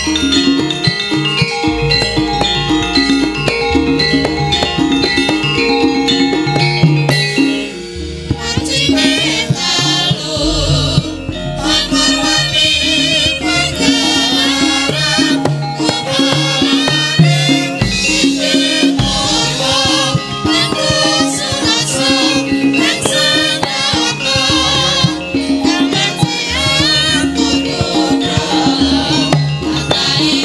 Bye.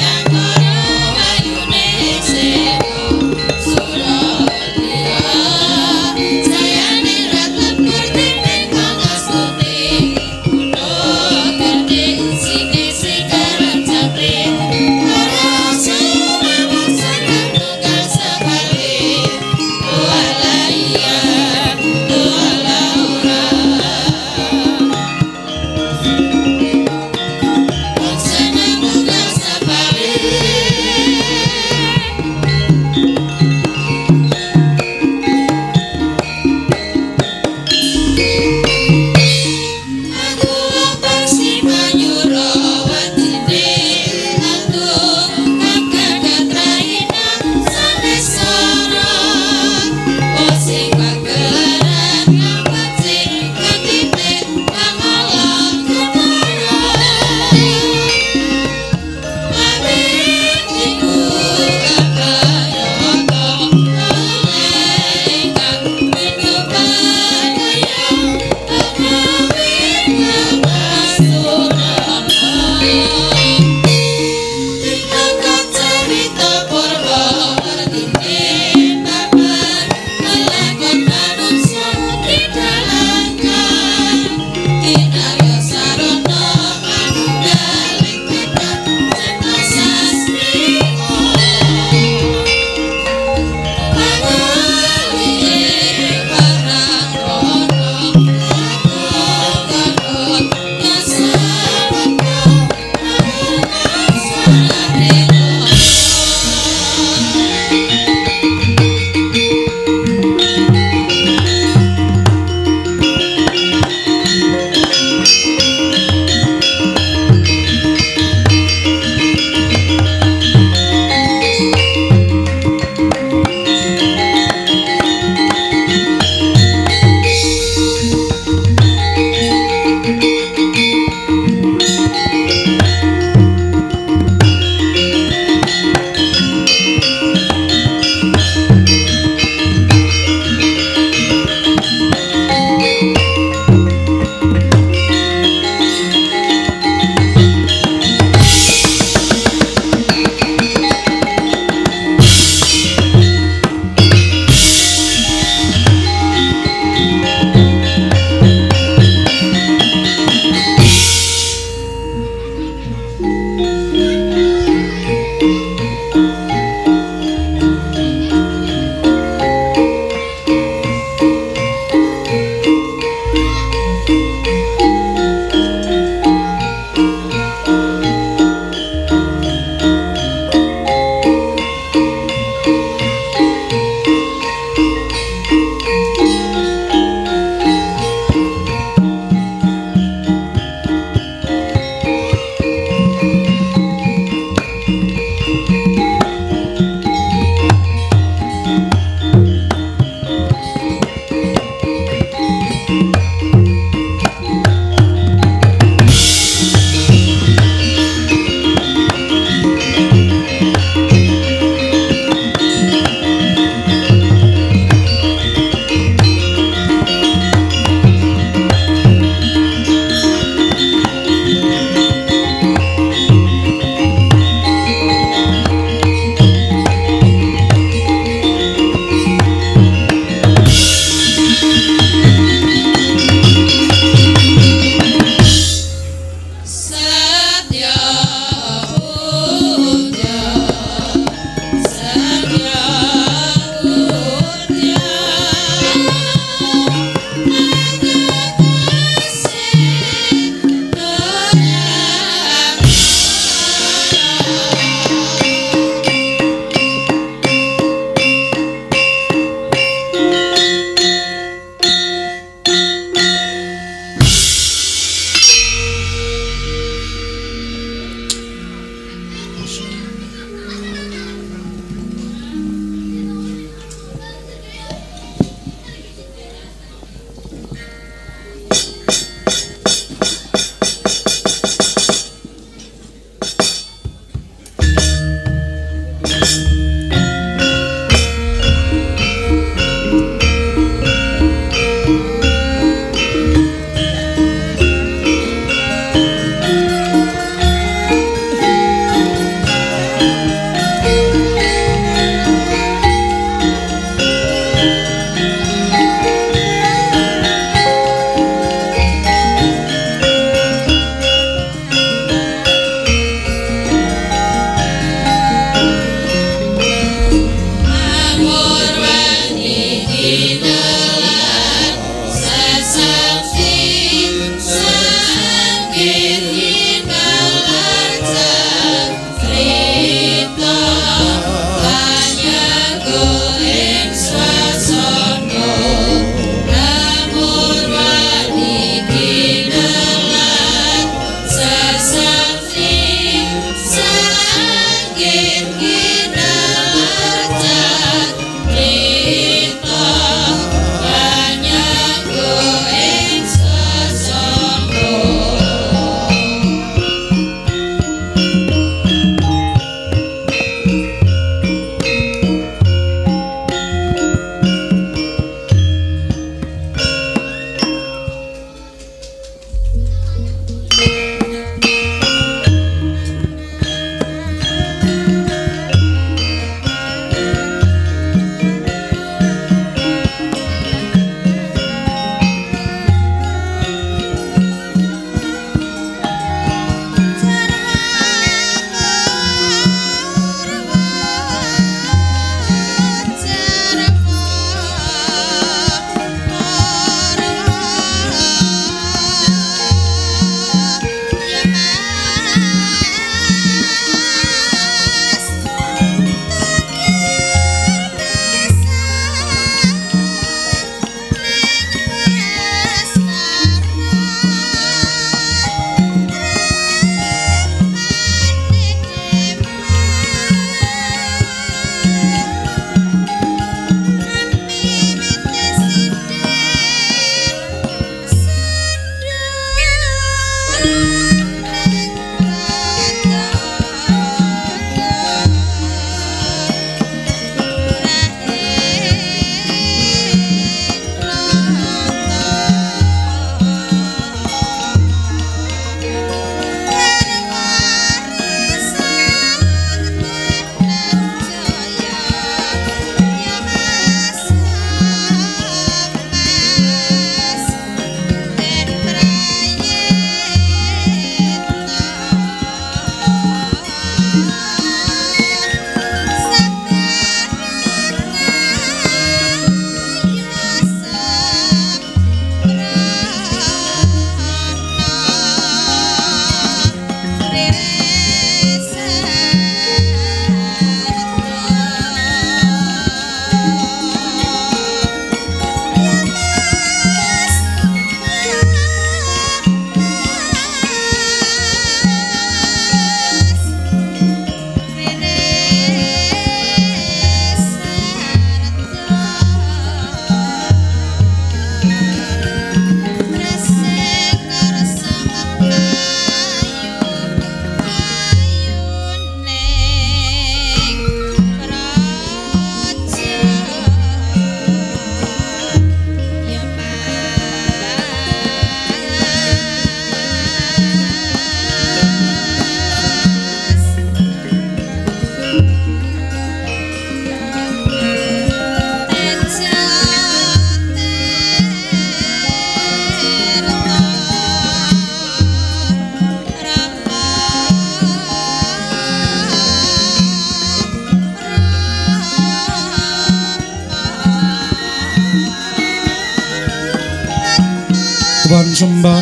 Tuhan sembah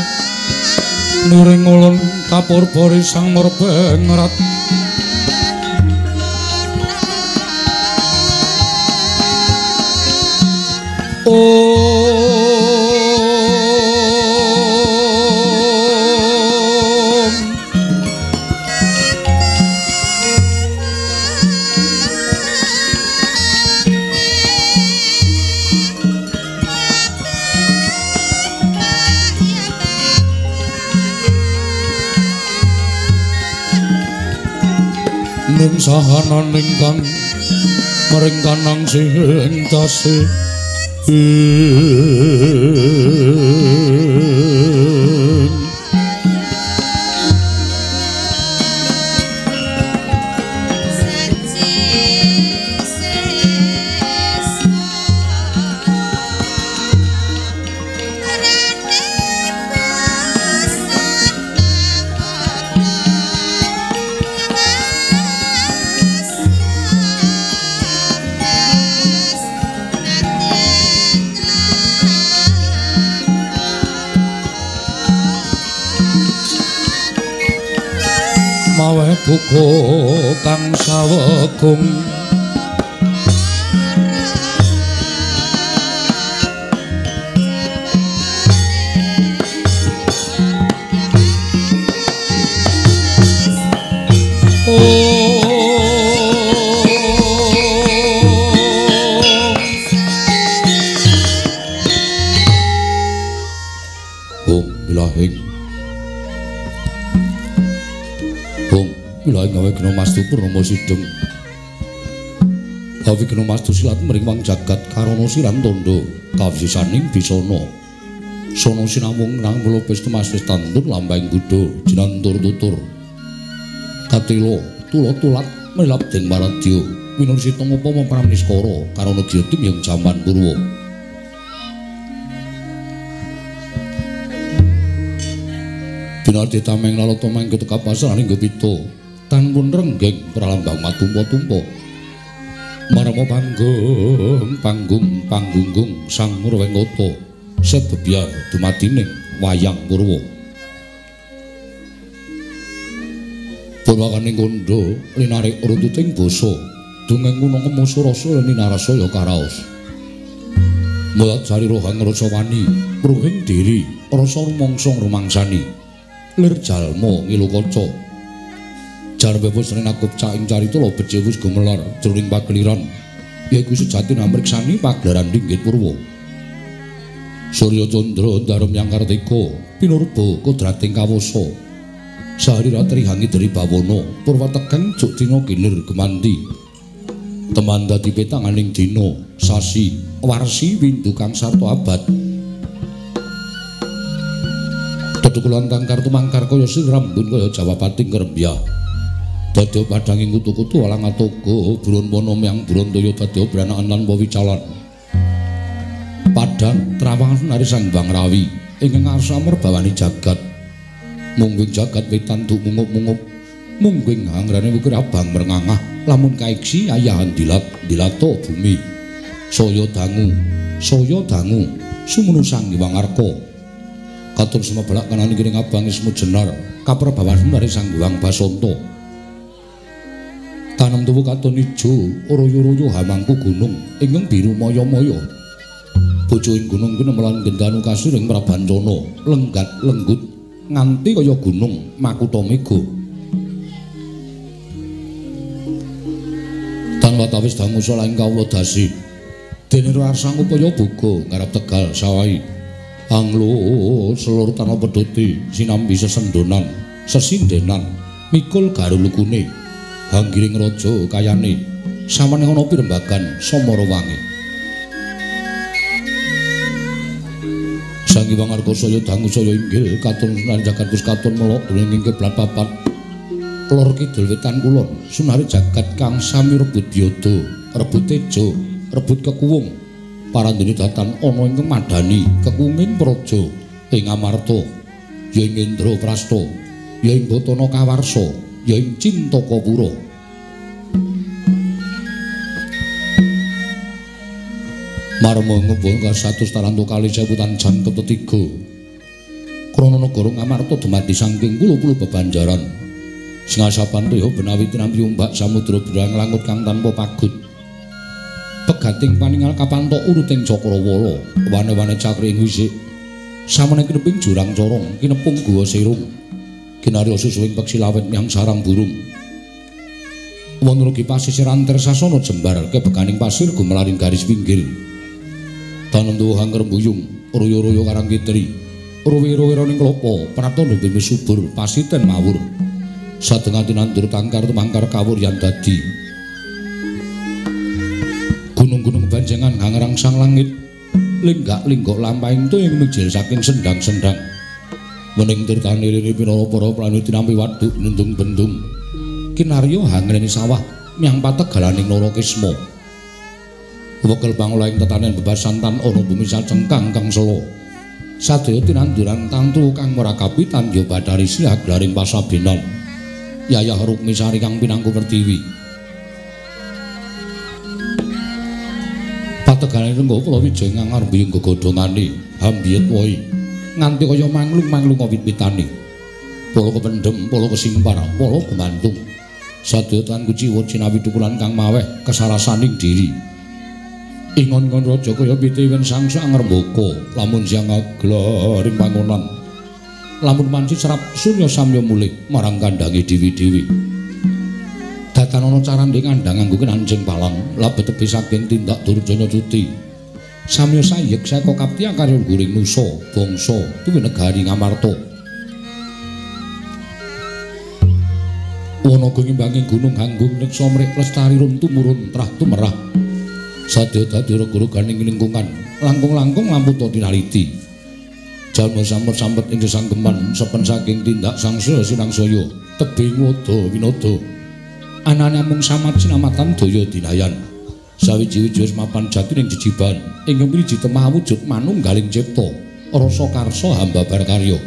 nuring ulun kapurbari sang murbengrat ning sahanan ingkang mring kanang sing tasih buku kang sawegung gawe kena mastu purnomo sideng gawe kena mastu silat meringwang jagat karono siran tondo kawisaning bisana sono sinamung nang mulo pesta maswis tandur lambang budo jinantur tutur katilo tulo-tulat melap deng maradya minur sitong upama pramniskara karono giyotim yang jaman purwa binarti tameng lalata mangke teka pasaraning gopita tanpun renggeng pralambang matumpa-tumpa marama panggung sang Murwengkata sebebyar dumadining wayang purwa purwakaning kandha linarik runtuting basa dongeng kunung musa rasa ninarasaya karaos mulat jari rohang rasa wani ruhing diri rasa rumangsa rumangsani lir jalma ngilu kaca jar bebas renakup caing carita lo becewus gumelar jroning pagliran yaiku sejati namriksani pagelaran dinggit purwa Surya Candra ndarem yang kartika pinurba kodrating kawasa sahari ratri hangi dari bawana purwa tegang juk dina gilir gemandi teman dadi petanganing dina sasi warsi windu kang sarta abad tetukulan tangkar tumangkar kaya sirambun kaya jawapating kerembyah dadya padhanging kutu-kutu alang atoga buron wana miyang Brantaya dadya branakan lan wawicalan padhang trawangan nari sang Hyang Rawi ingkang arsa merbawani jagat mungging jagat wetan duk mungup-mungup mungging hangrane wukir abang merngangah lamun kaiksi ayahan dilato bumi saya dangu sumunu sang Hyang Arka katur sumebelak kanani kiring abang ismu jenar kaprabawan nari sang Hyang Basanta tanam tuwu katon ijo royo-royo hamangku gunung ingkang biru maya-maya bojoing gunung kinemelan gendanu kasiring Prabancana lenggat lenggut nganti kaya gunung Makutha Mega tan watawis dangu salaing kawula dasi dene rarsang upaya boga ngarep Tegal Sawai anglo selur tanah pedoti sinambi sesendonan sesindenan mikul garulukune hanggiring raja kayane samane ana pirembagan Samarawangi Sang Hyang Arkasaya dangu saya inggil katon sunan jagat pus katon melok dening kiblat papat lor kidul wetan kulon sunari jagat kang sami rebut biyada rebut teja rebut kekuwung parandene datan ana ingkang madani kekuwunging praja ing Amarta ya ing Indraprasta ya ing Batana Kawarsa ya ing Cintakapura marma ngubung ka 100 taranto kali sebutan jam ketiga krana negara Ngamarta dumadi saking pulo-pulo bebanjaran sing asapan toya benawi tinampi umbak samudra birang langut kang tanpa pagut pegating paningal kapantok uruting Cakrawala wane-wane cakri ing wisik samene kineping jurang corong kinepung guwa sirung kinarya susuwing peksi lawet miyang sarang burung wonten ugi pasisir antir sasana jembar kebekaning pasir gumelaring garis pinggir tanem tuwuh angger mbuyung royo-royo karang kitri ruwi-ruwi ning klopo pratandha bumi subur pasiten mawur Sadengan tinandur tangkar tumangkar kawuryan dadi. Gunung-gunung banjengan ngangrangsang langit. Linggak-linggok lampahing tuyung mijil saking sendang-sendang. Mening tirtane liri pinara para pranuti nampi waduk nendung-bendung. Kinarya hangreni sawah miang pategalaning Narakisma. Wekel pangulaing tetanen bebasantan ana bumi sacengkang kang sela. Sadaya tinanduran tantu kang merakapi tandya Bathari Sirah glaring pasabenan. Yayah Rukmi Sari kang pinangku Pertiwi. Pategane rengga kula wijaya ngangar biyung gegodhongane hambiyet woi nganti kaya manglung-manglung wit-witane. Pala kependhem, pala kesimpar, pala gumantung. Sadaya tan kuciwa cinawi tukulan kang maweh kesarasaning diri. Ingon-ingon raja kaya pitiwen sangsa ngrembaka lamun siang aglaring pangonan. Lamun manci serap surya samya mulih marang kandhange dewi-dewi. Datan ana carane kandhang nganggo kenanjing palang labet tepi saking tindak Durjana Cuti. Samya sayek saka kaptiya karo guring nusa bangsa tuwi negari Ngamarta. Wana gengimbange gunung Hanggung neksa mrek lestari rum tumurun trah tumerah. Sadaya dadi rega-reganing lingkungan langkung-langkung lamputa tinaliti. Jalma sampet-sampet ing sesanggeman sepen saking tindak sangsaya sinangsaya tebing wada winada. Anane mung samat sinamatan daya dinayan. Sawiji-wiji wis mapan jati ning jejiban ing mriji temah wujud manunggaling cipta rasa karsa hamba barkarya.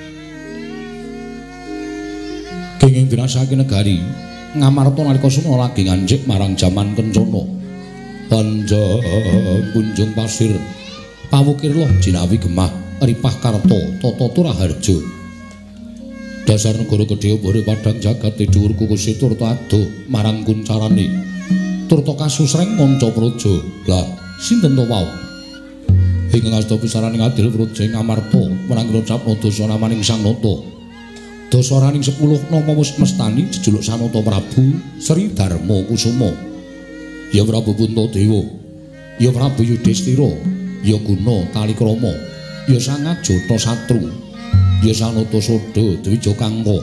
Kenging dirasake negari Ngamarta nalika sumana lagi nganjik marang jaman kencana. Panjang kunjung pasir pawukir loh jinawi gemah ripah karta tata turaharja. Dasar negara gedhe bore padang jagat dhuwur kukusi turta adoh marang kuncarane turta kasusreng manca praja. Lah sinten to wau ing ngasta pisaraning adil praja Ngamarta menangira capna dosa namaning Sang Nata. Dasaraning 10 nama wis mestani jejuluk Sanata Prabu Sri Darma Kusuma. Ya Prabu Puntadewa, ya Prabu Yudhistira, ya Guna Talikrama, ya Sang Ajata Satru, ya Sanata Sada Dwija Kangka.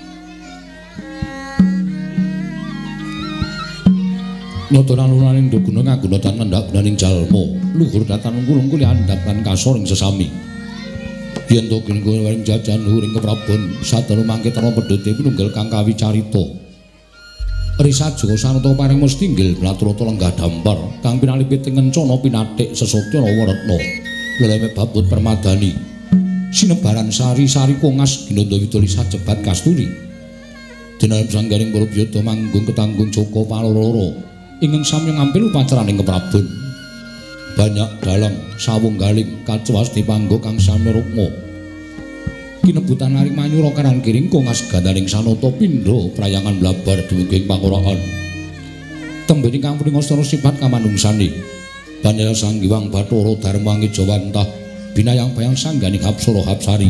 Nyadana lunaning Ndaguna ngaguna tan ngendhak benaning jalma, luhur datan ungkul-ungkul andhap lan kasor ing sesami. Yen to kenging waring jajan luhuring keprabon, sadaya mangke tana pedhote pinunggal kang kawicarita. Risa Joko Sanata paring mustinggil Blaturata lenggah dampar kang pinalipit ing kencana pinathik sesotya Rawaretna leleme babut permadani sinebaran sari-sari kongas ginanda widoli sajebat kasturi dinalem sanggaring para biyada manggung ketanggung Joko paloro ingkang sami ngampil upacaraning keprabon banyak dalang sawunggaling kacewas dipanggo kang sami rukma kinebutan naring manyura karan kiring kongas gandaning Sanata pindha prayangan blabar dumugi pangoraan tembene kang punika astana sifat kamanungsane Banjaya Sang Hyang Bathara Darma Ngejawantah binayang bayang sangganing Hapsara Hapsari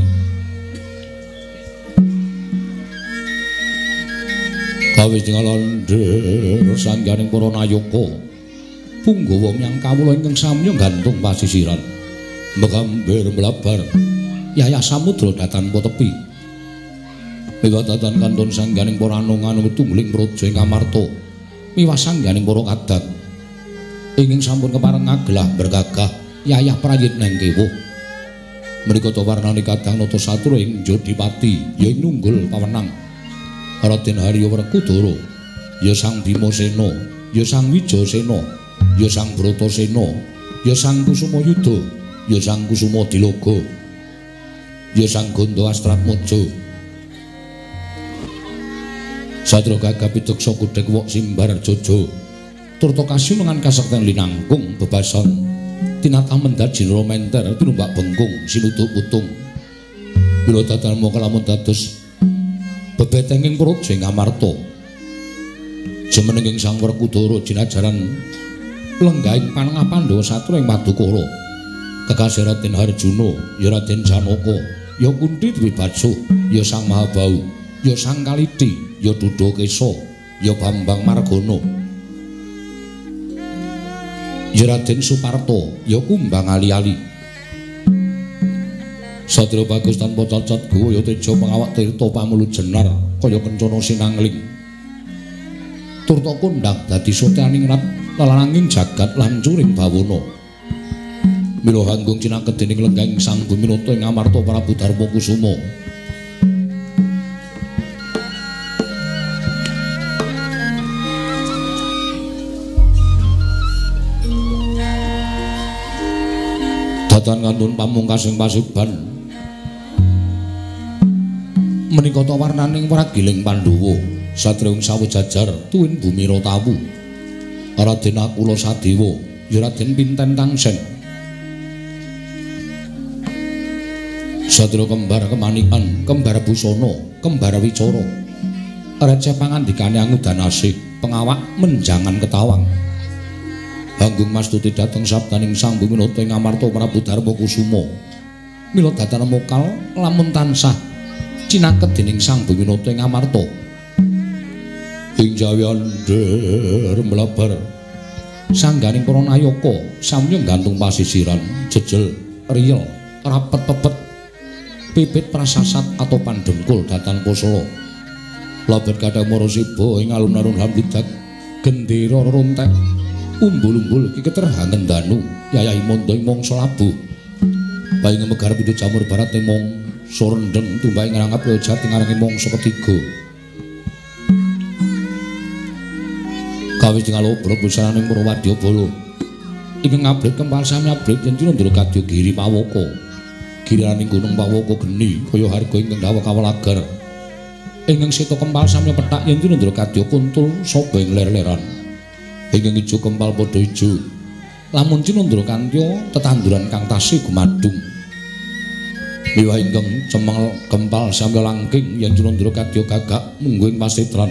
kawis ngalandher sangganing para nayaka punggawa miyang kawula ingkang samya gantung pasisiran megamber blabar Yayah Samudra datan po tepi. Miwadatan kantun sangganing para anungan tungling praja Ngamarta. Miwas sangganing para kadat. Inging sampun kepareng ngaglah bergagah Yayah Prayit Nengkewo. Menika to warnane kadang nata satur ing Jodipati ya ing nunggul pawenang. Raden Harya Werkudara, ya Sang Bimasena, ya Sang Wijasena, ya Sang Bratasena, ya Sang Kusumayuda, ya Sang Kusumadilaka. Ya Sang Ganda Astratmaja Sadra gagah pitoksa kudhek wok simbar jojo turta kasunungan kasekten linangkung bebasan tinatah mendhat jinra menter tinumbak bengkung sinuduk utung bila dadalmu kelamun dados bebetenging praja Ngamarta jemenenging Sang Werkudara jinajaran lenggahing panengah Pandhawa Satra ing Madukara kekasih Raden Harjuna ya Raden Janaka ya Kunti Dwi Batsuh ya Sang Mahabau ya Sang Kaliti ya Dudakesa ya Bambang Margana ya Raden Suparta ya Kumbang Ali-ali Satria bagus tanpa cacat guwa ya teja pengawak tirta pamulu jenar kaya kencana sinangling. Turta kondhang dadi soteaning rat lalanging jagat lan curing bawana. Mila hanggung cinaket dening lenggahing Sang Buminata ing Amarta Prabu Darma Kusuma. Datan kantun pamungkasing pasiban menika ta warnaning pragiling Pandhawa satriya sawejajar tuwin bumi Ratawu Raden Akula Sadewa ya Raden Pinten Tangsen satriya kembar kemanikan kembar busana kembar wicara receh pangandikane angudanasih pengawak menjangan ketawang Hanggung mastuti dhateng sabdaning Sang Buminata ing Amarta Prabu Darma Kusuma. Mila datan mokal lamun tansah cinaket dening Sang Buminata ing Amarta. Ing jayander mlebar sangganing para nayaka samya gantung pasisiran jejel riyel rapet pepet pipit prasasat atau pandengkul datan posala. Labet kadang marasiba ing alun-alun hambudak gendera rontek umbul-umbul ki keterhangen danu yayahi mondo ing mangsa labuh bayi ngemegar pindho jamur barat ing mangsa rendeng tumbahe ngrangkap jati ngarange mangsa ketiga kawis ngalo bro busananing para wadyabala ingkang ngabrit kempal sami abrit yen Ndra Kadya Giri Pawaka giraning gunung Pawaka geni kaya harga ingkang dawuh kawelagar ingkang seta kempal sami petak yen Ndra Kadya kuntul saba ing ler-leran ingkang ijo kempal padha ijo lamun Cinandra Kantya tetanduran kang tasih gumadung miwah ingkang cemeng kempal samya langking yen Cinandra Kadya gagak munggo ing pasitran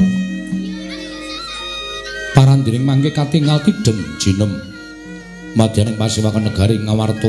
parandiring mangke katingal tidem jinem madyaning pasewakan negari Ngawarta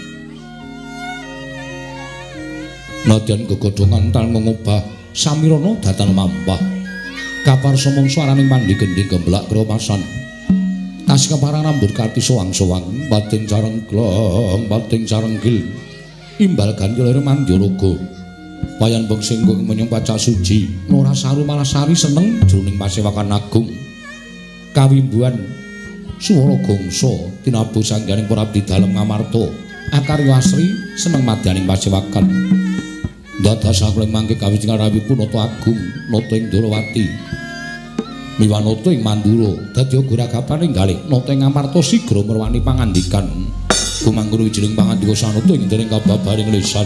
nadyan gegodhongan tal ngubah samirana datan mampah kaparsa mangsa araning pandi gending gemblak kropasan tas keparang rambut kati soang-soang bating carengglong bating carenggil imbal ganjil Mandyaraga wayan bengsinggung menyang pacak suci Norasaru Malasari seneng jroning pasewakan agung kawimbuhan swara gongsa tinabu sangganing para abdi dalem Ngamarta akarya asri seneng madyaning pasewakan dados sakleng mangke kawis ngarawi punata agung nata ing Ndrawati miwah nata ing Mandura dadi guragapaning galih nata ing Amarta sigra merwani pangandikan gumangkuru wijining pangandika sanata ing dening kababaring lisan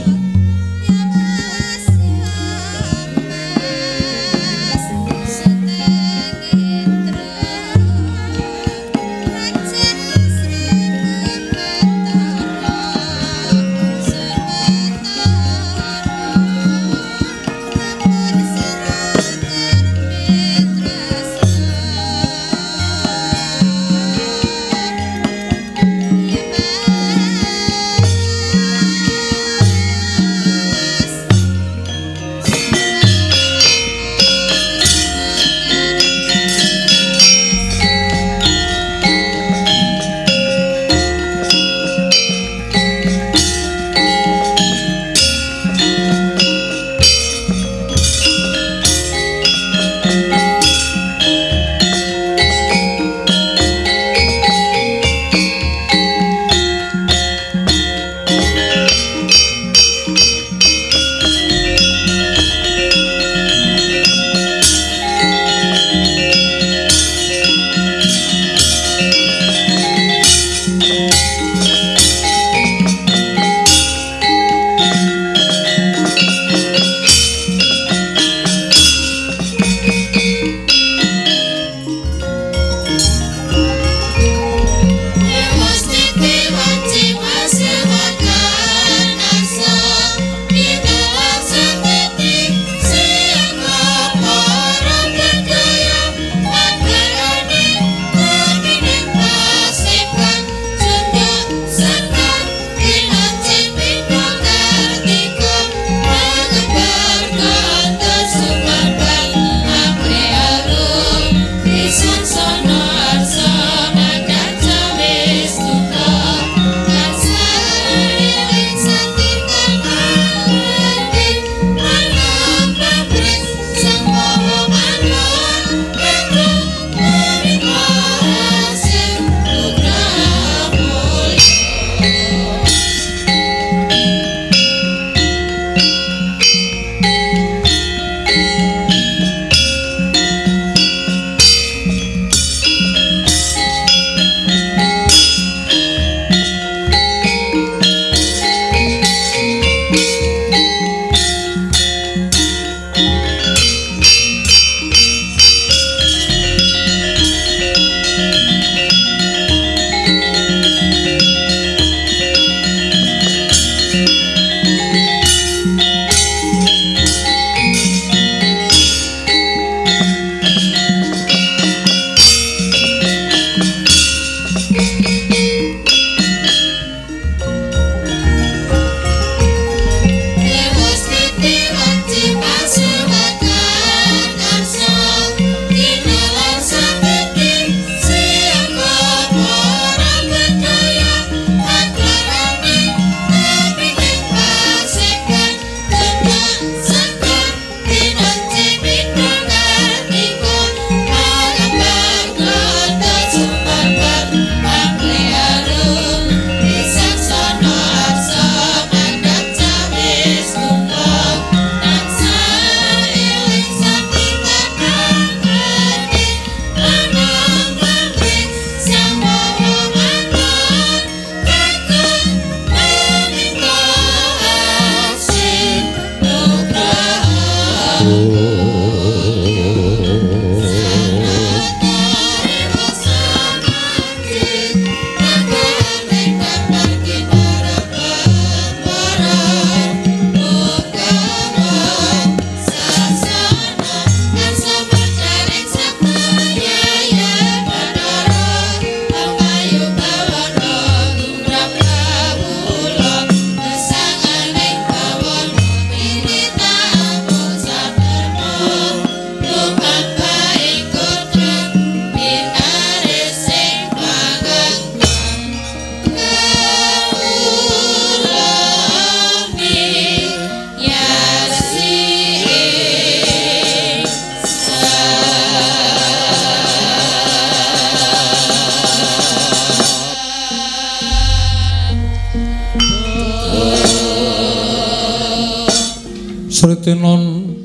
tinon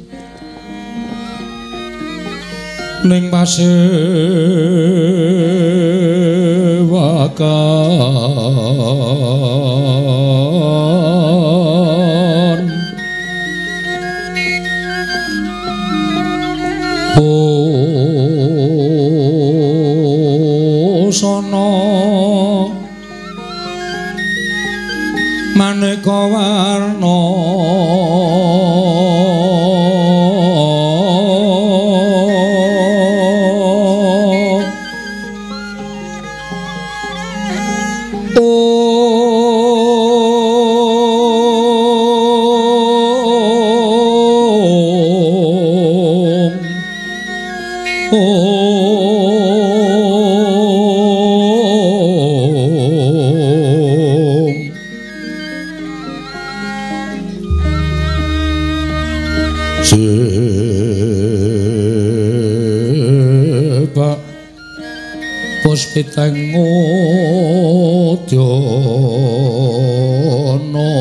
ning pasewakan busana maneka warna puspiteng udyana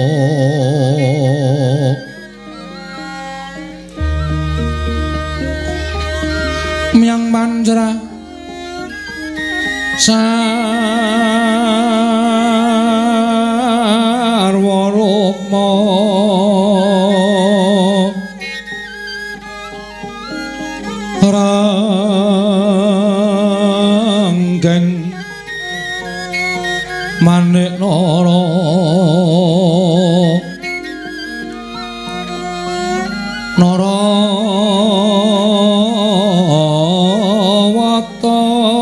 myang manjra sarwa rukma manik nara narawata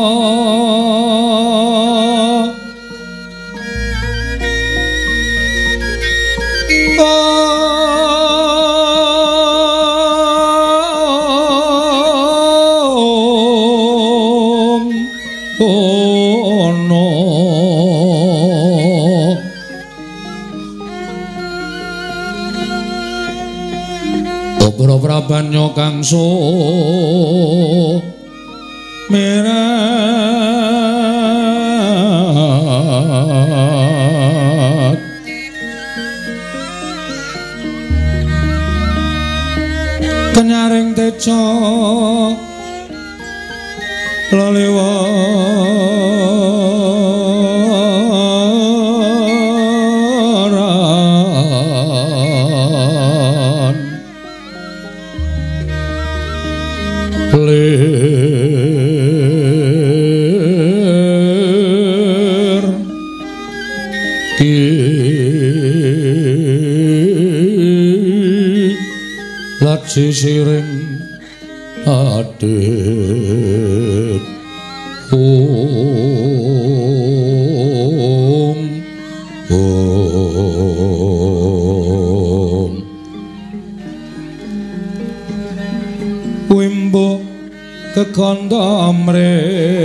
Prabanyo kang sumerat kenyaring teca laliwaran lir ki lat sisiring adet wimbo kekanda mre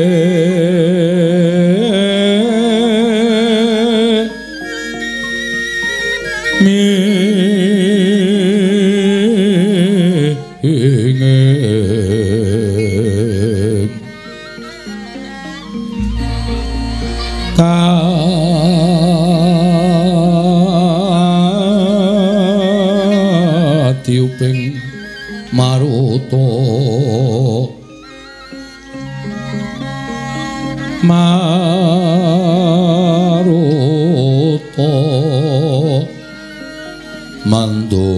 mingeng katiuping maruta maruta mando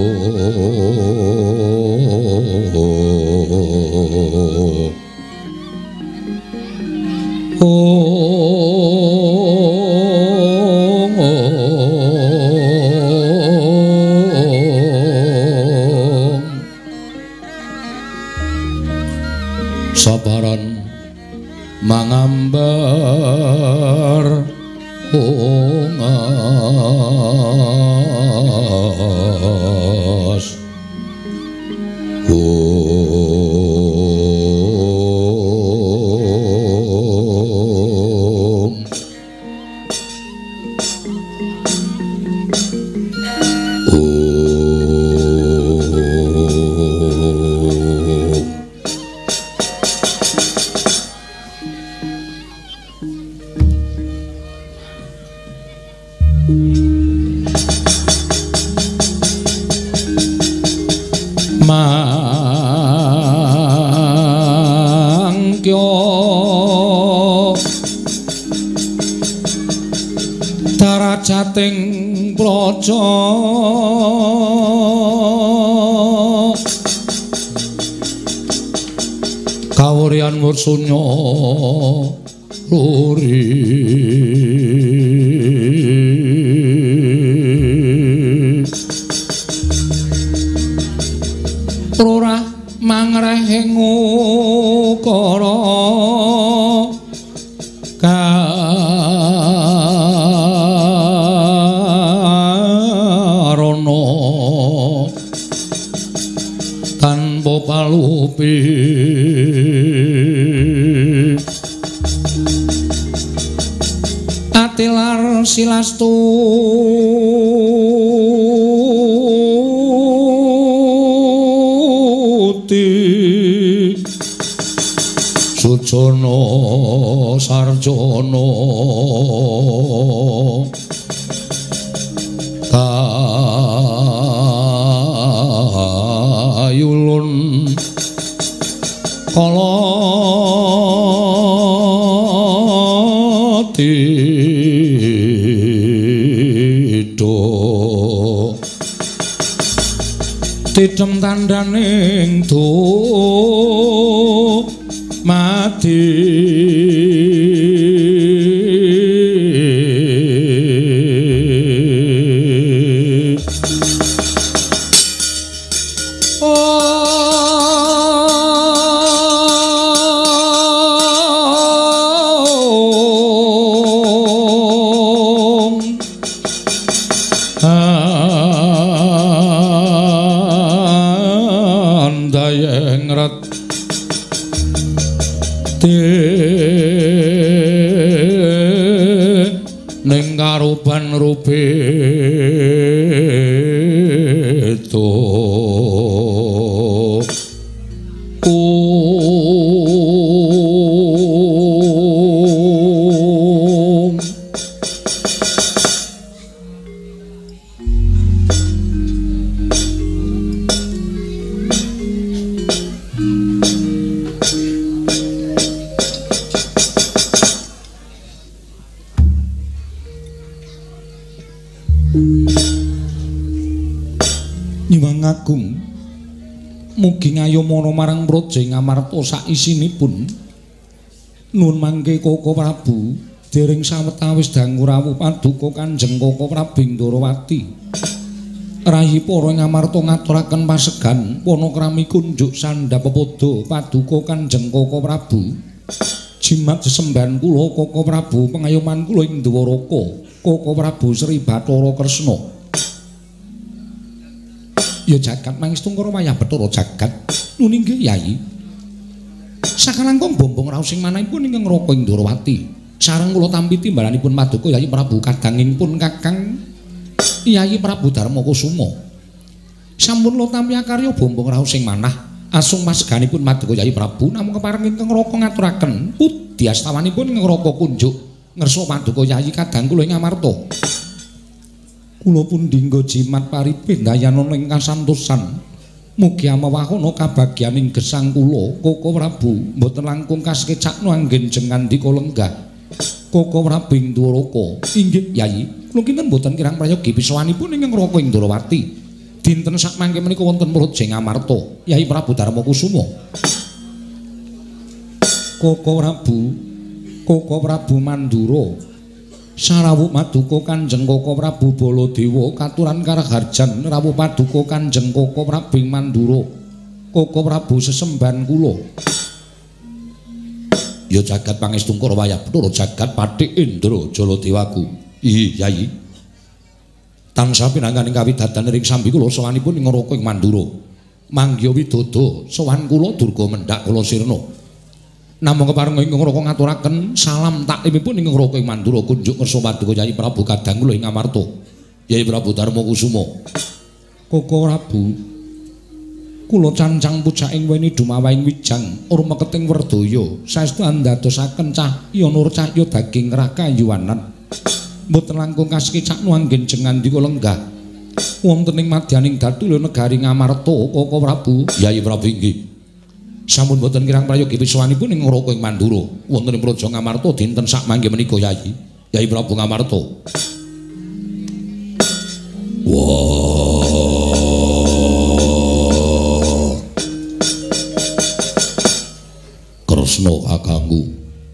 sabaran mangambar ongas darajating praja kawurian mursunya luri prora mangrehing ukara karana tanpa palupi atilar silastu Sujana sarjana kayulun kala tidem tandhaning mati ning karuban rupeto Nyuwun Agung mugi ngayomana marang praja Ngamarta sak isinipun nuwun mangke Koko Prabu dereng sawetawis dangu rawuh paduka Kanjeng Koko Prabu Ndorowati rayi para Ngamarta ngaturaken pasegan panakrami kunjuk sandhap pepodo paduka Kanjeng Koko Prabu jimat sesembahan kula Koko Prabu pengayoman kula ing Dwaraka Koko Prabu Sri Bathara Kresna ya jagat mangistungkara wayah Bathara jagat nun inggih Yayi sakalangkung bombong raos sing manahipun ingkang ngraka ing Ndorowati sareng kula tampi timbalanipun paduka Yayi Prabu kadangipun Kakang Yayi Prabu Darmakusuma sampun kula tampi akarya bombong raos sing manah asung paseganipun paduka Yayi Prabu namung kepareng ingkang ngraka ngaturaken pudhi astawanipun ingkang ngraka kunjuk ngersa paduka Yayi kadang kula ing Ngamarta kula pun dinggo jimat paripin dayana ing kasantosan mugi amawahana kabagyaning gesang kula Koko Prabu mboten langkung kaskecakno anggen jengandika lenggah Koko Prabu ing Dwaraka inggih Yayi kula kinten mboten kirang prayogi pisawanipun ingkang ngraka ing Ndorowati dinten sak mangke menika wonten praja Ngamarta Yayi Prabu Darmakusuma Koko Prabu Mandura sarawuh paduka Kanjeng Koko Prabu Baladewa katuran karaharjan rawuh paduka Kanjeng Koko Prabu Mandura Koko Prabu sesembahan kula ya jagat pangestungkara wayah Bathara jagat Pathik Indra Jaladewaku iya Yayi tansah pinanganing kawidadan ring sambi kula sawanipun ing ngraka ing Mandura manggya widodha sowan kula durga mendhak kula sirna namung kepareng ingkang ngraka ngaturaken salam taklimipun ingkang ngraka ing Mandura kunjuk ngersa paduka Yayi Prabu kadang kula ing Ngamarta Yayi Prabu Darmakusuma Koko Prabu kula cancang pujaking weni dumawaing wijang urmeketing werdaya saestu andadosaken cahya nur cahya daging rakayuwanan mboten langkung kaskecakno anggen jengandika lenggah wonten ing madyaning datu negari Ngamarta Koko Prabu Yayi Prabu inggih Sampun boten kirang prayogi wiswanipun ing Ngroko ing Mandura wonten ing Praja Ngamarta dinten sak mangke menika Yayi. Yai Prabu Ngamarta. Wah. Kresna kakangku.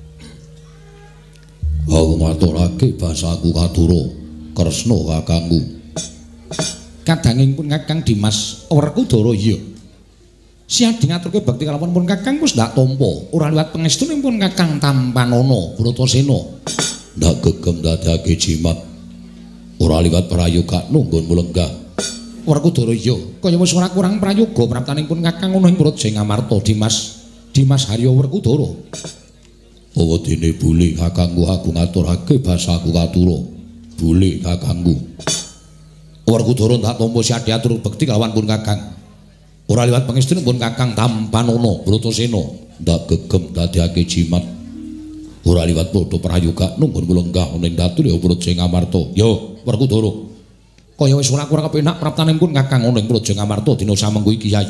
Aku maturake basaku Katura. Kresna kakangku. Kadanging pun Kakang Dimas Werkudara iya. Siadi ngaturke bakti kalawan pun Kakang wis ndak tampa, ora liwat pangestunipun Kakang Tampanana Bratasena. Ndak gegem dadake jimat. Ora liwat prayoga nunggon mulenggah. Werkudara iya, kaya wis ora kurang prayoga praptanipun Kakang ana ing Praja Ngamarta Dimas Harya Werkudara. Awa dene bule kakangku aku ngaturake basaku Katura. Bule kakangku. Werkudara ndak tampa siadi atur bekti kalawan pun Kakang. Ora liwat pangestunipun Kakang Tampanana Bratasena ndak gegem dadekake jimat. Ora liwat padha prayoga nunggon mulenggah ning datu ya Praja Ngamarta. Yo Werkudara. Kaya wis ora kurang kepenak praptanipun Kakang ana ing Praja Ngamarta dina samengko iki Yayi.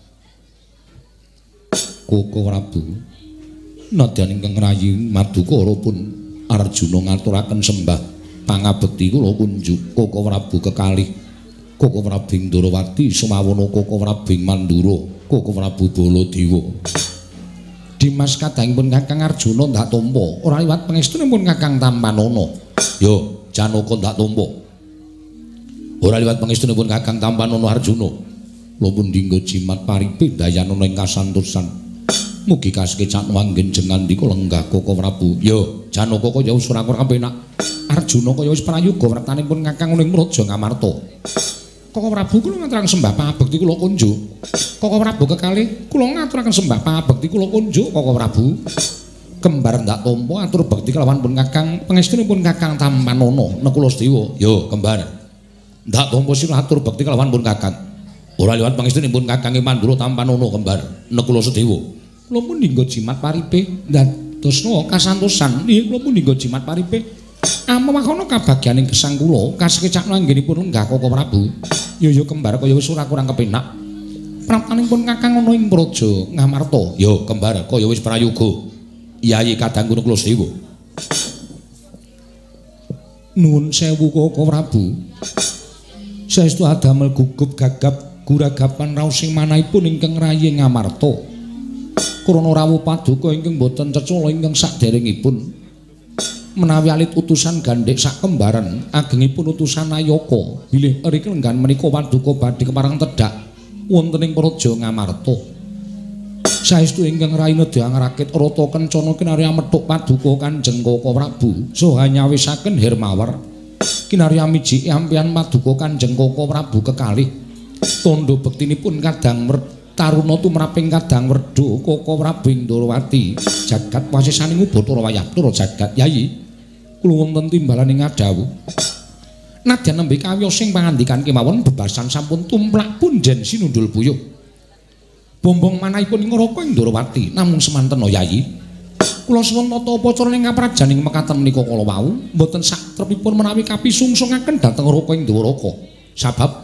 Koko Prabu. Nadyan ingkang rayi Madukara pun Arjuna ngaturaken sembah pangabekti kula kunjuk Koko Prabu kekalih. Koko Prabu Ndarawati sumawana Koko Prabu Mandura, Koko Prabu Baladewa. Dimas kadangipun Kakang Arjuna ndak tampa, ora liwat pangestunipun Kakang Tampanana. Yo, Janaka ndak tampa. Ora liwat pangestunipun Kakang Tampanana Arjuna. Kula pun dinggo jimat paripe dayana ing kasantosan. Mugi kasekecak wanggen jengandika lenggah Koko Prabu. Yo, Janaka kaya wis ora kepenak. Arjuna kaya wis prayoga wertanipun Kakang ing Praja Ngamarta. Koko Prabu kula ngaturaken sembah pangabekti kula kunjuk. Koko Prabu kekalih kula ngaturaken sembah pangabekti kula kunjuk Koko Prabu. Kembar ndak tampa atur bekti kelawan pun Kakang pangestunipun Kakang Tampanana Nekula Sedewa. Yo kembar. Ndak tampa sira atur bekti kelawan pun Kakang. Ora liwat pangestunipun Kakang Mandura Tampanana kembar Nekula Sedewa. Kula pun dinggo jimat paripe ndadosna kasantosan. Nggih kula pun dinggo jimat paripe. Amawakono kabagyaning gesang kula kasekecak anggenipun lenggah Koko Prabu. Yo kembar kaya wis ora kurang kepenak. Praptanipun Kakang ana ing Praja Ngamarta. Yo kembar kaya wis prayoga. Yayi kadangku Nekula Sedewa. Nuwun sewu Koko Prabu. Saestu adamel gugup gagap guragapan raos sing manahipun ingkang rayi Ngamarta. Krana rawuh paduka ingkang boten cecala ingkang saderengipun. Menawi alit utusan gandhek sak kembaran agengipun utusan Ayaka bilih riki lenggan menika paduka badhe kepareng tedhak wonten ing Praja Ngamarta. Saestu ingkang rayi nedya ngrakit rata kencana kinarya methuk paduka Kanjeng Koko Prabu saha nyawisaken Hermawar kinarya miji ampian paduka Kanjeng Koko Prabu kekalih tandha bektinipun kadang taruna tumraping kadang werda Koko Prabu Ndarawati jagat wasisaning Bathara Wayapura jagat Yayi. Kula wonten timbalaning ngadhawuh. Nadyan nembe kawiyos sing pangandikan kemawon bebasan sampun tumplak punden sinundul buyuh. Bombong manahipun ing Ngroko ing Ndarawati namung semanten Yayi. Kula suwun tata upacara ing kaprajaning mekaten menika kala wau mboten satrepipun menawi kapisungsungaken dhateng Ngroko ing Dwaraka. Sabab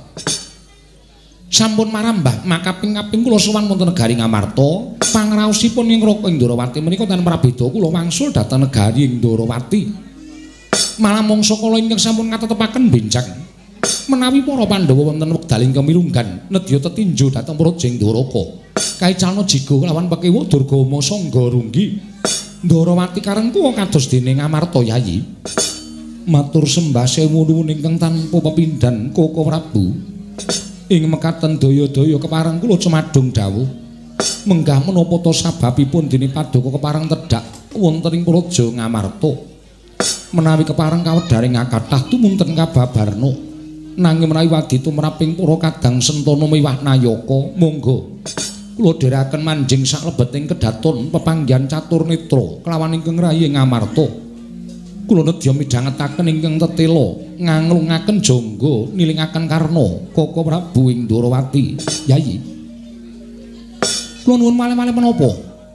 sampun marambah makaping-kaping kula sowan wonten negari Ngamarta. Pangraosipun ing Ngroko ing Ndarawati menika tan prabeda kula wangsul dhateng negari ing Ndarawati. Malah mangsa kala ingkang sampun katetepaken benjang menawi para Pandhawa wonten wekdal ingkang mirunggan nedya tetinju dhateng Praja Dwaraka kaicalna jiga kelawan Pekewa Durgama Sangga Runggi Ndarawati karengku kados dene Ngamarta Yayi. Matur sembah sewu nuwun ingkang tanpa pepindhan Koko Prabu. Ing mekaten daya-daya kepareng kula cemadung dawuh menggah menapa ta sababipun dene paduka kepareng tedhak wonten ing Praja Ngamarta. Menawi kepareng kawedaring kathah tumunten kababarna nanging menawi wadi tumraping para kadang sentana miwah nayaka monggo kula dherekaken manjing saklebeting kedaton pepanggihan catur netra kelawan ingkang rayi Ngamarta. Kula nedya midhangetaken ingkang tetela nganglungaken jangga nilingaken karna Koko Prabu ing Ndarawati Yayi. Kula nuwun malih-malih menapa?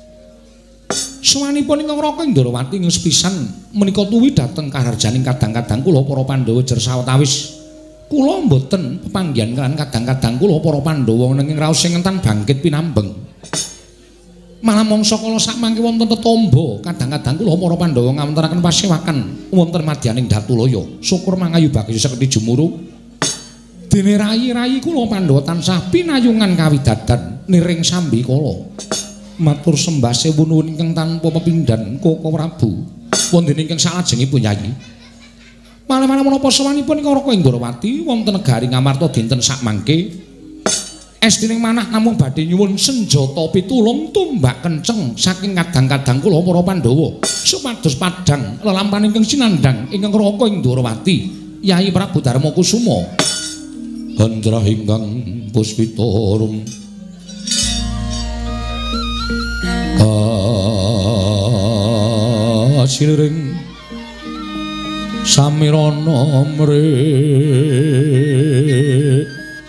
Sawanipun ing Ngroko ing Ndarawati ing sepisan menika tuwi dhateng kaharjaning kadang-kadang kula para Pandhawa jer sawetawis. Kula mboten pepanggihan kan kadang-kadang kula para Pandhawa nanging raos sing entan bangkit pinambeng. Malah mangsa kala sak mangke wonten tetamba, kadang-kadang kula para Pandhawa ngawontenaken pasewakan wonten madyaning Datulaya. Syukur mangayu bagya sekti jumuru. Dene rayi-rayi kula Pandhawa tansah pinayungan kawidadan niring sambi kala. Matur sembah sewu nuwun ingkang tanpa pepindhan Koko Prabu. Wonten ingkang salajengipun Yayi. Malih-malih menapa sawanipun Raka Indrawati wonten negari Ngamarta dinten sak mangke Estining manah namung badhe nyuwun senjata pitulung tumbak kenceng saking kadang-kadang kula para Pandhawa supados padhang lelampahan ingkang sinandhang ingkang Raka Indrawati Yai Prabu Darma Kusuma Handrah ingkang puspitarum kasiliring samirana mrih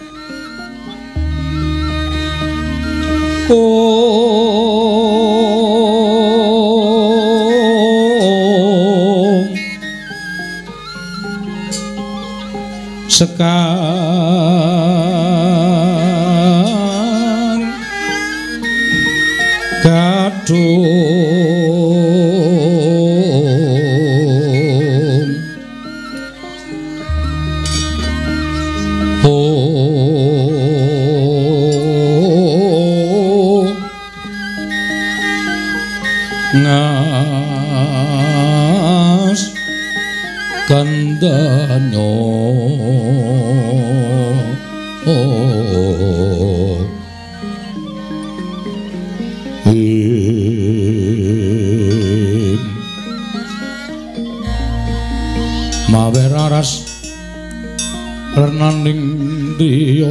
sekar kadung ngas kandanyo mawer aras renaning diya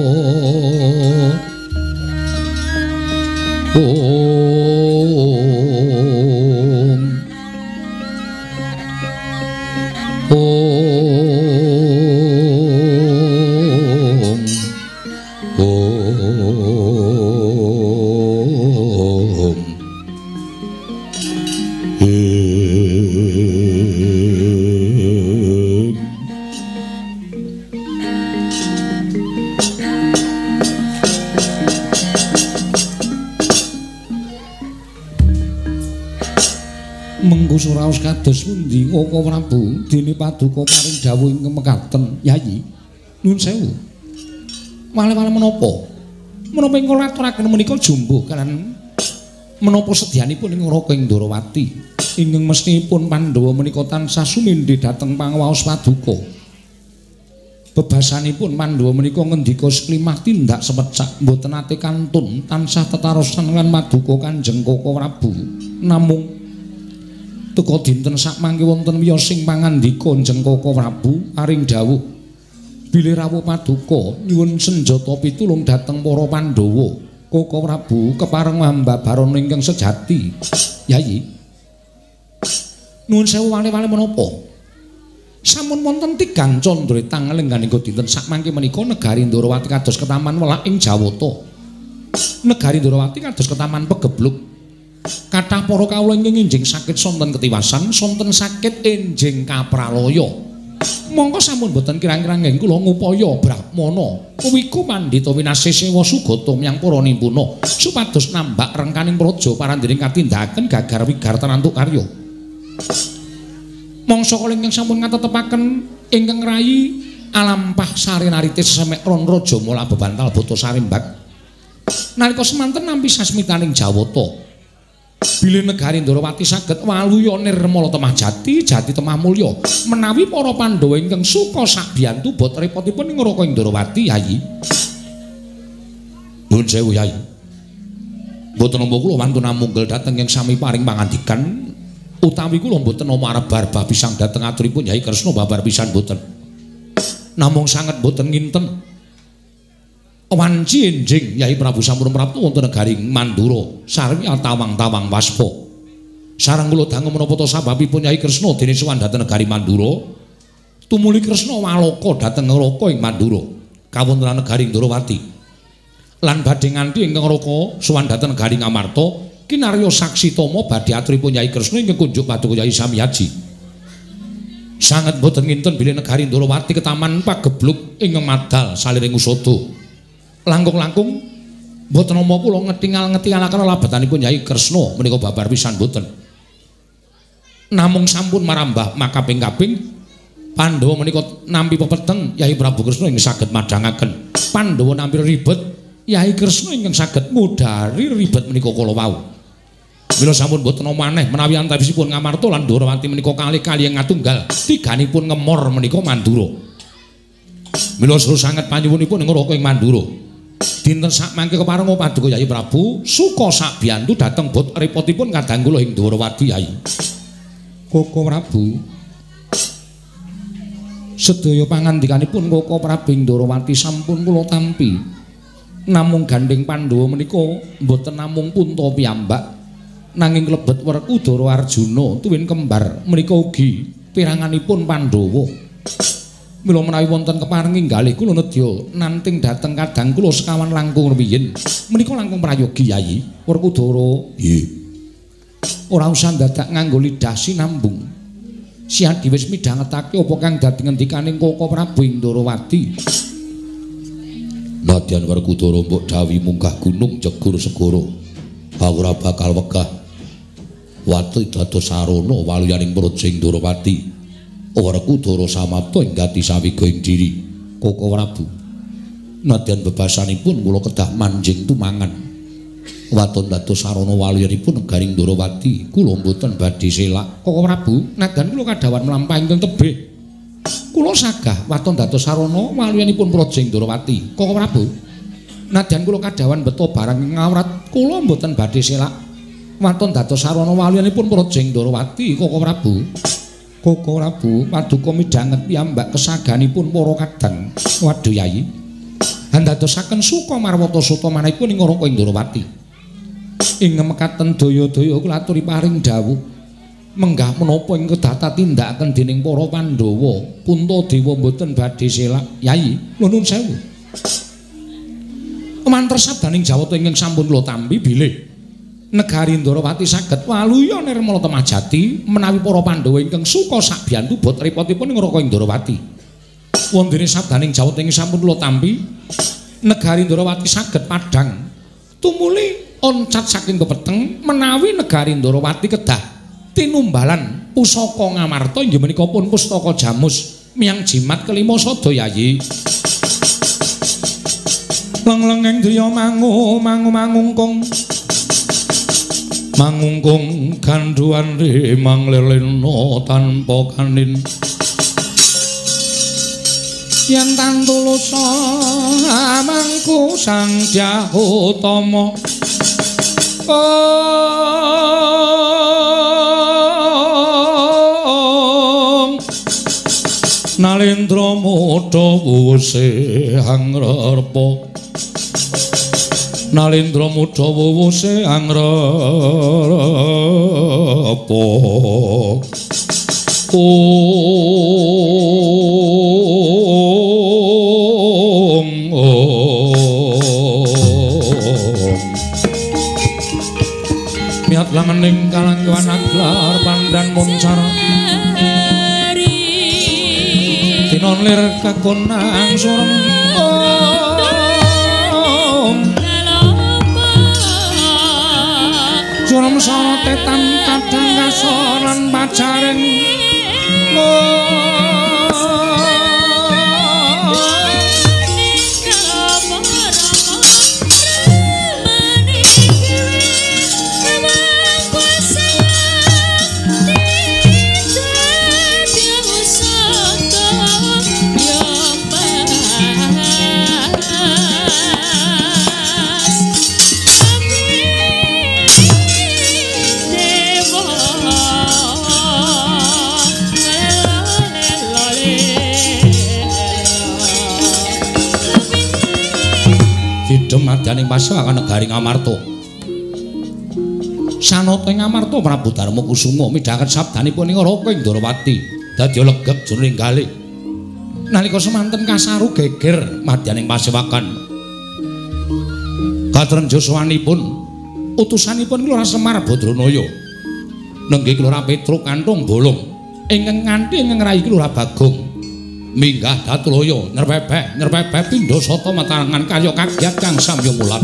Suraos kados pundi Koko Prabu dene paduka paring dawuh ingkang mekaten Yayi nuwun sewu malih-malih menapa ingkang aturaken menika jumbuh kalian menapa sedyanipun ing Raka Indrawati ingkang mestinipun Pandhawa menika tansah sumindhi dhateng pangawaos paduka bebasanipun Pandhawa menika ngendika seklimah tindak semecak mboten ate kantun tansah tetarosan lan paduka Kanjeng Koko Prabu namung teka dinten sak mangke wonten wiyosing pangandika Kanjeng Koko Prabu aring dawuh bilih rawuh paduka nyuwun senjata pitulung dhateng para Pandhawa Koko Prabu kepareng mambabarana ingkang sejati Yayi nuwun sewu wali-wali menapa sampun wonten tigang candra tanggal lengganing dinten sak mangke menika negari Ndrawati kados ketaman welak ing Jawata negari Ndrawati kados ketaman pegebluk kathah para kawula ingkang enjing sakit sonten ketiwasan sonten sakit enjing kapralaya mongko sampun boten kirang-kirang nggih kula ngupaya brahmana kuwiku pandhita winasih sewa sugata miyang para nimpuna supados nambak rengkaning praja parandiring katindakaken gagar wigar tanantuk karya mangsa kala ingkang sampun ngatetepaken ingkang rayi alampah sarinaritis semek ron raja mula bebantal bata sarimbak nalika semanten nampi sasmitaning Jawata bilih negari Ndrawati saged waluya nirmala temah jati temah mulya menawi para Pandhawa ingkang suka sabiyantu bot repotipun ing Raka Ndrawati Yayi nuwun sewu Yayi mboten nampa kula wantun munggel dhateng ing sami paring pangandikan utawi kula mboten nampa arep barbah pisang dhateng aturipun Yayi Kresna babar pisan mboten namung sanget mboten nginten wanci enjing Yai Prabu sampun prapta wonten negari Mandura sarwi tawang-tawang waspa sareng kula dangu menapa ta sababipun Yai Kresna dene sowan dhateng negari Mandura tumuli Kresna waloka dhateng Raka ing Mandura kawontenan negari Ndrawati lan badhe nganti ingkang Raka sowan dhateng negari Ngamarta kinarya saksi tama badhe aturipun Yai Kresna ingkang kunjuk paduka Yai Samyaji sanget boten nginten bilih negari Ndrawati ketaman pagebluk ingkang madal saliring usada langkung-langkung Mboten nama kula ngetingal-ngetingalaken labetanipun Yai Kresna menika babar pisan mboten. Namung sampun marambah makaping-kaping Pandhawa menika nampi pepeteng Yai Prabu Kresna ingkang saged madhangaken. Pandhawa nampi ribet Yai Kresna ingkang saged ngudari ribet menika kala wau. Mila sampun boten maneh menawi antawisipun Ngamarta lan Ndrawati menika kalih-kalih ngatunggal tiganipun ngemor menika Mandura. Mila suruh sanget panyuwunipun ing Raka ing Mandura. Dinten sak mangke keparenga paduka Yai Prabu suka sak biyantu dhateng bot repotipun kadang kula ing Ndrawati Yai. Koko Prabu. Sedaya pangandikanipun Koko Prabu ing Ndrawati sampun kula tampi. Namung gandeng Pandhawa menika mboten namung punta piyambak. Nanging klebet Werkudara Arjuna tuwin kembar menika ugi piranganipun Pandhawa. Mila menawi wonten keparengi ngalih kula nedya nanting dhateng kadang kula sekawan langkung rumiyin menika langkung prayogi Yai Werkudara. Nggih. Ora usah dadak nganggo lidah sinambung. Siadi wis midhangetake apa kang dadi ngendikaning Koko Prabu ing Ndrawati. Nadyan Werkudara mbok dawuh munggah gunung jegur segara. Ora bakal wegah. Watu dados sarana waluyaning Praja Ndrawati. Werkudara samapta ing gati sawiga ing diri Koko Prabu. Nadyan bebasanipun kula kedah manjing tumangan. Waton dados sarana waluyanipun negaring Ndrawati kula mboten badhe selak. Koko Prabu, nadyan kula kadhawan mlampahi teng tebih. Kula sagah waton dados sarana waluyanipun Praja Ndrawati. Koko Prabu, nadyan kula kadhawan beto barang ngawrat kula mboten badhe selak. Waton dados sarana waluyanipun Praja Ndrawati. Koko Prabu. Koko Prabu paduka midhanget piyambak kesaganipun para kadang. Waduh Yai. Handadosaken suka marwata suta manahipun ing Raka ing Ndrawati. Ing mekaten daya-daya kula aturi paring dawuh. Menggah menapa ing kedata tindakaken dening para Pandhawa, Puntadewa mboten badhe selak. Yai, nuwun sewu. Mantres sabdaning Jawata ingkang sampun kula tampi bilih negari Ndrawati saged waluya nirmala temajati menawi para Pandhawa ingkang suka sakbiyantu bot repotipun ing Raka ing Ndrawati. Wondene sabdaning Jawata ingkang sampun kula tampi negari Ndrawati saged padhang tumuli oncat saking pepeteng menawi negari Ndrawati kedah tinumbalan pusaka Ngamarta inggih menika pun pustaka Jamus miyang jimat kelima sada Yai. Lenglengeng driya mangungkung mangungkung ganduan rimang lelena tanpa kanin yen tan tulusa amangku sang Dyahutama Nalendra Mudha wuwuse angrepa Nalendra Mudha wuwuse angrepa miat lamening kalangkuan aglar pandan muncar tinon lir kakunang surem surem sorotetan kadang kasoran pacaring Madyaning pasawakan negari Ngamarta. Sanata ing Ngamarta Prabu Darma Kusuma midhanget sabdanipun ing Raka ing Ndrawati dadi legep jroning kalih. Nalika semanten kasaru geger madyaning pasawakan. Katrenjo sawanipun utusanipun Kelurahan Semar Badranaya. Nenggih Kelurahan Petruk kanthong bolong ingkang nganthi ingkang rayi Kelurahan Bagong. minggah Datuloyo nyerpepek pindha sata matarangan kaya kagiat kang samya mulat.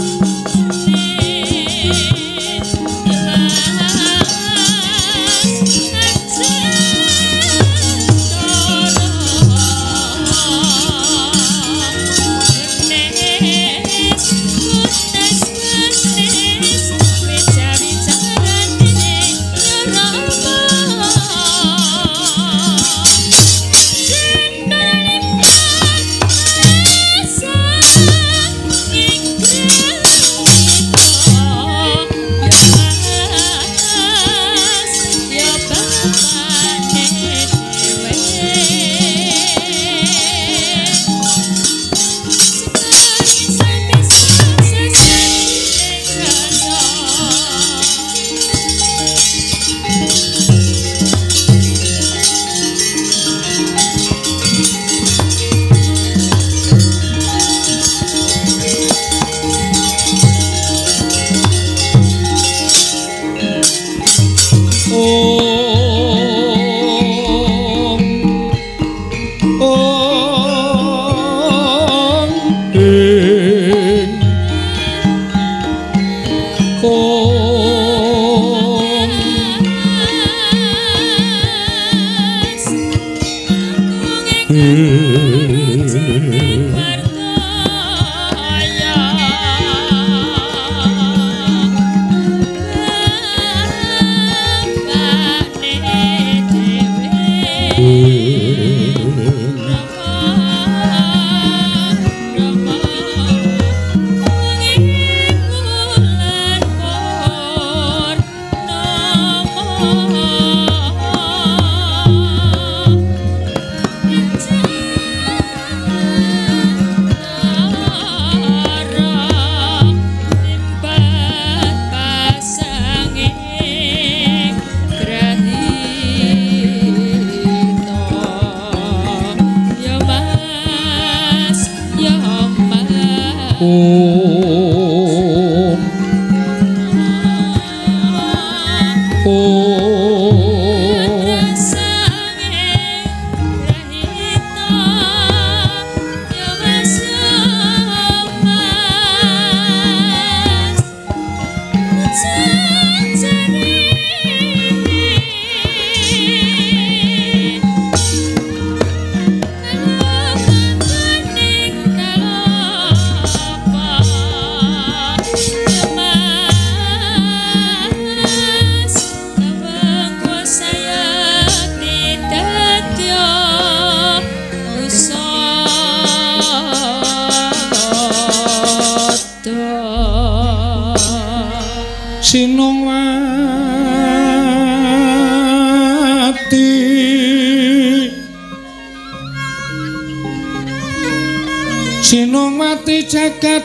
Sinongwati jagat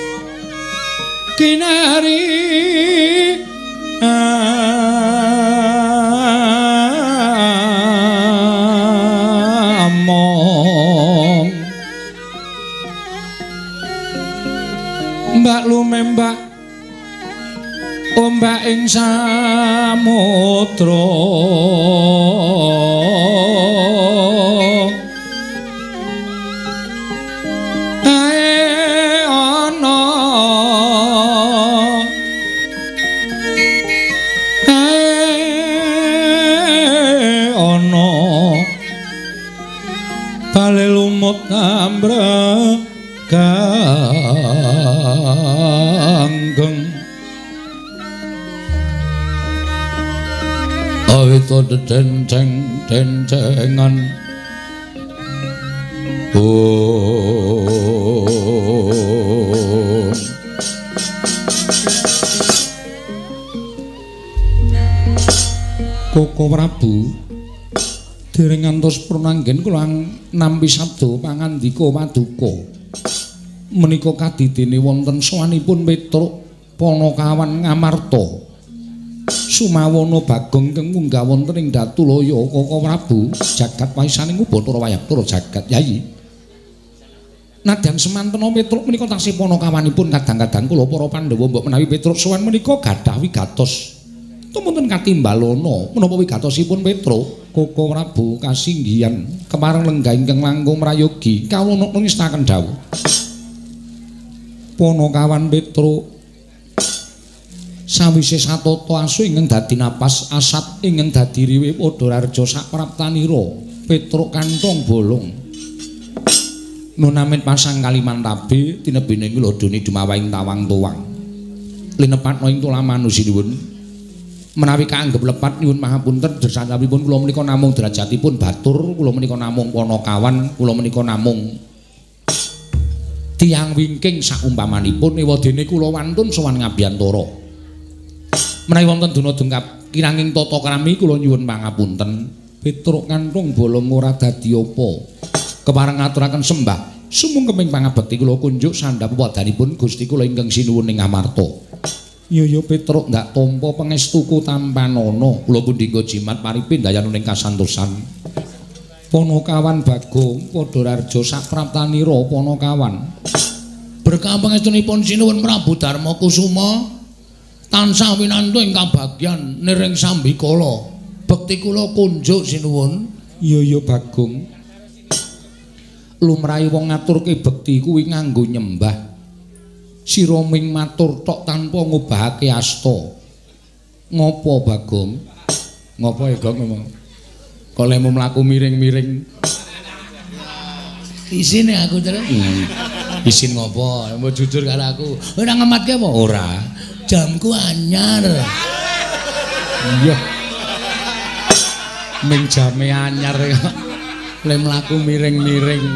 kinari among mbak lumembak ombak ing samudra Ganggeng awito denceng-dencengan Koko Prabu dereng ngantos purnanggen kula nampi sabda pangandika paduka menika kadidene wonten sowanipun Petruk Panakawan Ngamarta Sumawana Bagong kang munggah wonten ing Datulaya Koko Prabu jagat waisaning Bathara Wayapura jagat Yayi nadyan semantena Petruk menika tasih panakawanipun kadang-kadang kula para Pandhawa mbok menawi Petruk sowan menika gadhah wigatos Tumunten katimbalana menapa wigatosipun Petruk Koko Prabu kasinggihan kepareng lenggah ingkang langkung mrayogi kawula nistaken dawuh. Ponokawan Petruk sawise satata asu ingkang dadi napas asat ingkang dadi riwe padha raja sapraptanira Petruk kantong bolong nunamit pasang Kalimantabe tinebene ngilodoni dumawahing tawang tuwang linepatna ing tulaman sinuwun menawi kaanggep lepat nyuwun mahapunten dersanipun kula menika namung derajatipun batur kula menika namung ponokawan kula menika namung tiyang wingking saumpamanipun ewadene kula wantun sowan ngabiyantara menawi wonten duna dengkap kiranging tata krami kula nyuwun pangapunten Petruk kantong bolong ora dadi apa kepareng ngaturaken sembah sumung keping pangabekti kula kunjuk sandhap wedanipun Gusti kula ingkang sinuwun ing Amarta. Yo Petruk ndak tampa pangestuku tampanana kula pundhingga jimat paripin dayaning kasantosan. Ponokawan Bagong padha raja sapraptanira ponokawan. Berkah pangestunipun sinuwun Prabu Darma Kusuma tansah winantu ing kabagyan niring sambikala. Bekti kula kunjuk sinuwun. Yo Bagong. Lumrahe wong ngaturke bekti kuwi nganggo nyembah. Sira ming matur tok tanpa ngobahake asta. Ngopo Bagong? Ngopo ya Gong ngomong? Kok lemu mlaku miring-miring. Isin aku terus. Isin ngopo? Mau jujur karo aku. Ora ngematke apa? Ora. Jamku anyar. Iya. Ming jame anyar kok. Le mlaku miring-miring.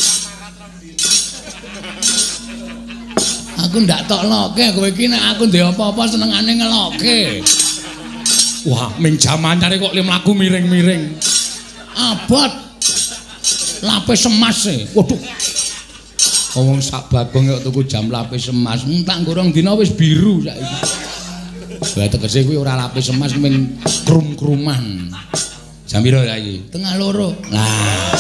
Aku ndak tok loke kowe iki nek aku ndek apa-apa senengane ngeloke. Wah, ming jam anyare kok le mlaku miring-miring. Abot. Lapis emas e. Waduh. Wong sak Bagong kok tuku jam lapis emas, tak gorong dina wis biru saiki. Lah tegese kuwi ora lapis emas ming krum-kruman. Jam piro saiki? Tengah loro. Lah.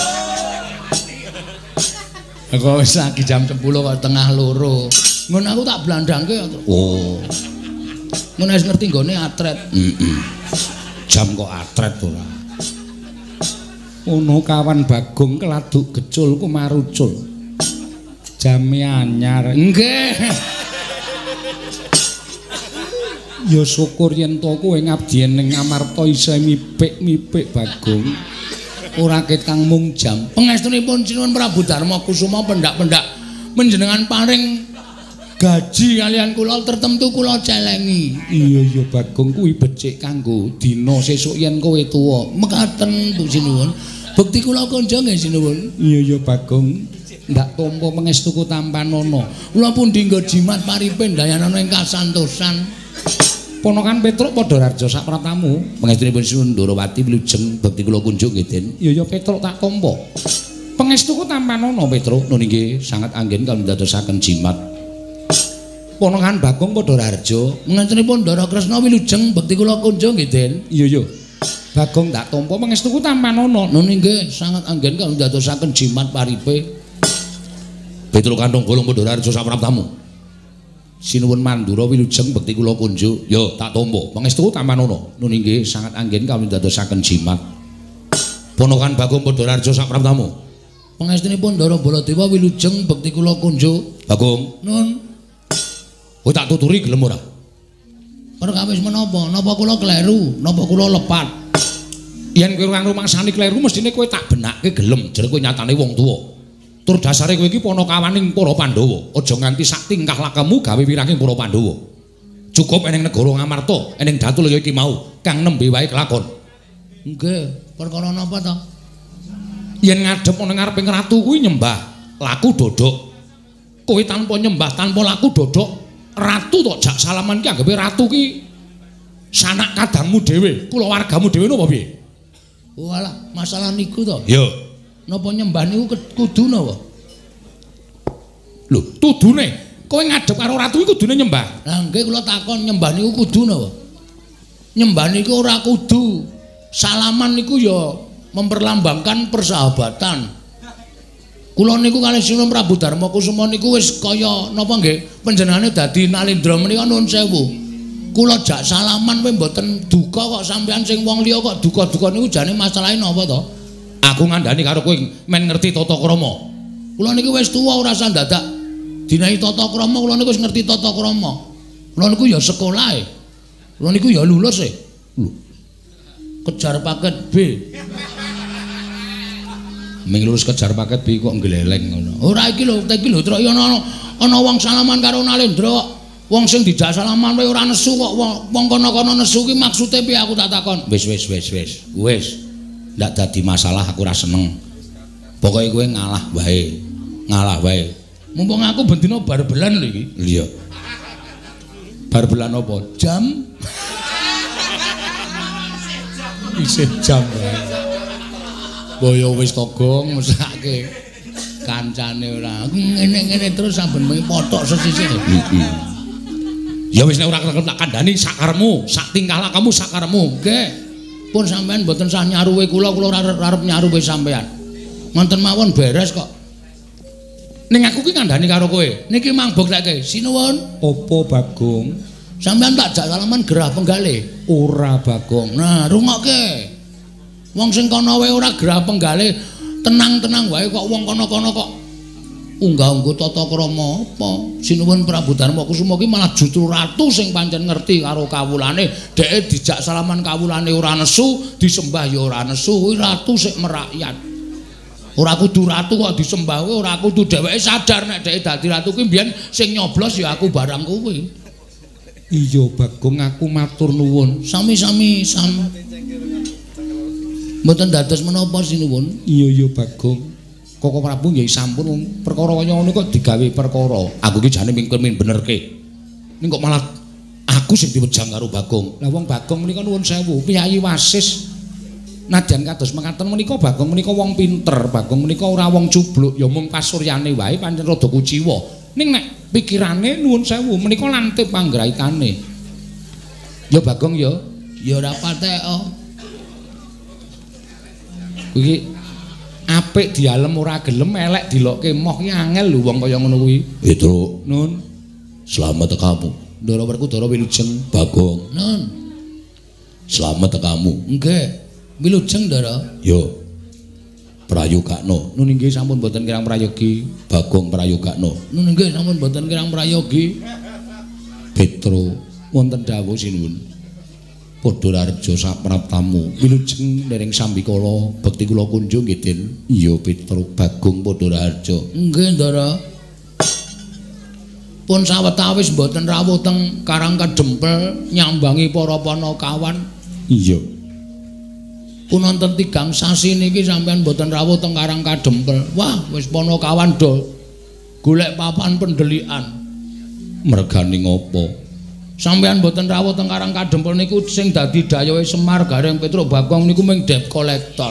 Kok wis lagi jam 10 kok tengah loro. Ngono aku tak blandangke. Oh. Ngono wis ngerti nggone atret. Jam kok atret ora. Ono kawan Bagong keladuk gecul ku marucul. Jame anyar. Nggih. Ya syukur yen to kowe ngabdi ning Amarta isa mipik-mipik Bagong. Ora ket kang mung jam. Pangestunipun sinuwun Prabu Darma Kusuma pendak-pendak menjenengan paring gaji kalian kula tertentu kula celengi. Iya Bagong kuwi becik kanggo dina sesuk yen kowe tuwa. Mekaten Bu sinuwun. Bekti kula kanja nggih sinuwun. Iya Bagong. Ndak tampa pangestuku tampanana. Kula pundi nggo jimat paripin dayanana ing kasantosan. Ponokan Petruk padha raja sapratamu. Pangestunipun sinuwun Ndarawati wilujeng bekti kula kunjuk nggih Den. Iya Petruk tak tampa. Pangestuku tampanana Petruk nun inggih sanget anggen kawula dadosaken jimat. Ponokan Bagong padha raja. Pangestunipun Ndara Kresna wilujeng bekti kula kunjuk nggih Den. Iya. Bagong tak tampa pangestuku tampanana. Nun inggih sanget anggen kawula dadosaken jimat paripe. Petruk kantong bolong padha raja sapratamu. Sinuwun Mandura wilujeng bekti kula kunjuk. Yo tak tampa pangestuku tampanana. Nun inggih sanget anggen kawula dadosaken jimat. Ponokan Bagong padha raja sapratamu. Pangestunipun Ndara Baladewa wilujeng bekti kula kunjuk. Bagong. Nun. Kowe tak tuturi gelem ora? Perkawis menapa? Napa kula kleru? Napa kula lepat? Yen kowe kang rumangsani kleru mestine kowe tak benakke gelem jare kowe nyatane wong tuwa. Tur dasare kowe iki ponokawaning para Pandhawa. Aja nganti sak tingkah lakumu gawe wiranging para Pandhawa. Cukup eneng negara Ngamarta, eneng Datulaya iki mau kang nembe wae kelakon. Nggih, perkara napa to? Yen ngadhep ana ngareping ratu kuwi nyembah, laku dodok. Kowe tanpa nyembah, tanpa laku dodok, ratu tok jak salaman ki anggape ratu ki sanak kadangmu dhewe, kulawargamu dhewe napa piye? Walah, masalah niku to. Yo. Napa nyembah niku kudu napa? Lho, tudune kowe ngadhep karo ratu iku kudune nyembah. Lah nggih kula takon nyembah niku kudu napa? Nyembah niku ora kudu. Salaman niku ya memperlambangkan persahabatan. Kula niku kalih Sinuwun Prabu Darma Kusuma niku wis kaya napa nggih? Panjenengane dadi Nalendra menika nuwun sewu. Kula jak salaman kowe mboten duka kok sampean sing wong liya kok duka-duka niku jane masalahe napa to? Aku ngandani karo kowe men ngerti tata krama. Kula niki wis tuwa ora usah dadak dinahi tata krama, kula niku wis ngerti tata krama. Kula niku ya sekolah e. Kula niku ya lulus e. Lho. Kejar paket B. Ming lulus kejar paket B kok ngleleng ngono. Ora iki lho Truk ana wong salaman karo Nalendra kok. Wong sing dijak salaman wae ora nesu kok wong kono-kono nesu ki maksude piye aku tak takon. Wis. Wis. Ndak dadi masalah aku ora seneng. Pokoke kowe ngalah wae. Mumpung aku bendina bar-belan lho iki. Iya. Bar-belan apa? Jam. Isih jam. Boyo wis togong mesake. Kancane ora. Ngene-ngene terus saben bengi potok sesisih. Ya wis nek ora tak kandhani sakarmu, sak tingkah lakumu sakarmu. Nggih. Pun sampean mboten sah nyaruwe kula ora arep nyaruwe sampean. Ngoten mawon beres kok. Ning aku ki kandhani karo kowe. Niki mangbuk saiki. Sinuwun. Apa Bagong? Sampean tak jak salaman gerah penggale. Ora Bagong. Nah, rungokke. Wong sing kono wae ora gerah penggale, tenang-tenang wae kok wong kono-kono kok unggah-ungguh tata krama apa? Sinuwun Prabu Darma Kusuma ki malah justru ratu sing pancen ngerti karo kawulane. Dheke dijak salaman kawulane ora nesu, disembah ya ora nesu. Kuwi ratu sik merakyat. Ora kudu ratu kok disembah, ora kudu dheweke sadar nek dheke dadi ratu ki mbiyen sing nyoblos ya aku barang kuwi. Iya Bagong, aku matur nuwun. Sami-sami mboten dados menapa sinuwun? Iya Bagong. Koko Prabu nggih sampun perkara kaya ngono kok digawe perkara. Aku ki jane mingkir-mingkir benerke. Ning kok malah aku sing diwejang karo Bagong. Lah wong Bagong menika nuwun sewu, piyayi wasis. Nadyan kados mekaten menika Bagong menika wong pinter, Bagong menika ora wong cubluk, ya mung pasuryane wae pancen rada kuciwa. Ning nek pikirane nuwun sewu menika lantip panggraitane. Ya Bagong ya, ya ora patek kok. Iki apik dialem ora gelem elek dilokke moh ki angel lho wong kaya ngono kuwi. Truk. Nun. Selamat tekamu. Ndara Werkudara wilujeng Bagong. Nun. Selamat tekamu. Nggih. Wilujeng Ndara. Yo. Prayogakno. Nun nggih sampun boten kirang prayogi. Bagong prayogakno. Nun nggih sampun boten kirang prayogi. Petro wonten dawuh sinuwun. Padha Raharja sapraptamu wilujeng dereng sambikala bekti kula kunjung nggih Den. Iya Petro Bagong padha Raharja. Nggih Ndara. Pun sawetawis mboten rawuh teng Karang Kadempel nyambangi para panakawan. Iya. Pun wonten 3 sasi niki sampean mboten rawuh teng Karang Kadempel. Wah, wis panakawan do golek papan pendelikan. Mergane ngopo? Sampeyan mboten rawuh teng Karang Kadempel niku sing dadi dayohe Semar Gareng Petruk Bagong niku mung debt collector.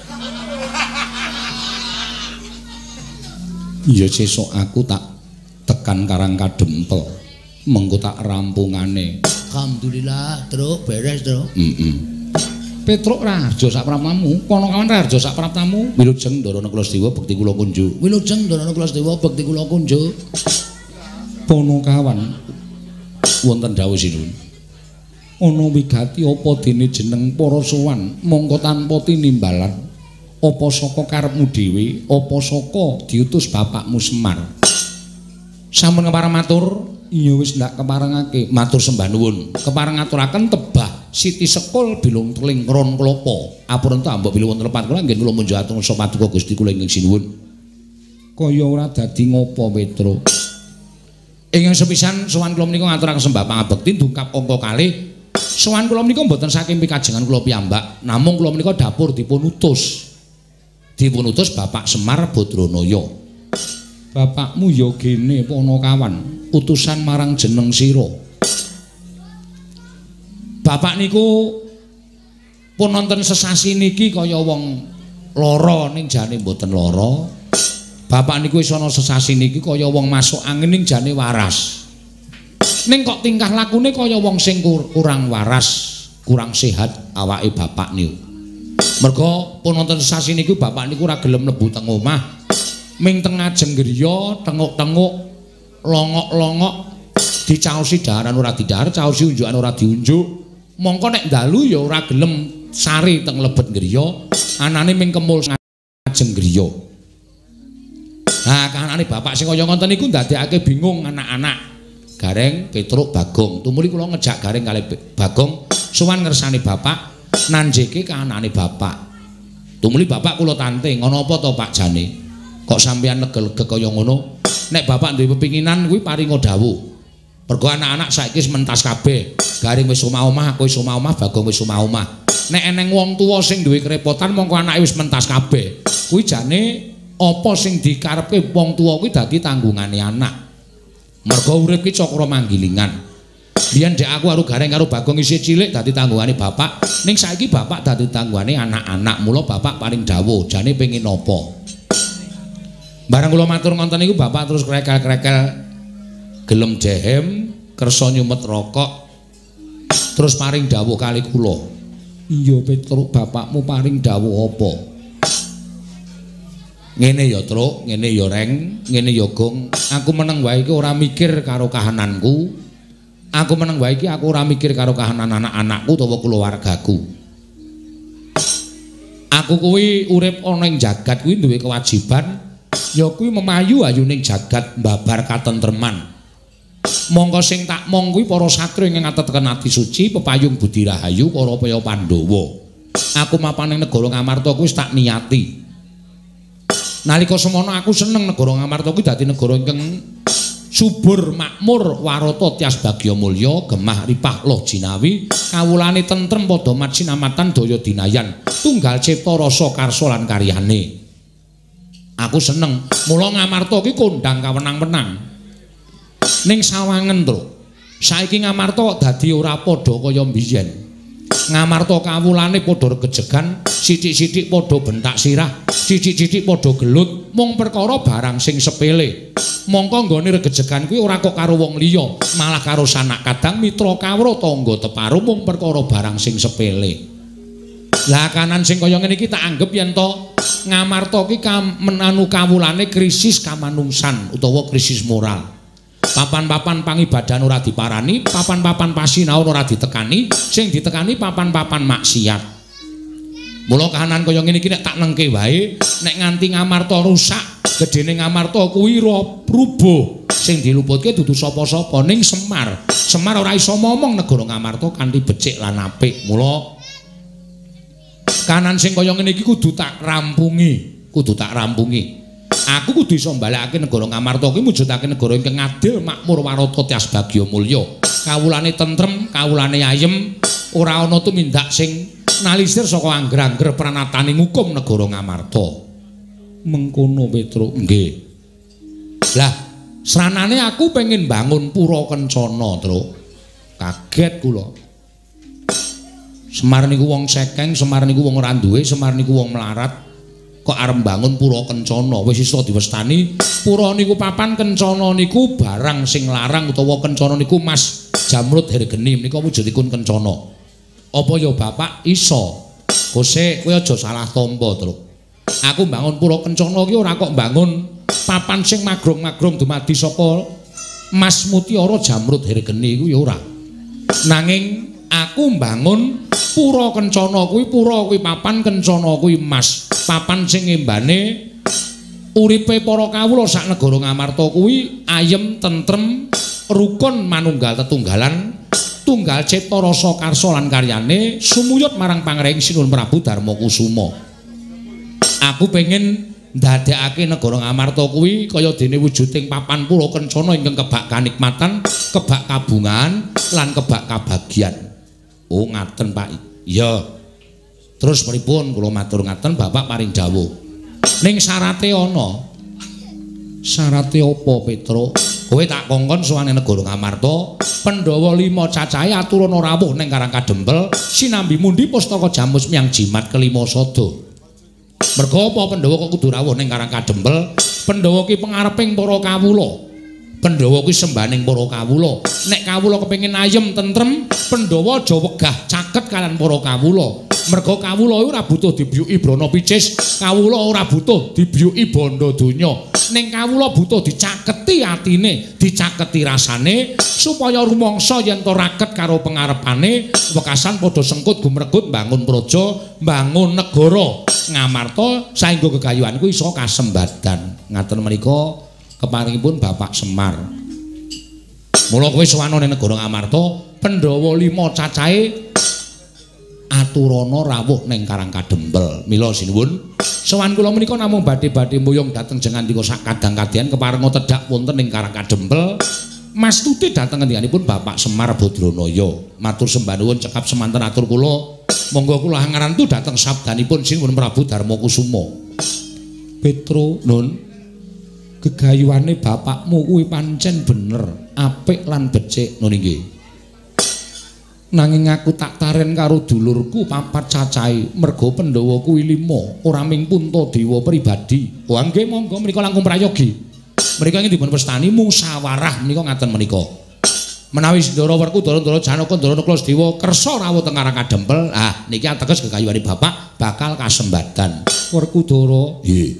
Iya sesuk aku tak tekan Karang Kadempel. Mengko tak rampungane. Alhamdulillah, Truk, beres, Truk. Petruk Raharja sapraptamu, panakawan Raharja sapraptamu. Wilujeng Ndarana Kulasedewa bekti kula kunjuk. Wilujeng Ndarana Kulasedewa bekti kula kunjuk. Panakawan wonten dawuh sinuwun. Ana wigati apa dene jeneng para sowan mongko tanpa tinimbalan apa saka karepmu dhewe apa saka diutus bapakmu Semar. Sampun kepareng matur? Iya wis ndak keparengake. Matur sembah nuwun. Kepareng ngaturaken tebah Siti Sekul bilung teling kron klapa. Apunten ambek bilung wonten lepat kula nggih kula munjuk atung sapa paduka Gusti kula ingkang sinuwun. Kaya ora dadi ngopo Petro. Ingkang sepisan sowan kula menika ngaturaken sembah pangabekti dungkap angka kalih. Sowan kula menika mboten saking pikajengan kula piyambak, namung kula menika dapur dipun utus. Dipun utus Bapak Semar Badranaya. Bapakmu ya gene panakawan, utusan marang jeneng sira. Bapak niku pun wonten sesasi niki kaya wong lara ning jane mboten lara. Bapak niku wis ana sesasi niki kaya wong masuk angin ning jane waras. Ning kok tingkah lakune kaya wong sing kurang waras, kurang sehat awake bapak niku. Merga pun wonten sesasi niku bapak niku ora gelem mlebu teng omah. Ming teng ngajeng griya, tenguk-tenguk, longok-longok dicaosi daharan ora didahar, caosi unjukan ora diunjuk. Mongko nek dalu ya ora gelem sari teng lebet griya, anane ming kemul ngajeng griya. Nah, kahanane bapak sing kaya ngoten niku ndadekake bingung anak-anak. Gareng, Petruk, Bagong. Tumuli kula ngejak Gareng kalih Bagong sowan ngersani bapak nanjeke kahanane bapak. Tumuli bapak kula tanting, ngono apa to Pak Jane? Kok sampeyan legel-legel kaya ngono? Nek bapak duwe pepinginan kuwi paringa dawuh. Mergo anak-anak saiki wis mentas kabeh. Gareng wis omah-omah, aku wis omah-omah, Bagong wis omah-omah. Nek eneng wong tuwa sing duwe kerepotan mongko anake wis mentas kabeh. Kuwi jane apa sing dikarepke wong tuwa kuwi dadi tanggungane anak. Mergo urip ki cakra manggilingan. Biyen dek aku karo Gareng karo Bagong isih cilik dadi tanggungane bapak, ning saiki bapak dadi tanggungane anak-anak. Mula bapak paring dawuh, jane pengin napa? Barang kula matur ngonten niku bapak terus krekel-krekel gelem dehem, kersa nyumet rokok, terus paring dawuh kali kula. Iya Petruk, bapakmu paring dawuh apa? Ngene ya Truk, ngene ya Reng, ngene ya Gong. Aku meneng wae iki ora mikir karo kahananku. Aku meneng wae iki aku ora mikir karo kahanan anak-anakku utawa keluargaku. Aku kuwi urip ana ing jagat kuwi duwe kewajiban ya kuwi memayu ayuning jagat mbabar katentreman. Monggo sing tak mong kuwi para satria ing ngateteken ati suci pepayung budi rahayu para paya Pandhawa. Aku mapan ing negara Ngamarta kuwi wis tak niyati. Nalika semono aku seneng negara Ngamarta kuwi dadi negara ingkang subur makmur warata tias bagya mulya gemah ripah loh jinawi kawulane tentrem padha mat sinamatan daya dinayan tunggal cipta rasa karsa lan karyane. Aku seneng mula Ngamarta kuwi kondang kawenang-wenang. Ning sawangen Truk. Saiki Ngamarta dadi ora padha kaya mbiyen. Ngamarta kawulane padha regejegan, sithik-sithik padha bentak sirah, sithik-sithik padha gelut, mung perkara barang sing sepele. Mongko nggone regejegan kuwi ora kok karo wong liya, malah karo sanak kadang mitra kawruh tangga teparo mung perkara barang sing sepele. Lah kanan sing kaya ngene iki tak anggap yen to Ngamarta ki menanu kawulane krisis kamanungsan utawa krisis moral. Papan-papan pangibadan ora diparani, papan-papan pasinaon ora ditekani, sing ditekani papan-papan maksiat. Mula kahanan kaya ngene iki nek tak nengke wae, nek nganti Ngamarta rusak, gedene Ngamarta kuwi rubuh. Sing diluputke dudu sapa-sapa ning Semar. Semar ora iso momong negara Ngamarta kanthi becik lan apik. Mula kahanan sing kaya ngene iki kudu tak rampungi, kudu tak rampungi. Aku kudu iso mbalekake negara Ngamarta kuwi mujudake negara ingkang adil, makmur, warata, tias bagya mulya. Kawulane tentrem, kawulane ayem, ora ana tumindak sing nalisir saka angger-angger pranataning hukum negara Ngamarta. Mengkono Petruk. Nggih. Lah, sranane aku pengen bangun pura kencana, Truk. Kaget kula. Semar niku wong sekeng, Semar niku wong ora duwe, Semar niku wong melarat. Kok arep bangun pura kencana wis iso diwestani pura niku papan kencana niku barang sing larang utawa kencana niku Mas Jamrut Hergeni menika wujudipun kencana apa ya Bapak iso Gose kowe aja salah tampa Truk aku bangun pura kencana ki ora kok bangun papan sing magrong-magrong dumadi saka Mas Mutiara Jamrut Hergeni kuwi ora nanging aku bangun pura kencana kuwi papan kencana kuwi Mas papan sing ngembane uripe para kawula sak negara Ngamarta kuwi ayem tentrem rukun manunggal tetunggalan tunggal cipta rasa karsa lan karyane sumuyut marang Pangrahing Sinuhun Prabu Darmakusuma. Aku pengen ndadekake negara Ngamarta kuwi kaya dene wujuding papan pura kencana ingkang kebak kanikmatan, kebak kabungan lan kebak kabagyan. Oh ngaten Pak. Iya. Terus pripun kula matur ngaten Bapak paring dawuh. Ning syarate ana. Syarate apa Petruk? Kowe tak kongkon sowane negara Ngamarta, Pandhawa 5 cacahe aturana rawuh ning Karang Kadempel, sinambi mundi pustaka jamus miyang jimat kelima sada. Merga apa Pandhawa kok kudu rawuh ning Karang Kadempel? Pandhawa ki pangareping para kawula. Pandhawa kuwi sembaning para kawula. Nek kawula kepengin ayem tentrem, Pandhawa aja wegah caket kalian para kawula. Merga kawula ora butuh dibiyuki brana picis, kawula ora butuh dibiyuki bondo donya. ning kawula butuh dicaketi atine, dicaketi rasane supaya rumangsa yen to raket karo pangarepane wekasan padha sengkut gumregut bangun praja, bangun negara Ngamarta saengga gegayuhan kuwi iso kasembadan. Ngaten menika keparingipun Bapak Semar. Mula kowe sowan ning negara Ngamarta, Pandhawa 5 cacahe aturana rawuh ning Karangkadempel. Mila sinuwun, sowan kula menika namung badhe-badhe muyung dhateng jengandika sak kadang-kadhian keparenga tedhak wonten ing Karangkadempel. Mastuti dhateng ngendikipun Bapak Semar Badranaya. Matur sembah nuwun cekap semanten atur kula. Monggo kula ngarantu dhateng sabdanipun Sinuwun Prabu Darmakusuma. Petro, Nun. Gegayuhane bapakmu kuwi pancen bener, apik lan becik, Nun inggih. Nanging aku tak taren karo dulurku papat cacahe, merga Pandhawa kuwi 5, ora ming Puntadewa pribadi. Oh nggih monggo menika langkung prayogi. Menika ing dipun pestani musyawarah menika ngaten menika. Menawi Ndara Werkudara, Ndara Janaka, Ndara Klasdewa kersa rawuh teng Karangkadempel, ah niki ateges gegayuhane bapak bakal kasembadan. Werkudara, nggih.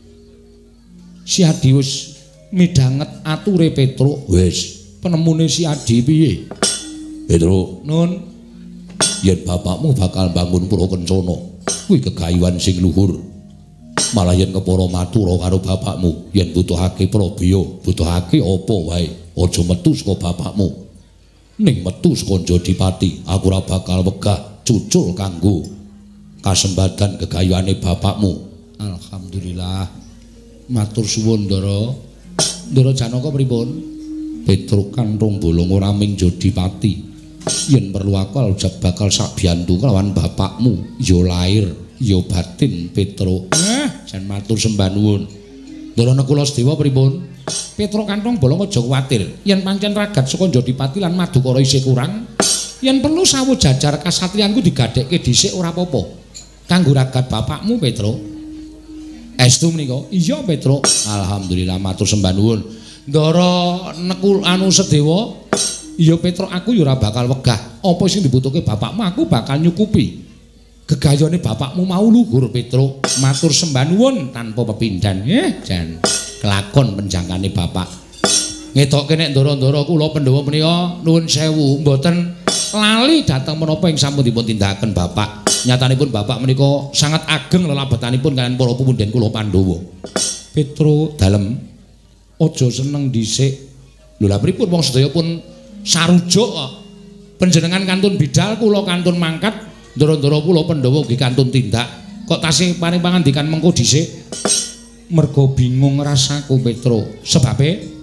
Si Adi wis midhanget ature Petruk. Wis, penemune si Adi piye? Petruk, Nun, yen bapakmu bakal bangun Pura Kencana, kuwi gegayuhan sing luhur. Malah yen kepara matur karo bapakmu, yen butuhake Prabeya, butuhake apa wae, aja metu saka bapakmu. Ning metu saka Jodipati, aku ora bakal wegah cucul kanggo kasembadan gegayuhane bapakmu. Alhamdulillah. Matur suwun, Ndara. Ndara Janaka pripun? Petruk kanthong bolong ora ming Jodipati. Yen perlu aku bakal sak biyantu kelawan bapakmu, ya lair, ya batin Petruk. Jan matur sembah nuwun. Ndara Kulasdewa pripun? Petruk kanthong bolong aja kuwatir. Yen pancen ragat saka Jodipati lan Madukara isih kurang, yen perlu sawu jajar kasatriyanku digadhekke dhisik ora apa-apa. Kanggo ragat bapakmu Petruk. Estu menika? Iya Petruk. Alhamdulillah matur sembah nuwun. Ndara Nekul Sedewa, iya Petruk aku ya ora bakal wegah. Apa sing dibutuhke bapakmu aku bakal nyukupi. Gegayane bapakmu mau luhur Petruk. Matur sembah nuwun tanpa pepindhan. Jan kelakon penjangkane bapak. Ngetokke nek ndara-ndara kula Pandhawa menika nuwun sewu mboten lali dhateng menapa ing sampun dipun tindakaken bapak. Nyatanipun bapak menika sangat ageng lelabetanipun kaliyan para pepundhen kula Pandhawa. Petruk dalem aja seneng dhisik. Lho lha pripun wong sedaya pun sarujuk kok. Panjenengan kantun bidal kula kantun mangkat, ndara-ndara kula Pandhawa nggih kantun tindak. Kok tasih paring pangandikan mengko dhisik? Mergo bingung rasaku Petruk. Sebabe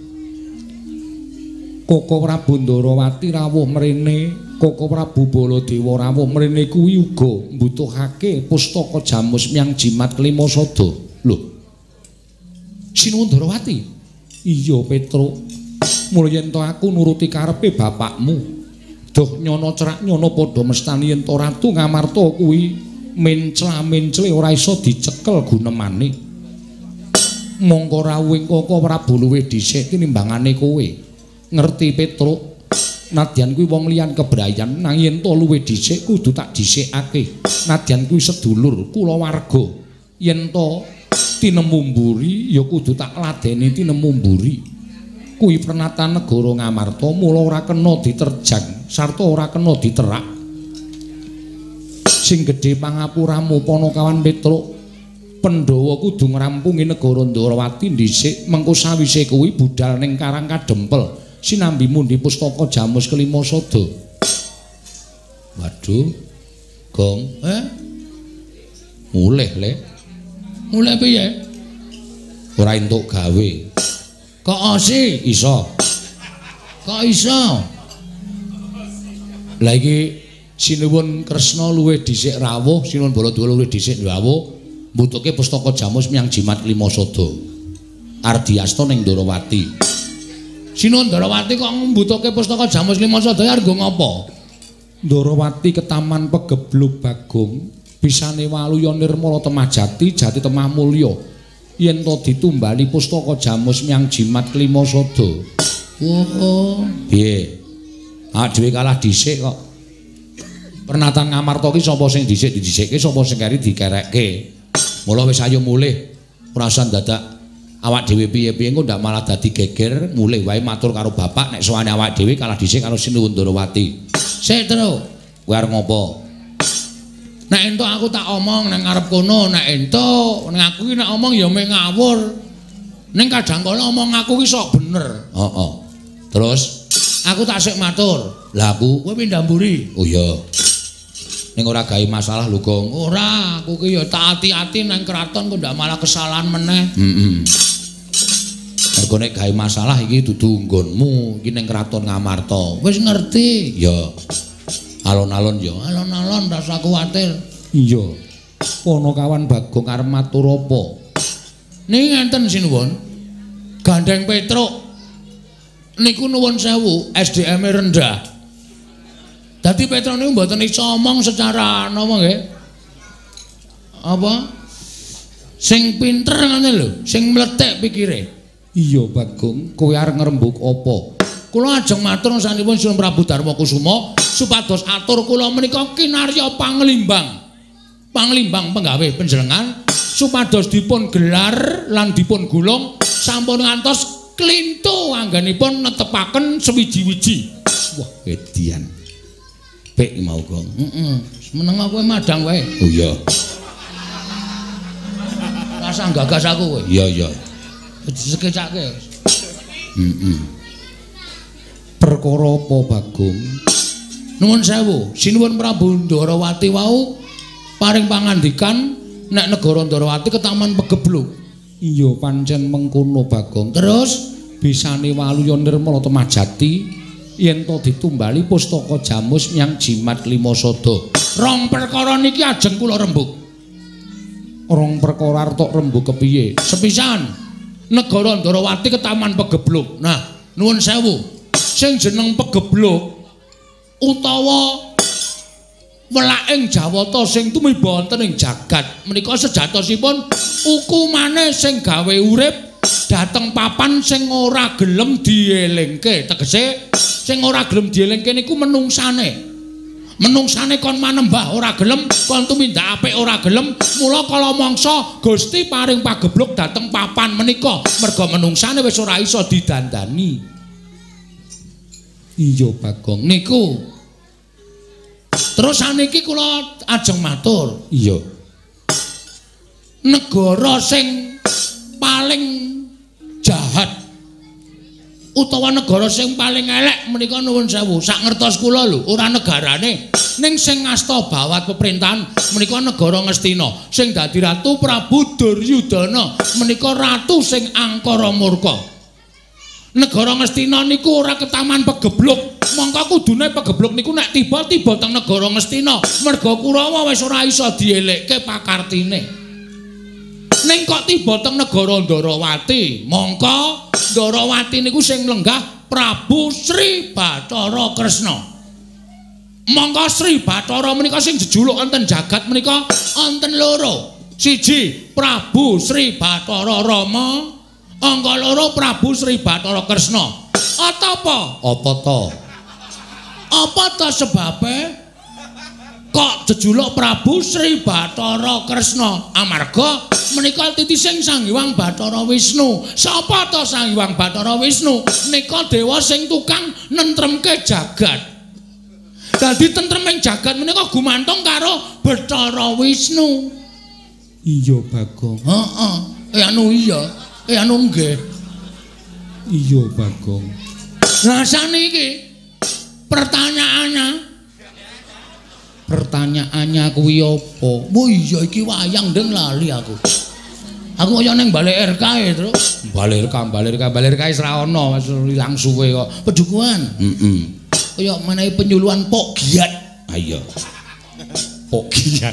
Koko Prabu Ndarawati rawuh mrene, Koko Prabu Baladewa rawuh mrene kuwi uga mbutuhake pustaka Jamus Myang Jimat Klimasada. Lho. Sinuwun Ndarawati. Iya Petruk. Mula yen to aku nuruti karepe bapakmu, doh nyono cerak nyono padha mestani yen to Ratu Ngamarta kuwi mencla-mencle ora iso dicekel gunemane. Mongko rawuhing Koko Prabu luwih dhisik tinimbangane kowe. Ngerti Petruk, nadyan kuwi wong liyan kebrayan nanging yen to luwih dhisik kudu tak dhisikake. Nadyan kuwi sedulur kula warga, yen to tinemu mburi ya kudu tak ladeni tinemu mburi. Kuwi pernatan negara Ngamarta mula ora kena diterjang sarta ora kena diterak. Sing gedhe pangapuramu Panakawan Petruk, Pandhawa kudu ngrampungi negara Ndarawati dhisik, mengko sawise kuwi budal ning Karangkadempel. Sinambi mundi pustaka Jamus Klimasada. Waduh. Gong, mulih le. Mulih piye? Ora entuk gawe. Kok ose iso? Kok iso? Lah iki Sinuwun Kresna luwih dhisik rawuh, Sinuwun Baladewa luwih dhisik rawuh, mbutuhke pustaka Jamus Myang Jimat Klimasada. Ardiasta ning Ndarawati. Sinuwun Ndarawati kok mbutuhke pustaka Jamus Klimasada argo ngapa? Ndarawati ketaman pegeblug Bagong, bisane waluya nirmala temajati jati temah mulya. Yen to ditumbali pustaka Jamus Myang Jimat Klimasada. Oh, piye? Dhewe kalah dhisik kok. Pernatan Ngamarta ki sapa sing dhisik didhisikke, sapa sing keri dikerekke. Mula wis ayo mulih, ora usah dadak awak dhewe piye-piye engko ndak malah dadi geger, mulih wae matur karo bapak nek sowane awak dhewe kalah dhisik karo Sinuwun Ndarawati. Sik, Tru. Kowe arep ngopo? Nek entuk aku tak omong nang ngarep kono, nek entuk ning aku iki nek omong ya meh ngawur. Ning kadang kala omong aku ki sok bener. Heeh. Terus aku tak sik matur. Lah aku kowe pindah mburi. Oh iya. Ning ora gawe masalah lho, Gong. Ora, aku ki ya tak ati-ati nang kraton kok ndak malah kesalahan meneh. Heeh. Mergo nek gawe masalah iki dudu nggonmu, iki ning kraton Ngamarta. Wis ngerti? Ya. Alon-alon ya, alon-alon ora usah kuwatir. Iya. Ponokawan Bagong arep matur apa? Niki ngenten Sinuwun. Gandeng Petruk niku nuwun sewu, SDM-e rendah. Dadi Petruk niku mboten iso omong secara napa nggih? Apa? Sing pinter ngene lho, sing mletek pikire. Iya Bagong, kowe arep ngrembug apa? Kula ajeng matur sanipun Sunan Prabu Darmakusuma supados atur kula menika kinarya panglimbang penggawe panjenengan supados dipun gelar lan dipun gulung sampun ngantos klintu anggenipun netepaken sewiji-wiji. Wah, edian. Pek mau, Gong. Meneng kowe madang wae. Oh iya. Rasa gagas aku kowe. Iya, iya. Sekecake. Perkara apa Bagong? Nuwun sewu, Sinuwun Prabu Ndarawati wau paring pangandikan nek negara Ndarawati ketaman pegebluk. Iya pancen mengkono Bagong. Terus bisane waluya nirmala temajati yen to ditumbali pustaka Jamus nyang Jimat Lima Sada. Rong perkara niki ajeng kula rembug. Rong perkara arep rembug kepiye? Sepisan negara Ndarawati ketaman pegebluk. Nah, nuwun sewu. Sing jeneng pegebluk utawa welaking Jawata sing tumiba wonten ing jagat menika sejatosipun ukumane sing gawe urip dhateng papan sing ora gelem dielingke. Tegese sing ora gelem dielingke niku menungsane kon manembah ora gelem, kon tumindak apik ora gelem. Mula kala mangsa Gusti paring pagebluk dhateng papan menika merga menungsane wis ora iso didandani. Iya Bagong niku. Terus saniki kula ajeng matur. Iya. Negara sing paling jahat utawa negara sing paling elek menika nuwun sewu. Sak ngertos kula lho, ora negarane ning sing ngasta bawat pemerintahan menika negara Ngastina. Sing dadi ratu Prabu Duryudana menika ratu sing angkara murka. Negara Ngastina niku ora ketaman pegebluk. Mongko kudune pegebluk niku nek tiba-tiba teng negara Ngastina, merga Kurawa wis ora iso dielekke pakartine. Ning kok tiba teng negara Ndarawati, mongko Ndarawati niku sing lenggah Prabu Sri Bathara Kresna. Mongko Sri Bathara menika sing jejuluk wonten jagat menika wonten loro. Siji Prabu Sri Bathara Rama, angka loro Prabu Sri Bathara Kresna. Apa? Apa to? Apa to sebabe kok jejuluk Prabu Sri Bathara Kresna? Amarga menika titising Sang Hyang Bathara Wisnu. Sapa to Sang Hyang Bathara Wisnu? Nika dewa sing tukang nentremke jagat. Dadi tentreming jagat menika gumantung karo Bathara Wisnu. Iya Bagong. Heeh. Anu iya. Anu nggih. Iya Bagong. Lah saniki pertanyaannya kuwi apa? Oh iya iki wayang ndeng lali aku. Aku kaya ning balik RK e, Tru. Balik RK wis ra ono, wis ilang suwe kok. Pedukuhan. Kaya menehi penyuluhan Pok Giat. Ah iya. Pok Giat.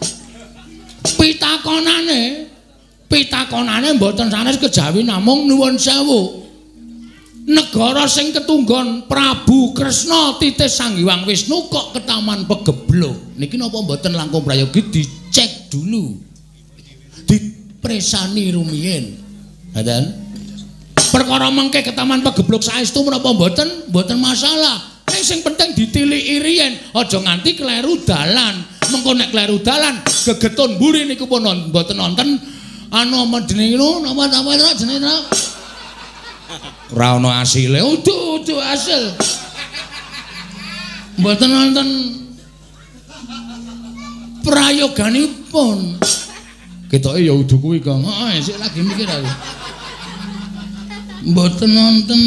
Pitakonane mboten sanes kejawi namung nuwun sewu. Negara sing ketunggon Prabu Kresna titis Sang Hyang Wisnu kok ketaman pegebluk. Niki napa mboten langkung prayogi dicek dulu. Dipresani rumiyin. Ngoten. Perkara mengke ketaman pegebluk saestu menapa mboten? Mboten masalah. Ning sing penting ditiliki riyen, aja nganti kleru dalan. Mengko nek kleru dalan gegetun mburi niku pun mboten wonten anu medeni ngono napa jenenge ora ana asile udu asil mboten wonten prayoganipun ketoke ya udu kuwi Kang heeh sik lagi mikir aku mboten wonten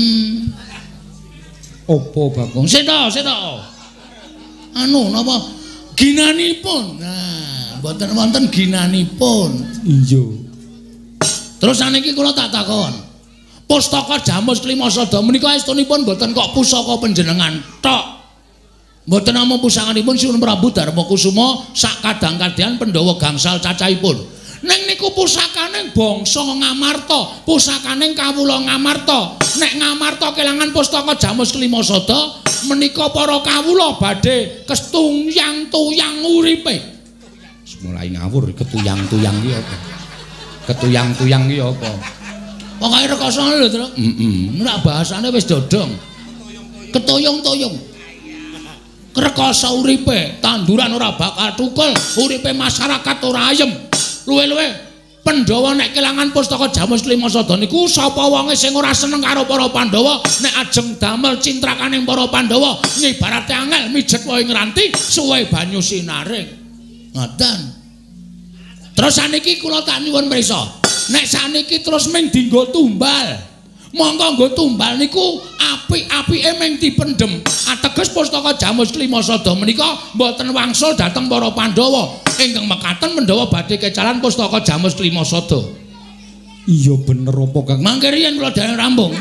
apa Bagong sik to anu napa ginanipun nah mboten wonten ginanipun iya terus saniki kula tak takon Pustaka Jamus Klimasada menika estunipun mboten kok pusaka panjenengan tok mboten namung pusakanipun Sinuwun Prabu Darmakusuma sak kadang-kadang Pandhawa gangsal cacahipun ning niku pusakaning bangsa Ngamarta pusakaning kawula Ngamarta nek Ngamarta kelangan Pustaka Jamus Klimasada menika para kawula badhe ketuyang-tuyang uripe mulai ngawur ketuyang-tuyang ki apa ketuyang-tuyang ki apa pokoke rekoso lho Tru nek bahasane wis dodong ketuyung-tuyung rekoso uripe tanduran ora bakal tukul uripe masyarakat ora ayem luwe-luwe Pandhawa nek kelangan Pustaka Jamus Klimasada niku sapa wonge sing ora seneng karo para Pandhawa nek ajeng damel cintrakaning para Pandhawa ngibarate angel mijet wae ngranti suwe banyu sinaring ngoten terus saniki kula tak nyuwun prisa nek saniki terus ming dienggo tumbal monggo nggo tumbal niku apik-apike ming dipendhem ateges Pustaka Jamus Klimasada menika mboten wangsul dhateng para Pandhawa ingkang mekaten Pandhawa badhe kecalan Pustaka Jamus Klimasada iya bener apa Kang mangke riyen kula dhewe rampung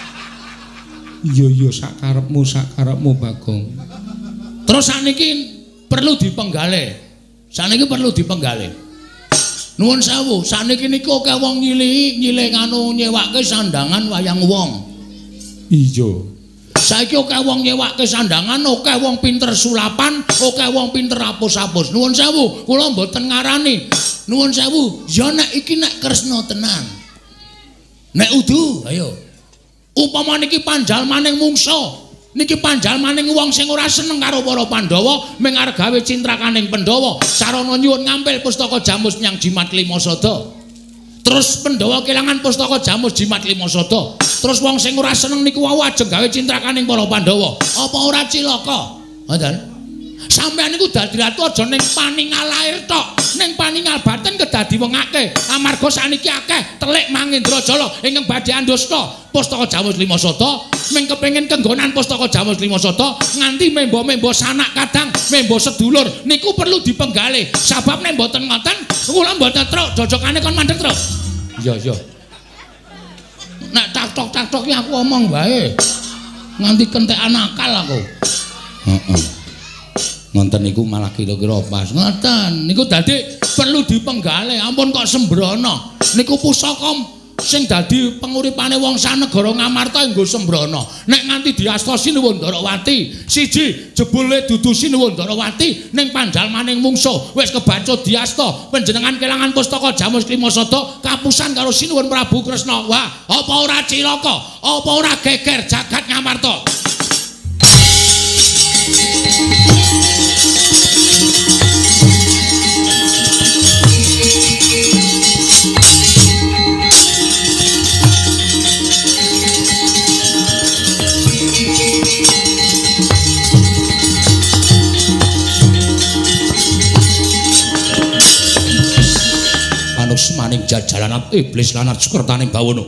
iya sakarepmu Bagong terus saniki perlu dipenggalih nuwun sewu saniki niku akeh wong nyilih anu nyewake sandangan wayang wong iya saiki akeh wong nyewake sandangan akeh wong pinter sulapan akeh wong pinter apus-apus nuwun sewu kula mboten ngarani nuwun sewu ya nek iki nek kresna tenan nek udu ayo upama niki panjal maning mungsa niki panjal maning wong sing ora seneng karo para Pandhawa ming arep gawe cintrakaning Pandhawa sarana nyuwun ngampil Pustaka Jamus nyang Jimat Klimasada terus Pandhawa kelangan Pustaka Jamus Jimat Klimasada terus wong sing ora seneng niku wau ajeng gawe cintrakaning para Pandhawa apa ora cilaka ngoten sampeyan niku dadi ratu aja ning paningal lair tok ning paningal batin kedadi wong akeh amarga saniki akeh telik Mangendrajala ingkang badhe andhasta Pustaka Jamus Klimasada ming kepengin kenggonan Pustaka Jamus Klimasada nganti membo-membo sanak kadang membo sedulur niku perlu dipenggalih sebab nek mboten ngoten kula mboten truk jojokane kon mandeg truk iya nek tak-tok ki aku omong wae nganti kentekan akal aku heeh nonton niku malah kira-kira pas ngoten niku dadi perlu dipenggalih ampun kok sembrono niku pusaka sing dadi penguripane wong sanegara Ngamarta nggo sembrono nek nganti diasta Sinuwun Darawati siji jebule dudu Sinuwun Darawati ning panjal maning mungsuh wis kebacut diasta panjenengan kelangan Pustaka Jamus Klimasada kapusan karo Sinuwun Prabu Kresna wah apa ora cilaka apa ora geger jagat Ngamarta maning jajalan iblis lanat sukertaning bawono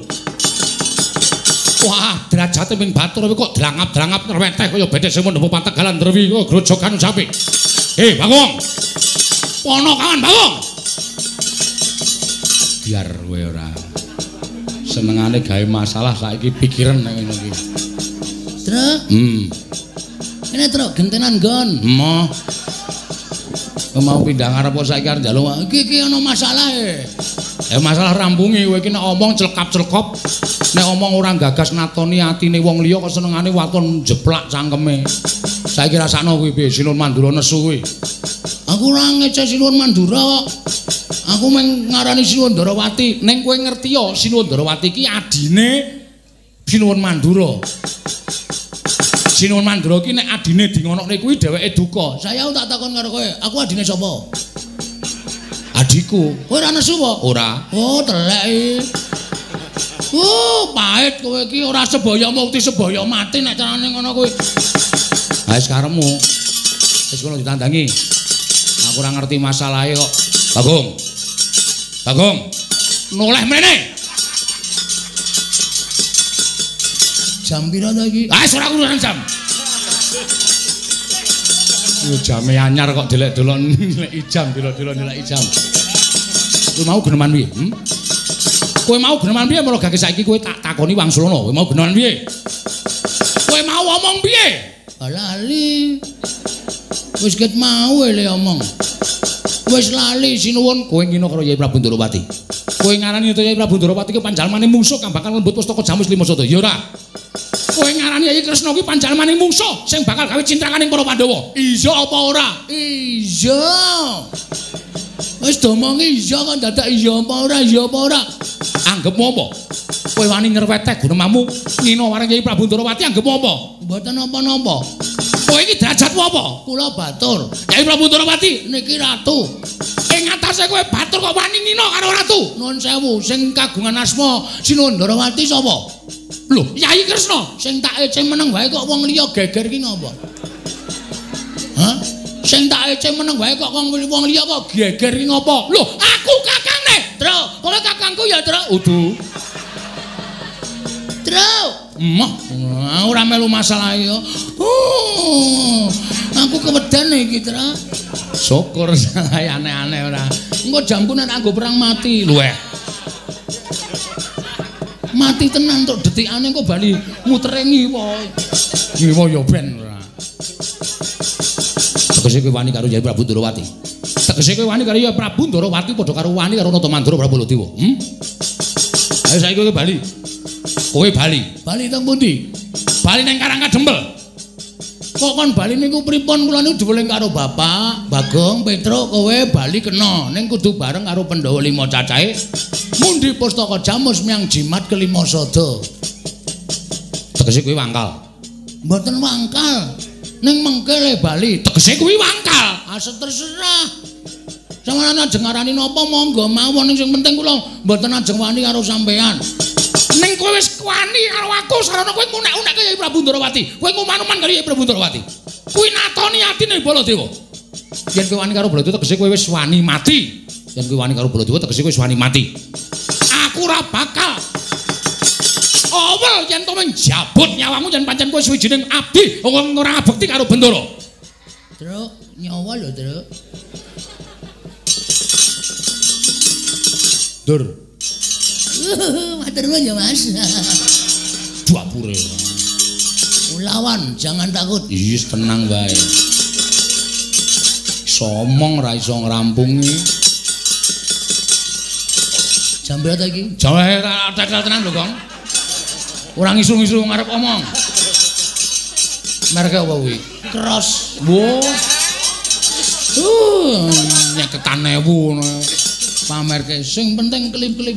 wah derajate ping batur kok drangap-drangap nerweteh kaya bedhe sing mundhep pategalan drewi kok grojogan sapi Bagong pono kawan Bagong biar kowe ora senengane gawe masalah saiki pikiran nek ngono iki Truk ini truk gentenan gon mau pindah ngarep saiki arep njaluk iki ana masalah masalah rampungi kowe iki nek omong celkap-celkop nek omong ora gagas natoni atine wong liya kok senengane waton jeplak cangkeme saiki rasakno kuwi piye Sinuwun Mandura nesu kuwi aku ora ngece Sinuwun Mandura kok aku mung ngarani Sinuwun Darawati ning kowe ngerti ya Sinuwun Darawati iki adine Sinuwun Mandura Sinuwun Mandura ki nek adine dingonokne kuwi dheweke duka. Saya tak takon karo kowe, aku adine sapa? Adikku. Kowe ora nesu apa? Ora. Oh, telek iki. Pahit kowe iki ora sebaya mukti sebaya mati nek carane ngono kowe. Ha wis karepmu. Wis kono ditandangi. Aku ora ngerti masalahe kok. Bagong. Bagong. Noleh mrene. Jam pira ta iki? Ah, wis ora urusan jam. Yo jame anyar kok delek-delok nilai jam, delok-delok nilai jam. Kowe mau geneman piye? Kowe mau geneman piye mulo gak saiki kowe tak takoni wangsulana. Kowe mau geneman piye? Kowe mau omong piye? Lali. Wis ket mau le omong. Wis lali sinuwun. Kowe ngino karo Yai Prabu Ndorowati. Kowe ngarani Yai Prabu Ndorowati ki panjalmane mungsuh kang bakal lembut pustaka Jamus Limasada. Ya ora. Kowe ngarani Yai Kresna kuwi panjalmane mungsuh sing bakal gawe cintrakaning para Pandhawa. Iya apa ora? Iya. Wis domongi iya kok dadak iya apa ora? Iya apa ora? Anggepmu apa? Kowe wani ngerwetek gunemamu ngino marang Yai Prabu Ndorowati anggepmu apa? Mboten napa-napa. Kowe iki derajatmu apa? Kula batur. Yai Prabu Ndorowati Niki ratu. ing atase kowe batur kok wani ngino karo ratu. Nuwun sewu, sing kagungan asma Sinuwun Ndorowati sapa? Lho, Yai Kresna. Sing tak eceng meneng wae kok wong liya geger ki ngopo? Hah? Sing tak eceng meneng wae kok wong liya kok geger ki ngopo? Lho, aku kakangne. Tru, kowe kakangku ya, Tru. Udu. Tru. Emoh, Ora melu masalah ya. Aku kewedan iki, Tru. syukur salah aneh-aneh ora. Engko jamku nek anggo perang mati. Luweh. Mati tenan tok detikane kok bali mutere ngiwa. Ngiwa ya ben ora. Tegese kowe wani karo Yai Prabu Ndorowati. Tegese kowe wani karo Yai Prabu Ndorowati padha karo wani karo Natamandra Prabu Baladewa. Ayo saiki kowe bali. Kowe bali. Bali teng pundi? Bali nang Karangkadempel. Kok kon bali niku pripun kula niku diweling karo Bapak, Bagong, Petruk, kowe bali kena ning kudu bareng karo Pandhawa 5 cacahe. Mundi pustaka Jamus miyang jimat Kelimasada. Tegese kuwi wangkal. Mboten wangkal. Ning mengke bali. Tegese kuwi wangkal. Asal terserah. Sampeyan ajeng ngarani napa monggo mawon ning sing penting kula mboten ajeng wani karo sampean. Ning kowe wis wani karo aku sarana kowe ngunek-unekke Yai Prabu Ndorowati. Kowe nguman-uman karo Yai Prabu Ndorowati. Kuwi natoni atine Baladewa. Yen kowe wani karo Baladewa tegese kowe wis wani mati. Yen kowe wani karo Baladewa tegese kowe wis wani mati. Aku ora bakal awel yen to menjabut nyawamu yen pancen kowe suwijining abdi wong ora ngabekti karo Bendoro. Truk, nyawa lho, Truk. Dur. Matur nuwun ya, Mas. Dapure. Lawan, jangan takut. Yes, tenang wae. Somong ra iso ngrampungi. Jam berapa iki? Jawa tetel tenan lho, Kong. Ora ngisu-ngisu ngarep omong. Merek apa kuwi? Cross. Wo. Nyeketan 1000 Pamerke sing penting klip-klip.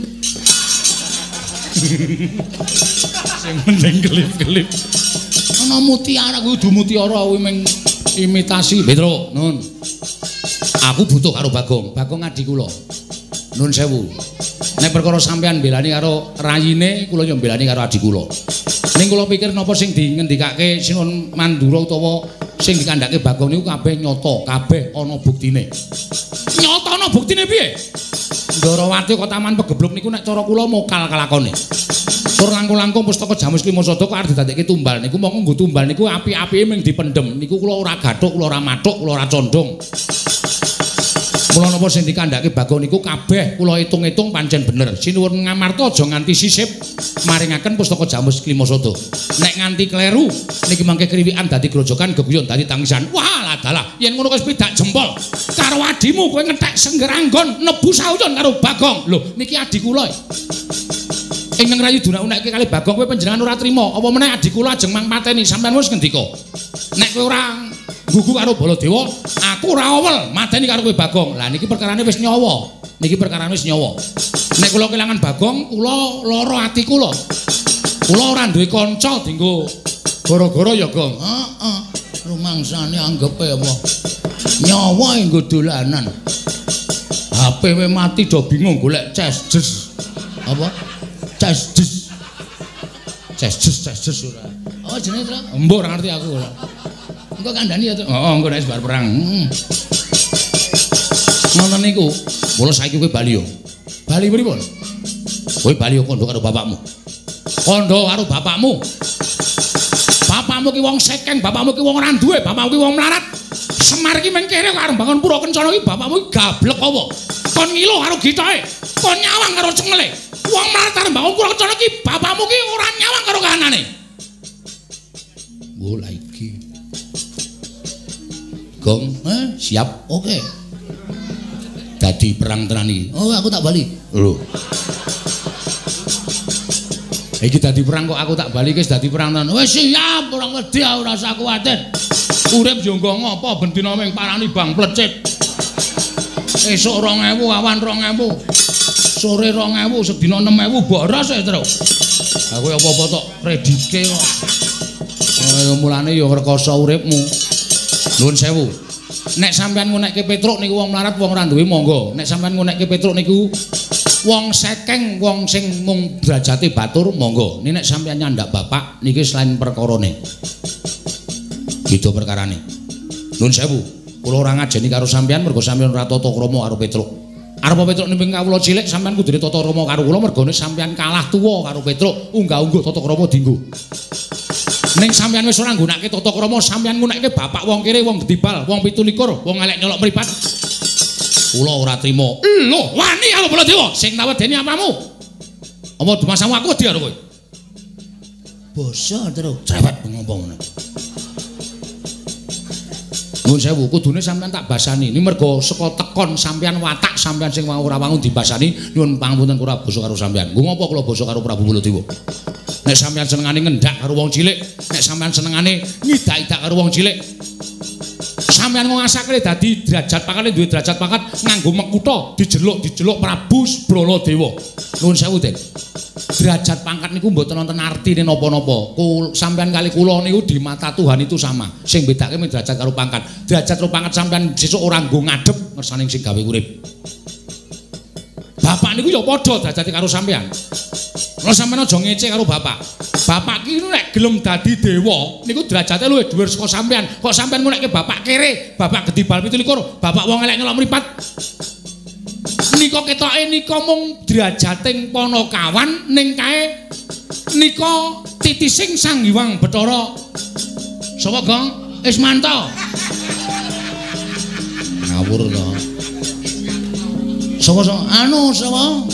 Sing penting klip-klip. Ana mutiara kudu mutiara kuwi ming imitasi. Petro, nun. Aku butuh karo Bagong. Bagong adik kula. Nun sewu. Nek perkara sampean belani karo rayine, kula yo belani karo adik kula. Ning kula pikir napa sing dingendikake Sinuwun Mandura utawa sing dikandhake Bagong niku kabeh nyata, kabeh ana buktine. Nyata ana buktine piye? Ndorowati kok taman pegebluk niku nek cara kula mokal kelakone. Tur langkung-langkung pustaka Jamus Limasada kok arep didadekke tumbal niku mongko nggo tumbal niku api-apike ming dipendhem. Niku kula ora gathuk, kula ora mathuk, kula ora condong. Mula napa sing dikandhake Bagong niku kabeh kula itung-itung pancen bener. Sinuwun ngamarta aja nganti sisip maringaken pustaka Jamus Limasada. Nek nganti kleru niki mangke kriwikan dadi grojokan geguyon dadi tangisan. Wah, ladalah yen ngono wis pidak jempol karo adimu kowe ngetek senggeranggon nebu sauyon karo Bagong. Lho, niki adik kula. Ingkang rayu dunak-unekke kali Bagong kowe panjenengan ora trima. Apa meneh adik kula ajeng mang mateni sampean wis ngendika. Nek kowe ora gugu karo Baladewa, aku ora awel mateni karo kowe Bagong. Lah niki perkarane wis nyawa. Niki perkarane wis nyawa. Nek kula kelangan Bagong, kula lara ati kula. Kula ora duwe kanca dienggo gara-gara ya, Gong. Heeh. Rumangsane anggepe apa? Nyawa enggo dolanan. HP kabeh mati do bingung golek ces-jes. Apa? Ces-jes. Ces-jes ora. Oh jenenge to? Mbok ora ngerti aku ora. Engko kandhani ya to. Heeh, engko nek bar perang. Ngono niku. Mula saiki kowe bali yo. Bali pripun? Kowe bali yo kondo karo bapakmu. Kondo karo bapakmu. Bapakmu ki wong sekeng, bapakmu ki wong ora duwe, bapakmu ki wong melarat. Semar ki mengkene karo bangun pura kencana ki bapakmu ki gablek apa? Kon ngilo karo gitoke, kon nyawang karo cengele. Wong melarat karo bangun pura kencana ki bapakmu ki ora nyawang karo kahanane. Wo lagi. Gong, siap, oke. Dadi perang tenan iki. Oh, aku tak bali. Lho. Iki dadi perang kok aku tak bali wis dadi perang tenan. Wis siap, ora wedi ora usah kuwatir. Urip yo nggo ngopo bendina ming parani bang plecit. Esuk 2000, awan 2000. Sore 2000, sedina 6000 boros e, Tru. Aku apa-apa tok kreditke kok. Mulane yo rekoso uripmu. Nuwun sewu. Nek sampean ngunekke Petruk niku wong melarat wong ora duwe monggo. Nek sampean ngunekke Petruk niku wong sekeng wong sing mung derajate batur monggo. Nek sampean nyandak bapak niki selain perkarane. Gitu perkarane. Nuwun sewu. Kula ora ngajeni karo sampean mergo sampean ora tata krama karo Petruk. Arep Petruk nimping kawula cilik sampean kudune tata krama karo kula mergone sampean kalah tuwa karo Petruk. Unggah-ungguh tata krama dienggo. Ning sampeyan wis ora nggunakake tata krama, sampeyan nggunakake bapak wong kere, wong gedibal, wong 17, wong elek nyolok mripat. Kula ora trima. Lho, wani karo Baladewa sing tawedeni apamu? Apa dumasamu aku wedi karo kowe? Basa terus cerewet ngomong ngono. Nuwun sewu, kudune sampeyan tak basani. Ini mergo saka tekon sampeyan watak sampeyan sing ora wangun dibasani, nyuwun pangapunten kula basa karo sampeyan. Nggo ngopo kula basa karo Prabu Baladewa? Nek sampeyan senengane ngendak karo wong cilik, nek sampeyan senengane ngidak-idak karo wong cilik. Sampeyan wong asakle dadi derajat pangkate duwe derajat pangkat nganggo mekutha dijeluk Prabu Baladewa. Nuwun sewu, Den. Derajat pangkat niku mboten wonten artine napa-napa. Sampeyan kali kula niku di mata Tuhan itu sama. Sing bedake mung derajat karo pangkat. Derajat karo pangkat sampeyan sesuk ora nggo ngadep ngersane sing gawe urip. Bapak niku ya padha derajate karo sampeyan. Lha sampeyan aja ngece karo bapak. Bapak ki nek gelem dadi dewa niku derajate luwih dhuwur saka sampeyan. Kok sampeyan ngunekke bapak kere, bapak gedibal 17, bapak wong elek nyolok mripat. Nika ketoke nika mung derajating Panakawan ning kae nika titising Sang Hyang Bathara. Sapa, Gong? Ismanto. Ngawur to. Sapa? Anu sapa?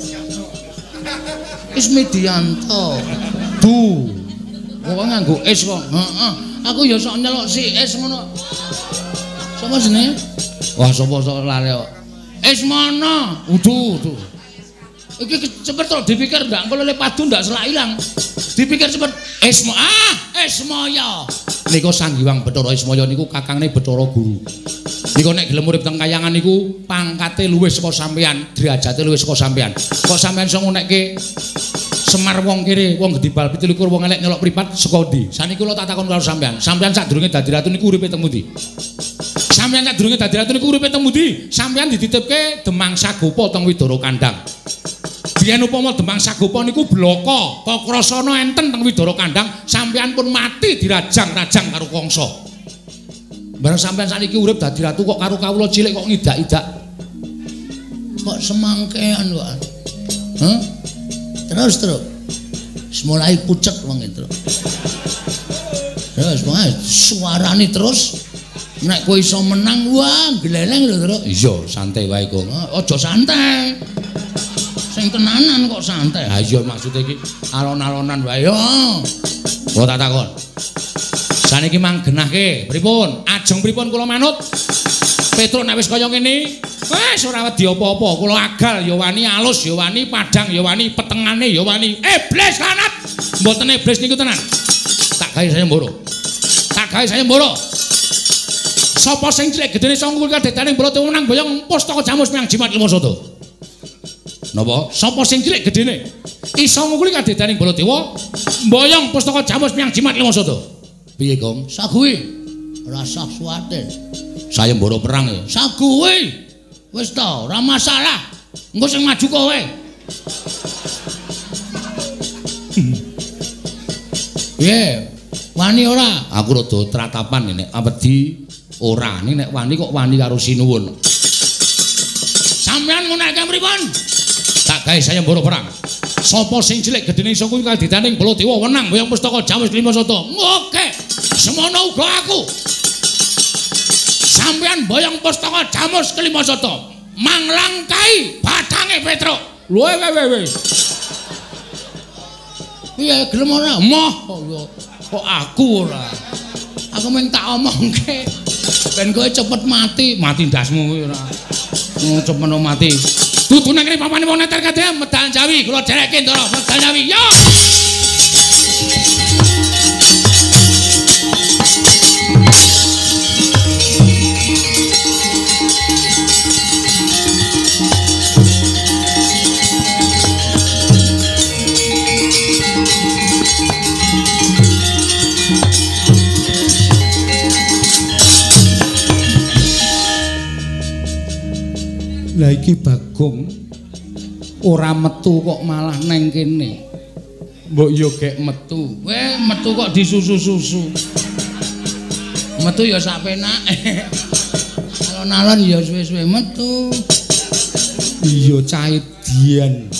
Ismidianto. Du. Kok nganggo is kok? Heeh. Aku ya sok nyelok si is ngono. Sapa jenenge? Wah, sapa sok lali kok. Ismana. Udu. Iki cepet to dipikir ndak engko lele padu ndak selak ilang. Dipikir cepet. Ismaya. Nika Sang Hyang Bathara Ismaya niku kakangne Bathara Guru. Nika nek gelem urip teng kayangan niku pangkate luwih saka sampeyan, derajate luwih saka sampeyan. Kok sampeyan iso ngunekke Semar wong kere, wong gedibal 17, wong elek nyolok mripat saka ndi? Saniki kula tak takon karo sampeyan. Sampeyan sadurunge dadi ratu niku uripe teng pundi? Sampeyan sadurunge dadi ratu niku uripe teng pundi? Sampeyan dititipke Demang Sagopa teng Widara Kandhang. Biyen upama Demang Sagopa niku blaka, Kakrasana enten teng Widara Kandhang, sampeyan pun mati dirajang-rajang karo Kangsa. Bareng sampeyan saniki urip dadi ratu kok karo kawula cilik kok ngidak-idak. Kok semangkean kok. Hah? Terus mulai pucet wong itu. Terus wae suarane terus nek kowe iso menang wah gleleng lho, Tru. Iya, santai wae kok. Aja santai. Sing tenanan kok santai. Ha iya maksude iki alon-alonan wae yo. Kok tak takon. Saniki mang genahke pripun? Ajeng pripun kula manut? Petruk nek wis kaya ngene wis ora wedi apa-apa, kula agal ya wani, alus ya wani, padang ya wani, petengane ya wani. Iblis lanat. Mboten iblis niku tenan. Tak gawe saya mboro. Sapa sing cilik gedene sangkul kadetaning Baladewa menang boyong pustaka jamus miang jimat lima soto. Napa? Sapa sing cilik gedene iso ngukuli kadetaning Baladewa boyong pustaka jamus miang jimat lima soto. Piye, Gong? Saguwe. Rasa suwate. Saya mboro perang ya. Saguwe. Wis to, ora masalah. Engko sing maju kowe. Piye? Wani ora? Aku rada tratapan nek wedi ora, nek wani kok wani karo Sinuwun. Sampeyan nguneke pripun? Tak gawe sayembara perang. Sapa sing cilik gedene iso kuwi kaditaning Baladewa wenang Wayang Pustaka Jamus Klimasata. Oke. Semono uga aku. Sampeyan Wayang Pustaka Jamus Klimasata manglangkai batange Petruk. Lho we. Piye gelem ora? Moh kok aku ora. Aku mung tak omongke. Ben kowe cepet mati ndasmu kuwi ora. Cepet mati. Dudu nang kene papane wong neter kadhe Medan Jawi, kula dereke ndara Medan Jawi. Yo! Lah iki Bagong ora metu kok malah neng kene. Mbok yo gek metu. Weh, metu kok disusu-susu. Metu ya sak penake. Alon-alon ya suwe-suwe metu. Iya cahe dian.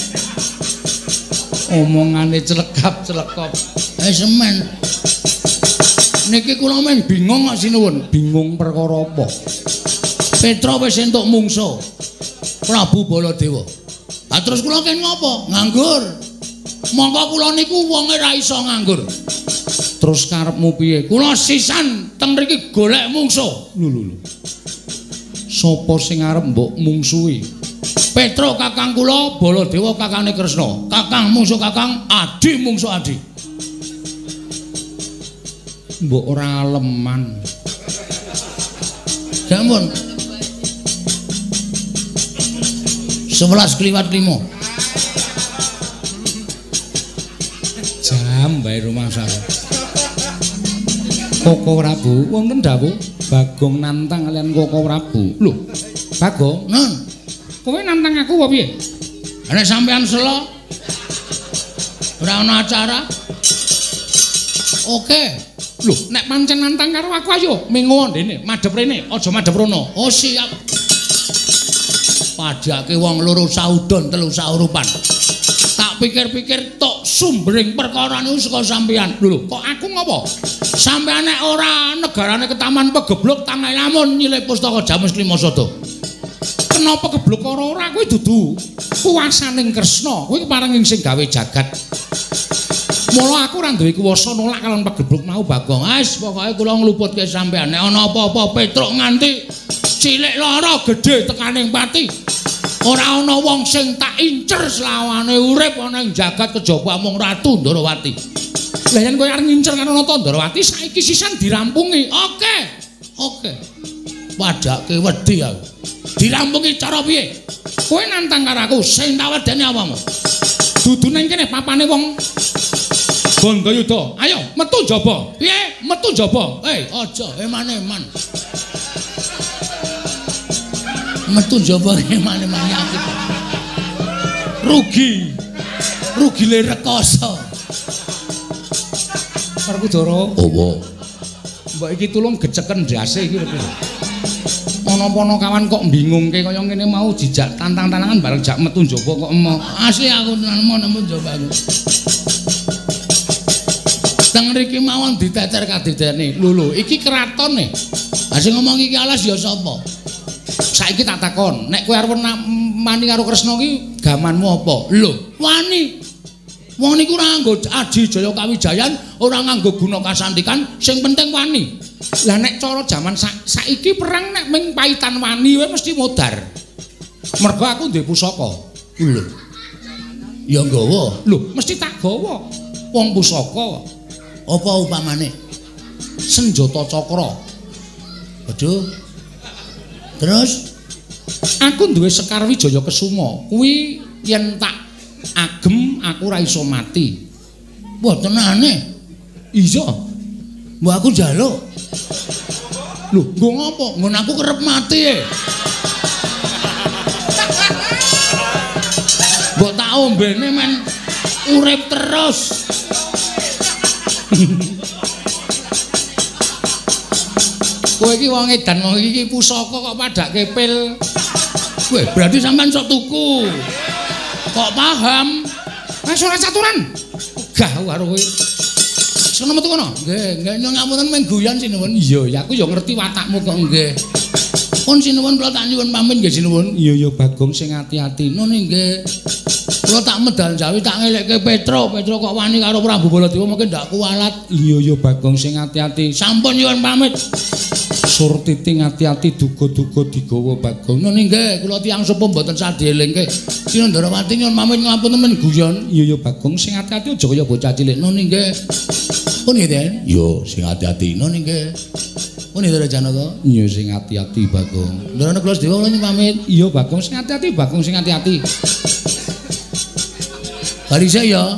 Omongane celekap-celekop. Semen. Niki kula men bingung kok Sinuwun. Bingung perkara apa? Petra wis entuk mungsuh. Prabu Baladewa. Lah terus kula ken ngopo? Nganggur. Monggo kula niku wonge ra iso nganggur. Terus karepmu piye? Kula sisan teng mriki golek mungsuh. Lho. Sapa sing arep mbok mungsuhi? Petra kakang kula, Baladewa kakane Kresna. Kakang mungsuh kakang, adi mungsuh adi. Mbok ora aleman. Sampun. 11 kliwat 5. Jam bae rumah saya. Koko Prabu, wonten dawuh Bagong nantang kalian Koko Prabu. Lho, Bagong, Nun, kowe nantang aku apa piye? nek sampean selo ora ana acara. Oke. Lho, nek pancen nantang karo aku ayo mengowo ndene, madhep rene, aja madhep rono. Oh siap. Pajake wong loro saudon telu saurupan. Tak pikir-pikir tok sumbering perkara niku saka sampean. Lho, kok aku ngopo? Sampean nek ora negarane ketaman pegeblok tangai lamun nyilih Pustaka Jamus Klimasata. Kenapa geblok ora kuwi dudu kuwasaning Kresna. Kuwi keparenging sing gawe jagat. Mula aku ora duwe kuwasa nolak kalon pegeblok mau Bagong. Wis pokoke kula ngluputke sampean. Nek ana apa-apa Petruk nganti cilik lara gedhe tekaning pati. Ora ana wong sing tak incer selawane urip ana ing jagat kejaba mung Ratu Ndarawati. Lah yen kowe arep ngincer karo Ratu Ndarawati saiki sisan dirampungi. Oke. Padake wedi aku. Dirampungi cara piye? Kowe nantang karo aku sing tak wedeni apamu? Dudu ning kene papane wong Bandayuda. Ayo metu jaba. Piye? Metu jaba. Aja eman-eman. Metu jaba eman-eman aku. Rugi le rekoso. Werkudara. Apa? Mbok iki tulung geceken ndase iki lho. Ana-ana kawan kok bingungke kaya ngene mau dijak tantang-tantangan bareng jak metu jaba kok emoh. Asli aku nemu jaba aku. Teng mriki mawon ditecer kadidene. Lho, iki keratone. Ha sing ngomong iki alas ya sapa? Saiki tak takon, nek kowe arep mani karo Kresna ki gamanmu apa? Lho, wani. Wong niku ora nganggo Aji Jaya Kawijayan, ora nganggo guna kasantikan, sing penting wani. Lah nek cara jaman saiki perang nek ming paitan wani wae mesti modar. Mergo aku duwe pusaka. Lho. Ya nggawa. Lho, mesti tak gawa. Wong pusaka. Apa upamane? Senjata cakra. Waduh. Terus aku duwe Sekar Wijaya Kesuma. Kuwi yen tak agem aku ora iso mati. Wah, tenane. Iya. Mbok aku njaluk. Lho, nggo ngopo? Nggon aku kerep mati. ombene men urip terus. Kowe iki wong edan wong iki pusaka kok padake pil. Kowe berarti sampean sok tuku. Kok paham? Wis ora caturan. Gah karo kowe. Sono metu kono. Nggih, ngapunten men guyon sinuwun. Iya, ya aku ya ngerti watakmu kok nggih. Pun sinuwun kula tak nyuwun pamit nggih sinuwun. Iya Bagong sing ati-ati. Ngono nggih. Kula tak medal jawi tak ngelekke Petro kok wani karo Prabu Baladewa mungkin ndak kualat. Iya Bagong sing ati-ati. Sampun nyuwun pamit. Surtiti ati-ati duga-duga digawa Bagong. Ngono nggih, kula tiyang sepuh mboten sadelengke. Sinandrawati nyuwun pamit ngapunten men guyon. Iya Bagong sing ati-ati aja kaya bocah cilik. Ngono nggih. Pun nggih, Den? Yo sing ati-ati. Ngono nggih. Pun nggih, Janaka. Iya sing ati-ati Bagong. Ndarane kula Dewa kula nyuwun pamit. Iya Bagong sing ati-ati, Bagong sing ati-ati. Barise ya.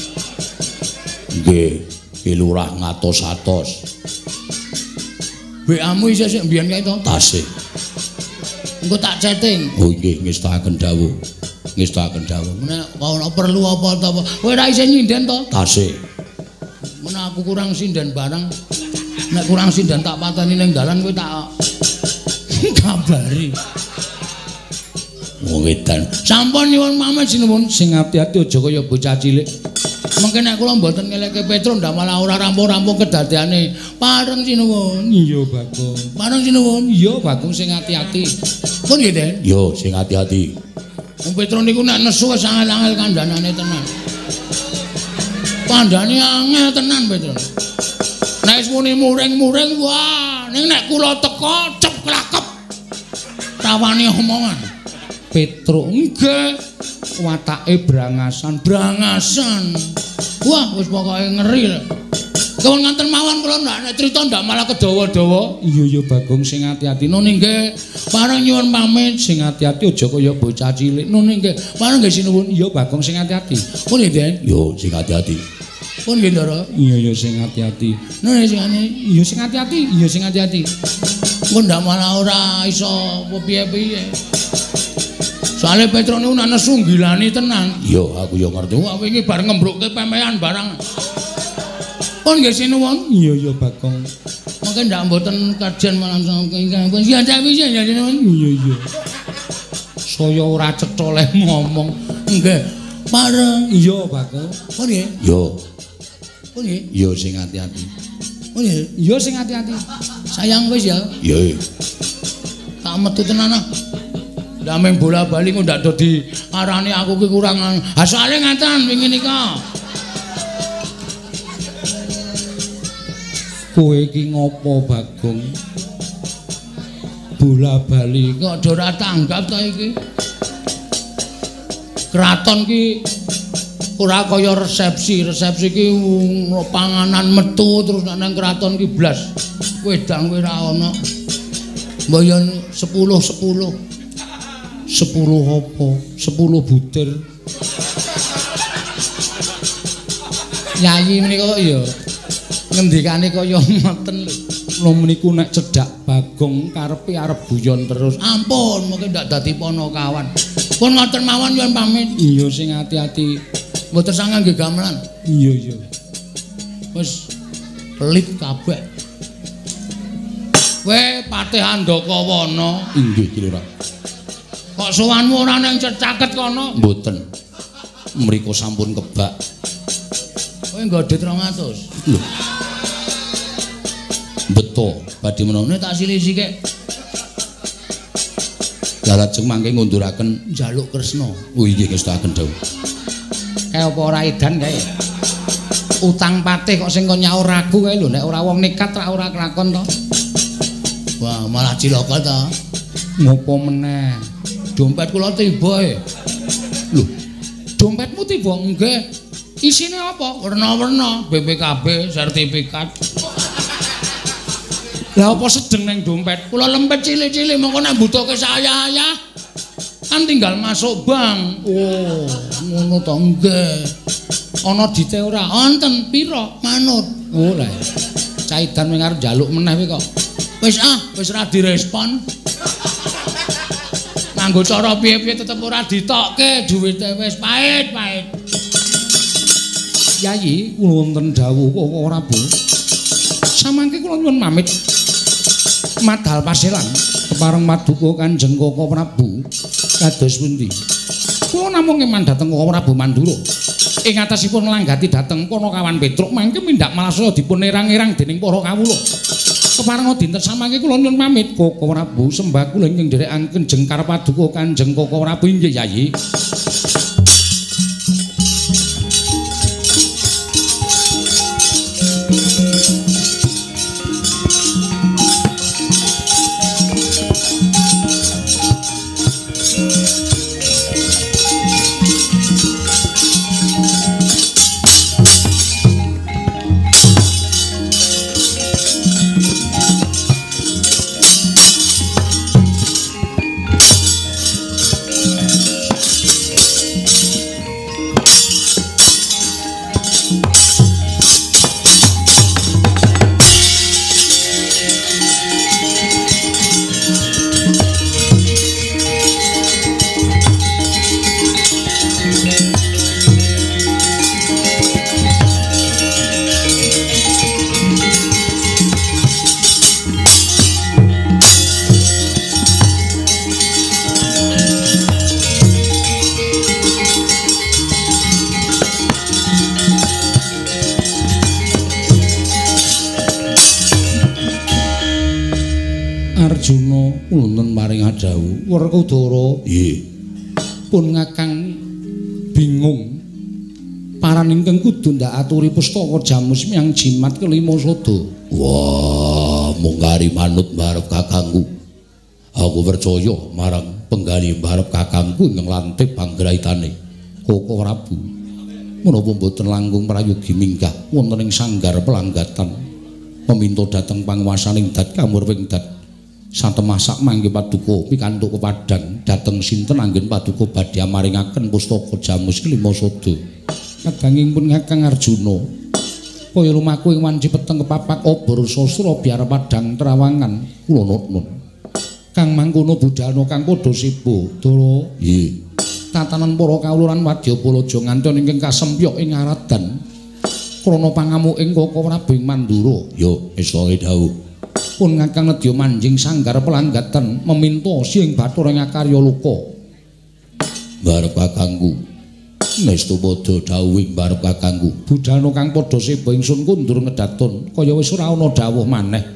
Nggih, Ki Lurah ngatos-atos. WA-mu isih sik mbiyen kae to? Tasih. Engko tak chatting. Oh nggih, ngestakaken dawuh. Ngestakaken dawuh. Menawa ana perlu apa to apa. Kowe ora isih nyinden to? Tasih. Menawa aku kurang sinden barang. Nek kurang sinden tak pateni ning dalan kowe tak kabari. Wong edan. Sampun nyuwun pamit sinuwun. Sing ati-ati aja kaya bocah cilik. Mengke nek kula mboten ngelekke Petro ndak malah ora rampung-rampung kedadeane. Pareng sinuwun. Iya Bagong. Pareng sinuwun. Iya Bagong sing ati-ati. Pun nggih, Den? Yo sing ati-ati. Wong Petro niku nek nesu wis angel-angel kandhanane tenan. Kandhane angel tenan Petro. Nek wis muni muring-muring wah, ning nek kula teka cep klakep. Rawani omongan. Petro nggih watake brangasan. Wah, wis pokoke ngeri lho. Kawon nganten mawon kula nek crita ndak malah kedawa-dawa. Iya Bagong sing ati-ati. Nune nggih, pareng nyuwun pamit. Sing ati-ati aja kaya bocah cilik. Nune nggih, pareng nggih sinuwun. Iya Bagong sing ati-ati. Pun nggih, Den? Yo sing ati-ati. Pun nggih, Ndara. Iya sing ati-ati. Nune sing ati. Iya sing ati-ati. Iya sing ati-ati. Engko ndak malah ora iso piye-piye. Soale Petro niku nek nesu gilani tenan. Yo aku yo ngerti. Wah, wingi bar ngembrukke pemean barang. Pun nggih sinuwun. Iya Bagong. Mungkin ndak mboten kajen malah ingkang pun ya wis ya sinuwun. Iya. Saya ora cetha leh ngomong. Nggih. Pareng. Iya Bagong. Pun nggih. Yo. Pun nggih. Yo sing ati-ati. Pun nggih. Iya sing ati-ati. Sayang wis ya. Yo. Tak metu tenan ah. Dameng bola-bali kok ndak do diarani aku ki kurang. Ha soalé ngaten wingi nika. Kowe iki ngopo Bagong? Bola-bali Kok do ora tanggap ta iki? Kraton ki ora kaya resepsi. Resepsi ki panganan metu terus nang kraton ki blas. Wedang kowe ora ana. Mboyon 10 apa? 10 butir. Yayi menika kok ya ngendikane kaya ngoten lho. Lho meniku nek cedhak Bagong karepe arep guyon terus. Ampun, mungkin ndak dadi ponokawan. Pun ngoten mawon nyuwun pamit. Iya sing ati-ati. Mboten sangang nggih gamelan. Iya. Wis pelit kabeh. Kowe Patih Andakawana. Inggih Ki Lurah. Kok sowanmu ora nang caket kono? Mboten. Mriko sampun kebak. Kowe nggodhet 200. Lho. Beto, badhe menawa Tak silih-silih lah lajeng mangke ngunduraken njaluk Kresna. oh inggih ngestakaken dawuh. Kayak apa ora edan kae. Utang patih kok sing kon nyaur ragu kae lho nek ora wong nekat ora kelakon to. Wah, malah cilaka ta. Ngopo meneh? Dompet kula tiba e. Lho, dompetmu tiba nggih. Isine apa? Werna-werna BPKB sertifikat. Lah apa sedeng nang dompet? Kula lempet cilik-cilik mengko nek mbutuhke saya kan tinggal masuk bank. Oh, ngono to nggih. Ana dite ora? Wonten pira? Manut. Oh lah. Caidan wing arep njaluk meneh kuwi kok. Wis ora direspon. Kanggo cara piye-piye tetep ora ditokke duwite wis pahit. Yayi, kula wonten dawuh Koko Prabu. Samangke kula nyuwun pamit. Madhal paselan kepareng paduka Kanjeng Koko Prabu. Kados pundi? Kula namung ngeman dhateng Koko Prabu Mandura. Ing atasipun langgati dhateng Panakawan Petruk mangke mindak malasaya dipun erang-erang dening para kawula. Kepareng dinten samangke kula nyuwun pamit Koko Prabu sembah kula ingkang nderekaken jengkar paduka Kanjeng Koko Prabu inggih Yayi. Arjuna wonten maring adhawu Werkudara nggih pun ngakang bingung paran ingkang kudu ndak aturi pustaka jamus miyang jimat kelima sada. Wah, mung kari manut mbarep kakangku. Aku percaya marang penggali mbarep kakangku ing lantip panggraitane Koko Prabu. Menapa boten langkung prayogi minggah wonten ing sanggar pelanggatan peminto dhateng panguwasaning dat kamurping dat satemah sak mangke paduka pikantuk kepadang dhateng sinten anggen paduka badhe maringaken pustaka jamus kelima sada. Kadanging pun Kakang Arjuna kaya lumaku ing wanci peteng kepapak obor sastra biar padang trawangan kula nun. Kang mangkono budalna kang padha sibo Dara. Nggih. Tatanan para kawuluran Wadyabalaja ngantos ingkang kasempyok ing aradan krana pangamuking Koko Prabu Mandura. Yo estoke dawuh. Pun ngakang nedya manjing sanggar pelanggatan meminta Siing Bathara ngakarya luka. Mbarep kakangku. Nestu padha dawuhing mbarep kakangku. Budalna kang padha sibo ingsun kundur ngedaton kaya wis ora ana dawuh maneh.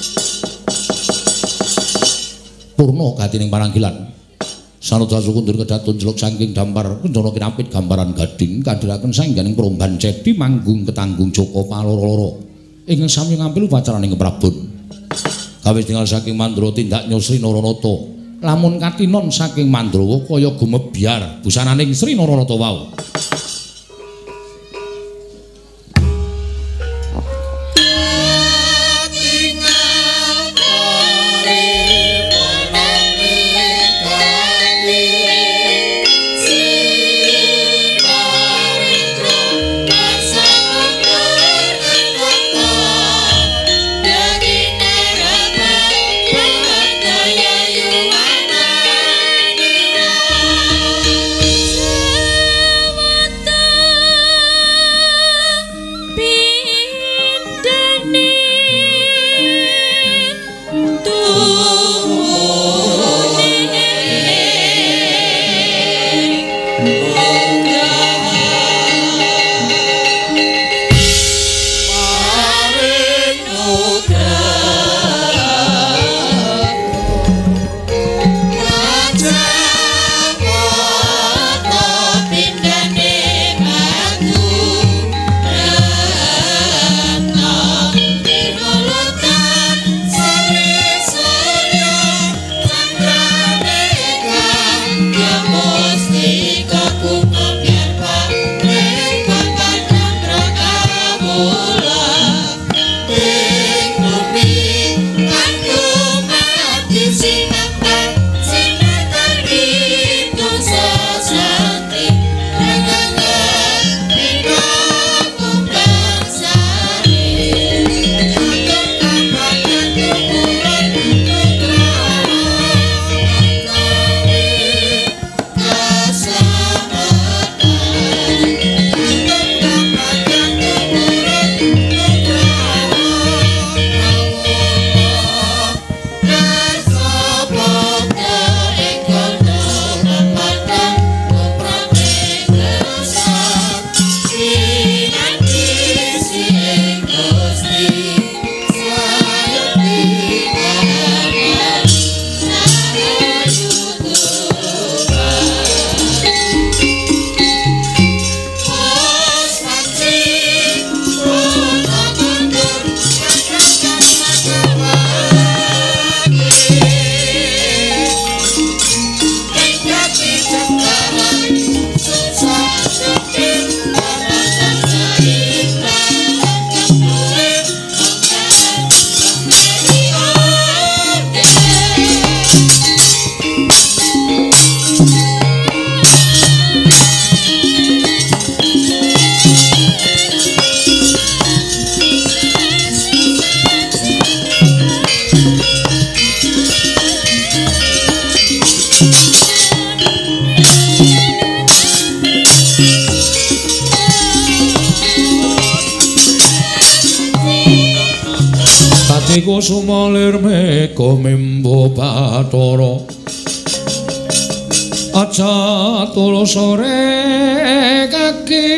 Purna gatining paranggilan. Sanadyan kundur kedatun jeluk saking dampar kencana kinapit gambaran gading kadhiraken sangganing peromban cedhi manggung ketanggung Joko paloro-loro ingkang sami ngampil upacaraning keprabon. Kawis tinggal saking Mandura tindak nyusri Naranata. Lamun katinon saking Mandrawa kaya gumebyar busananing Sri Naranata wau. Tiku sumolir meka mimbo Bathara aja tulus sore kaki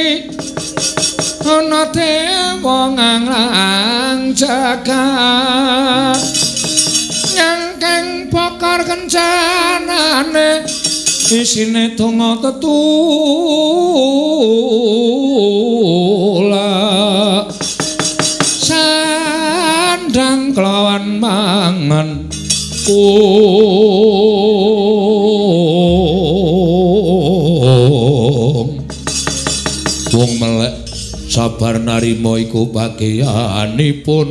ana dewa nganglang jagat nyangkeng bakar kencanane isine donga tetula sandang kelawan mangan wong melek sabar narima iku bagianipun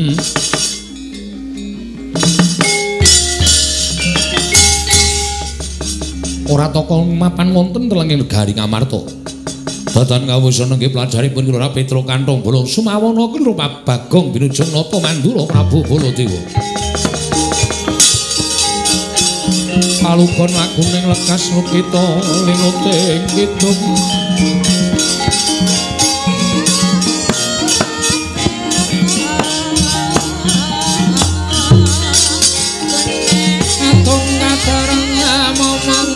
ora toko mapan wonten telenging negari Ngamarta dadan kawusana nggih pelajaripun Kira Petruk Kanthong Bala Sumawana Kira Bagong Binujung Nata Mandura Prabu Baladewa kalugon lakuning lekas lukita linuting kidung atung kadareng momong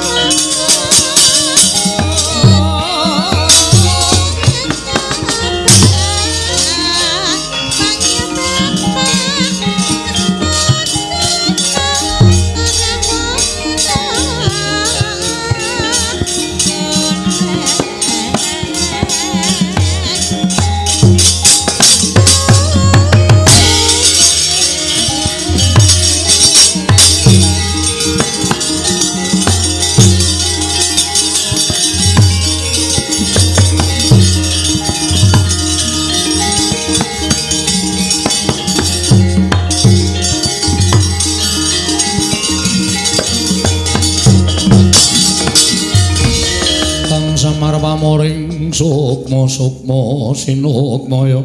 pamoring sukma sinukmaya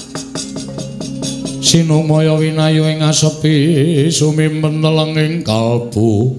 winayu ing asepi sumimpen telenging kalbu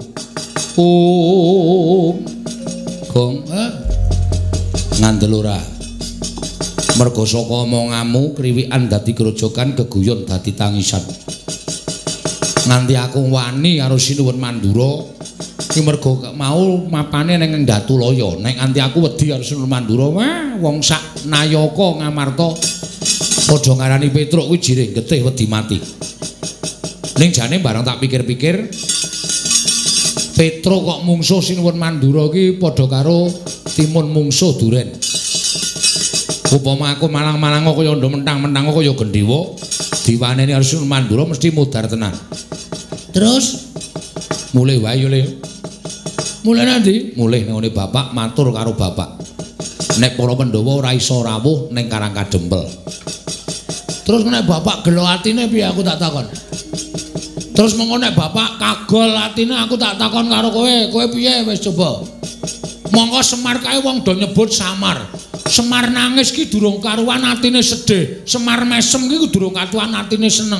gong ngandel ora merga saka omonganmu kriwikan dadi grojogan geguyon dadi tangisan nganti aku wani karo Sinuwun Mandura iki mergo mau mapane ning Ndatulaya nek nganti aku wedi karo Sinuwun Mandura wah wong sak Nayaka Ngamarta padha ngarani Petruk kuwi jiring getih wedi mati ning jane barang tak pikir-pikir Petruk kok mungsuh Sinuwun Mandura iki padha karo timun mungsuh duren upama aku malang-malang kaya ndo mentang-mentang kaya Gendhewa diwaneni karo Sinuwun Mandura mesti mudar tenan terus mulai wae yo Le mulai nanti mulai nengone bapak matur karo bapak nek para Pandhawa ora iso rawuh ning Karang Kadempel terus nek bapak gelo atine piye aku tak takon terus mengko nek bapak kagol atine aku tak takon karo kowe piye wis coba mongko Semar kae wong do nyebut Samar Semar nangis ki durung karuan atine sedih Semar mesem ki durung katuan atine seneng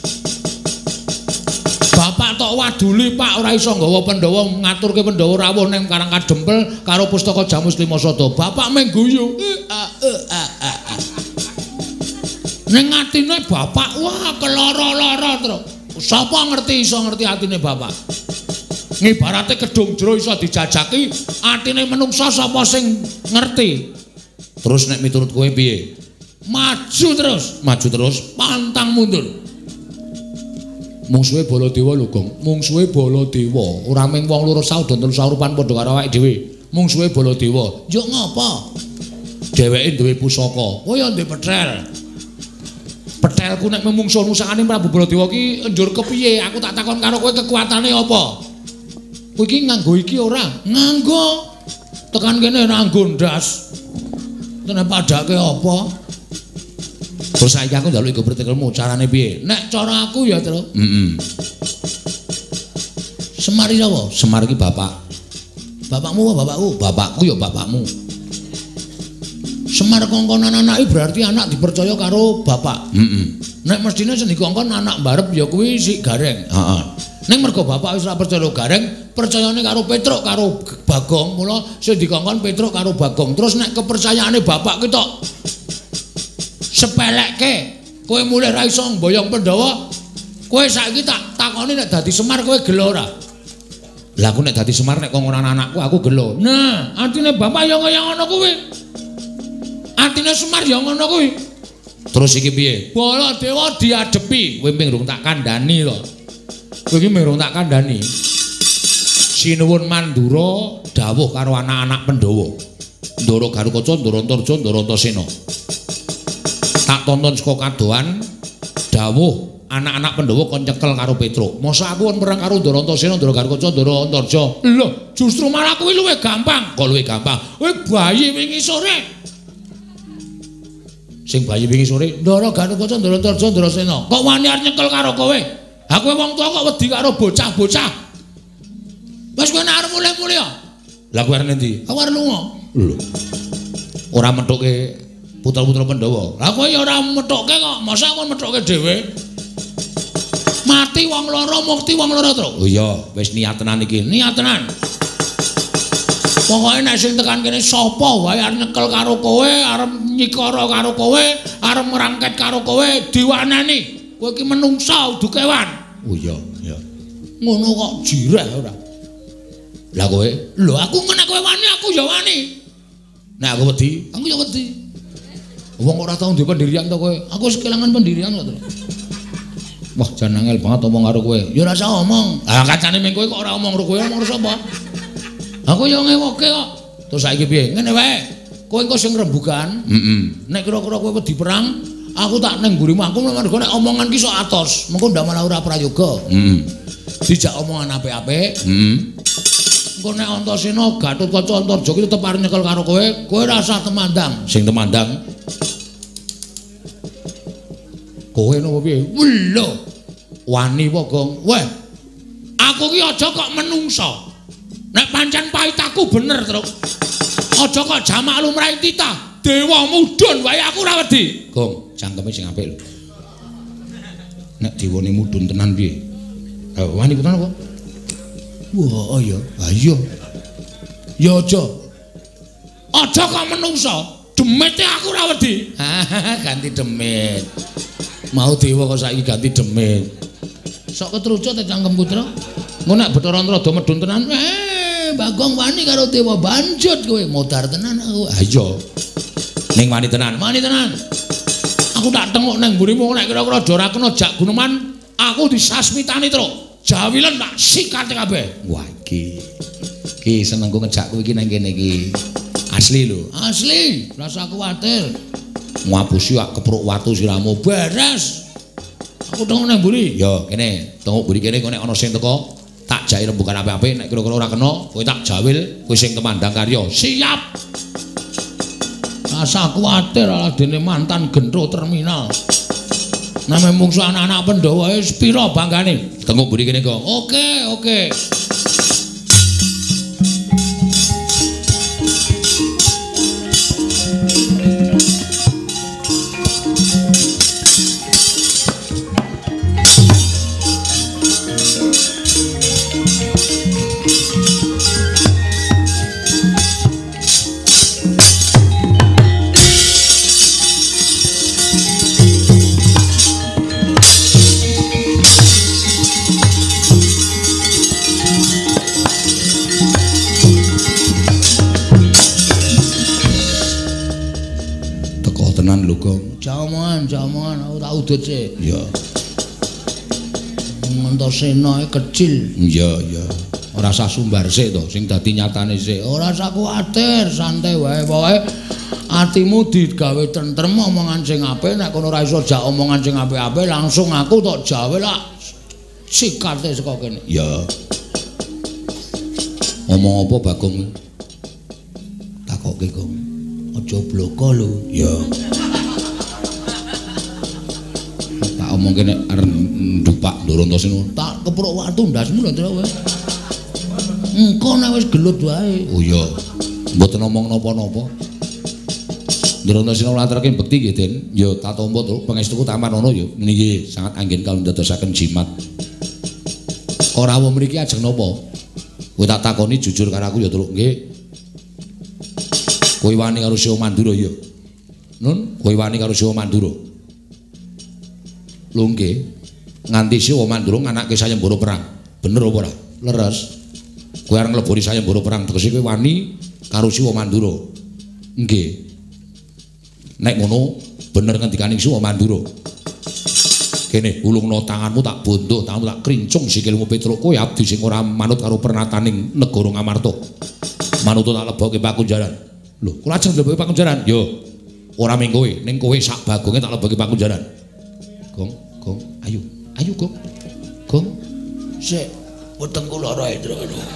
Bapak tok waduli Pak ora iso nggawa Pandhawa ngaturke Pandhawa rawuh ning Karang Kadempel karo Pustaka Jamus Limasada. Bapak meng guyu. Ning atine bapak wah keloro-loro terus. Sapa ngerti iso ngerti atine bapak? Ngibarate kedung jero iso dijajaki, atine menungsa sapa sing ngerti? Terus nek miturut kowe piye? Maju terus, pantang mundur. Mungsuhe Baladewa lho, Gong. Mungsuhe Baladewa. Ora mung wong loro saudon telu saurupan padha karo awake dhewe. Mungsuhe Baladewa. Yo ngopo? Dheweke duwe pusaka. Kowe yo duwe petrel. Petelku nek memungsuh nusakane Prabu Baladewa ki njur kepiye? Aku tak takon karo kowe kekuatane apa? Kowe iki nganggo iki ora? Nganggo. Tekan kene nganggo ndas. Tenan padake apa? Terus saiki aku njaluk iku bertekelmu carane piye? Nek cara aku ya, Tru. Semar iki apa? Semar iki bapak. Bapakmu apa bapakku? Bapakku ya bapakmu. Semar kongkonan anake berarti anak dipercaya karo bapak. Nek mestine sing dikongkon anak mbarep ya kuwi si Gareng. Heeh. Ning mergo bapak wis ora percaya Gareng, percayane karo Petruk karo Bagong, mula sing dikongkon Petruk karo Bagong. Terus nek kepercayaane bapak ki tok sepelekke Kowe mulih ra iso mboyong Pandhawa. Kowe saiki tak takoni nek dadi Semar kowe gelo ora? Lah aku nek dadi Semar nek kongkon anakku aku gelo. Nah, artine bapak ya kaya ngono kuwi. Artine Semar ya ngono kuwi. Terus iki piye? Baladewa diadepi. Kowe ming rung tak kandhani to. Kowe iki ming rung tak kandhani. Sinuwun Mandura dawuh karo anak-anak Pandhawa. Ndara Garukaca, Ndara Antarja, Ndara Antasena. Tak tonton saka kadohan dawuh anak-anak Pandhawa kon nyekel karo Petruk. Mosok aku kon perang karo Ndara Antasena, Ndara Garukaca, Ndara Antarja. Lho, justru malah kuwi luwih gampang. Kok luwih gampang? Kowe bayi wingi sore. Sing bayi wingi sore Ndara Garukaca, Ndara Antarja, Ndara Sena. Kok wani arep nyekel karo kowe? Ha kowe wong tuwa kok wedi karo bocah-bocah. Wes kowe nek arep mulih-mulih. Lah kowe arep endi? Aku arep lunga. Lho. Ora methuke putra-putra Pandhawa. Lah kowe ya ora methuke kok. Masa kon methuke dhewe? Mati wong loro, mukti wong loro terus. Oh iya, wis niat tenan iki. Niat tenan. Pokoke nek sing tekan kene sapa wae arep nyekel karo kowe, arep nyikara karo kowe, arep merangket karo kowe, diwaneni. Kowe iki menungsa udu kewan. Oh iya, iya. Ngono kok jireh ora. Lah kowe? Lho aku nek kowe wani aku ya wani. Nek aku wedi, aku ya wedi. Wong ora tau duwe pendirian to kowe. Aku wis kelangan pendirian kok. Wah, jan angel banget omong karo kowe. Ya ora usah omong. Lah kancane ming kowe kok ora omong karo kowe, omong karo sapa? Aku ya ngewoke kok. Terus saiki piye? Ngene wae. Kowe engko sing rembugan. Nek kira-kira kowe wedi perang, aku tak neng mburimu. Aku mergo nek omongan ki sok atos, mengko ndak malah ora prayoga. Dijak omongan apik-apik. Engko nek Antasena, Gatotkaca, Antarja ki tetep arep nyekel karo kowe, kowe ora usah temandang. Sing temandang kowe napa piye? Lho. Wani apa, Gong? Weh. Aku ki aja kok menungso. Nek pancen pahit aku bener, Truk. Aja kok jamak lumrahe titah. Dewa mudhun wae aku ora wedi. Gong, cangkeme sing apik lho. Nek dewane mudhun tenan piye? Wani tenan apa? Wah, iya. Ah iya. Ya aja. Aja kok menungso. Demite aku ora wedi. Ganti demit. Mau dewa kok saiki ganti demit. Sok ketrucut te cangkemku, Truk. Engko nek Bathara Antrada medhun tenan, Bagong wani karo dewa banjut kowe modar tenan aku. Ah iya. Ning wani tenan. Wani tenan. Aku tak tengok nang mburimu nek kira-kira aja ora kena jak guneman, aku disasmitani Truk. Jawilen tak sikat kabeh. Wah iki senengku ngejakku iki nang kene iki. Asli lho. Asli, rasa kuwatir. Ngapusi wak kepruk watu siramu beres. Aku tengok nang mburi. Ya, kene, tengok mburi kene kok nek ana sing teko, tak jai rembugan apik-apik nek kira-kira ora kena, kowe tak jawil, kowe sing temandang karya. Siap. Rasa kuwatir ala dene mantan gentro terminal. Name mungsuh anak-anak Pandhawa wis pira banggane. Tengok mburi kene kok. Oke. Jaman aku tak udut sih. Iya. Antasena kecil. Iya. Ora usah sumbar sik to sing dadi nyatane sik. Ora usah kuwatir, santai wae. Pokoke atimu digawe tentrem omongan sing apik, nek kono ora iso jak omongan sing apik-apik langsung aku tok jawe lah sikate saka kene. Iya. Omong apa Bagong? Takoke, Gong. Aja bloko lho. Iya. Omong kene arep ndupak Ndara Antasena. Tak kepruk watu ndasmu lho kowe. Engko nek wis gelut wae. Oh iya. Mboten omong napa-napa. Ndara Antasena ngaturaken bekti nggih, Den. Ya tatampa to pangestuku tamanono ya niki sangat anggen kalau ndadosaken jimat. Ora wong mriki ajeng napa? Kowe tak takoni jujur karo aku ya, Truk. Nggih. Kowe wani karo Siwa Mandura ya. Nun, kowe wani karo Siwa Mandura. Lho nggih. Nganti Siwa Mandura anake sayembara perang. Bener apa ora? Leres. Kowe arep ngleboni sayembara perang tegese kowe wani karo Siwa Mandura. Nggih. Nek ngono bener ngendikaning Siwa Mandura. Kene ulungno tanganmu tak bondo, tanganmu tak krincung sikilmu Petruk. Kowe abdi sing ora manut karo pernataning negara Ngamarta. Manut tak lebokke Pakunjaran. Lho, kula ajeng lebokke Pakunjaran. Yo. Ora mung kowe, ning kowe sak bagonge tak lebokke Pakunjaran. Gong, ayo. Ayo, Gong. Gong. Sik, wetengku lara Indra.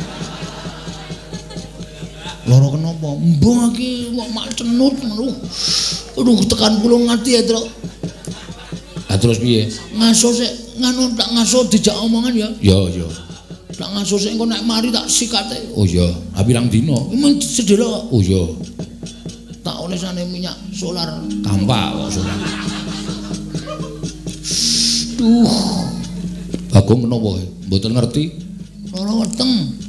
Lara kenapa? Mbah iki kok mak cenut ngono. Aduh, tekan kula ngati Indra. Lah terus piye? Ngaso sik, nganu tak ngaso dijak omongan ya. Ya. Tak ngaso sik engko nek mari tak sikate. Oh iya, ha pirang dina? Mung sedhela. Oh iya. Tak olesane minyak solar tampak kok solar. Duh. Bagong menapa kowe? Mboten ngerti. Lara weteng.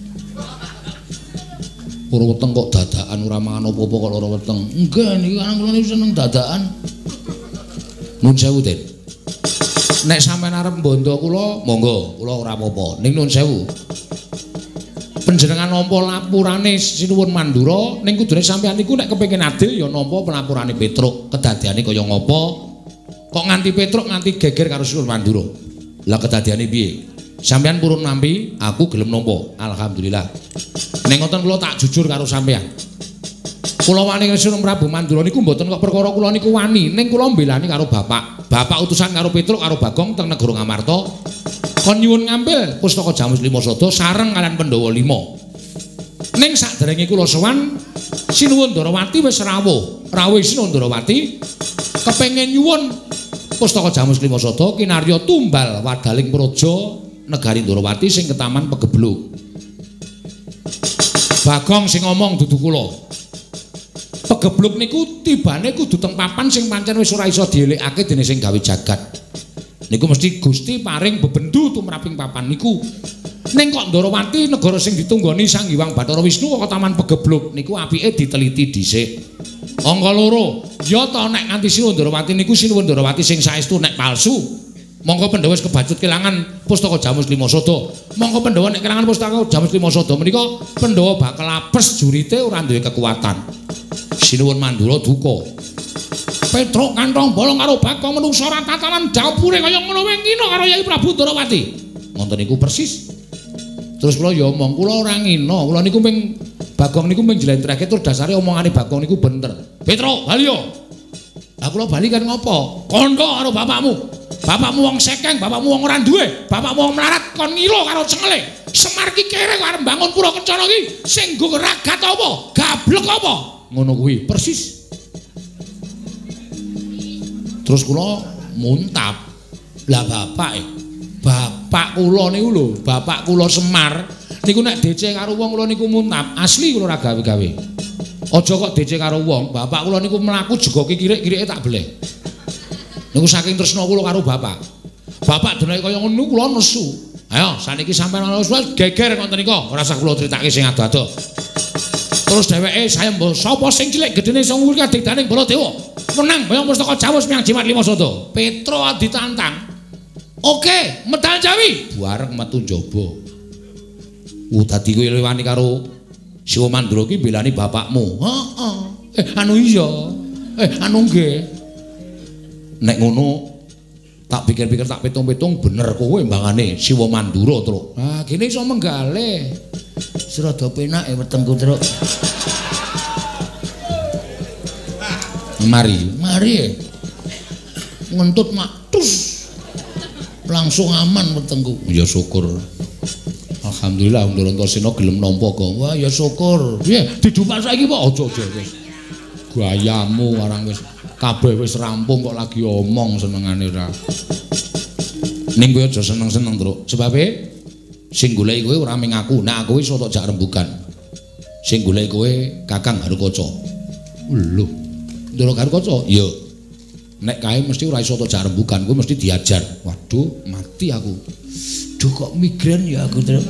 Ora weteng kok dadakan ora mangan apa-apa kok lara weteng. Enggak niki anak kula niku seneng dadakan. Nun sewu, Den. Nek sampean arep mbondo kula, monggo, kula ora apa-apa. Ning nuwun sewu. Panjenengan nampa lapurane Sinuwun Mandura, ning kudune sampean niku nek kepengin adil ya nampa lapurane Petruk. Kedadiane kaya ngapa? Kok nganti Petruk nganti geger karo Sinuwun Mandura. Lah kedadiane piye? Sampean purun nampi, aku gelem nampa. Alhamdulillah. Ning ngoten kula tak jujur karo sampean. Kula wani Sinuwun Prabu Mandura niku mboten kok perkara kula niku wani, ning kula mbelani karo Bapak utusan karo Petruk karo Bagong teng negara Ngamarta. Kon nyuwun ngambil pustaka Jamus Lima Sada sareng kalian Pandhawa 5. Ning saderenge kula sowan Sinuwun Ndarawati wis rawuh. Rawuh Sinuwun Ndarawati kepengin nyuwun pustaka Jamus Lima Sada kinarya tumbal wadaling praja negari Ndarawati sing ketaman Pegebluk. Bagong sing ngomong dudu kula. Pegebluk niku tibane kudu teng papan sing pancen wis ora iso dielekake dening sing gawe jagat. Niku mesti Gusti paring bebendu tumraping papan niku. Ning kok Ndarawati negara sing ditunggoni Sang Hyang Bathara Wisnu kok taman Pegebluk niku apike diteliti dhisik. Angka 2, ya ta nek nganti Sinuwun Ndarawati niku Sinuwun Ndarawati sing saestu nek palsu. Monggo Pandhawa wis kebacut kelangan pustaka Jamus Lima Sada. Monggo Pandhawa nek kelangan pustaka Jamus Lima Sada menika Pandhawa bakal apes jurite ora duwe kekuatan. Sinuwun Mandura duka. Petruk kantong bolong karo Bagong menungsa ora tatanan dapure kaya ngono wae ngina karo Yai Prabu Ndarawati. Ngoten niku persis. Terus kula ya omong, kula ora ngina, kula niku ping Bagong niku ping jlentrehke tur dasare omongane Bagong niku bener. Petruk, bali yo. Lah kula bali kan ngopo? Kandha karo bapakmu. Bapakmu wong sekeng, bapakmu wong ora duwe, bapakmu wong melarat kon ngilo karo cengele. Semar ki kere arep bangun pura kencana ki sing nggo ragat apa? Gablek apa? Ngono kuwi persis. Terus kula muntap. Lah bapak kula niku lho, bapak kula Semar niku nek DC karo wong kula niku muntap, asli kula ora gawe-gawe. Aja kok DC karo wong, bapak kula niku mlaku jegoke kirik-kirike tak beleh. Niku saking tresna kula karo bapak. Bapak denake kaya ngono kula nesu. Ayo saniki sampeyan ana wis geger ngoten nika, ora usah kula critake sing ado-ado. Terus dheweke saya mbok sapa sing cilik gedene sing nguri kadikdaning Baladewa. Menang bayang pustaka Jamus Miang Jimat Lima Sada. Petro ditantang. Oke, medal Jawi. Bareng metu njaba. Dadi kowe lewani karo Siwa Mandura ki belani bapakmu. Heeh. Anu iya. Anu nggih. Nek ngono tak pikir-pikir tak pitung-pitung bener kowe mbangane Siwa Mandura, Truk. Ah, kene iso menggalih. Serada penake wetengku, Truk. Mari ngentut matus langsung aman wetengku. Ya syukur. Alhamdulillah Ndara Antasena gelem nampa kok. Wah ya syukur. Piye didupak saiki kok aja wis. Gayamu arang wis kabeh wis rampung kok lagi omong senengane ora. Ning kowe aja seneng-seneng, Truk. Sebabe sing goleki kowe ora mung aku, nek aku wis ora jak rembugan. Sing goleki kowe Kakang Harukaca. Lho. Ndara Harukaca? Iya. Nek kae mesti ora iso tak rembugan, kowe mesti diajar. Waduh, mati aku. Duh kok migren ya aku, Truk.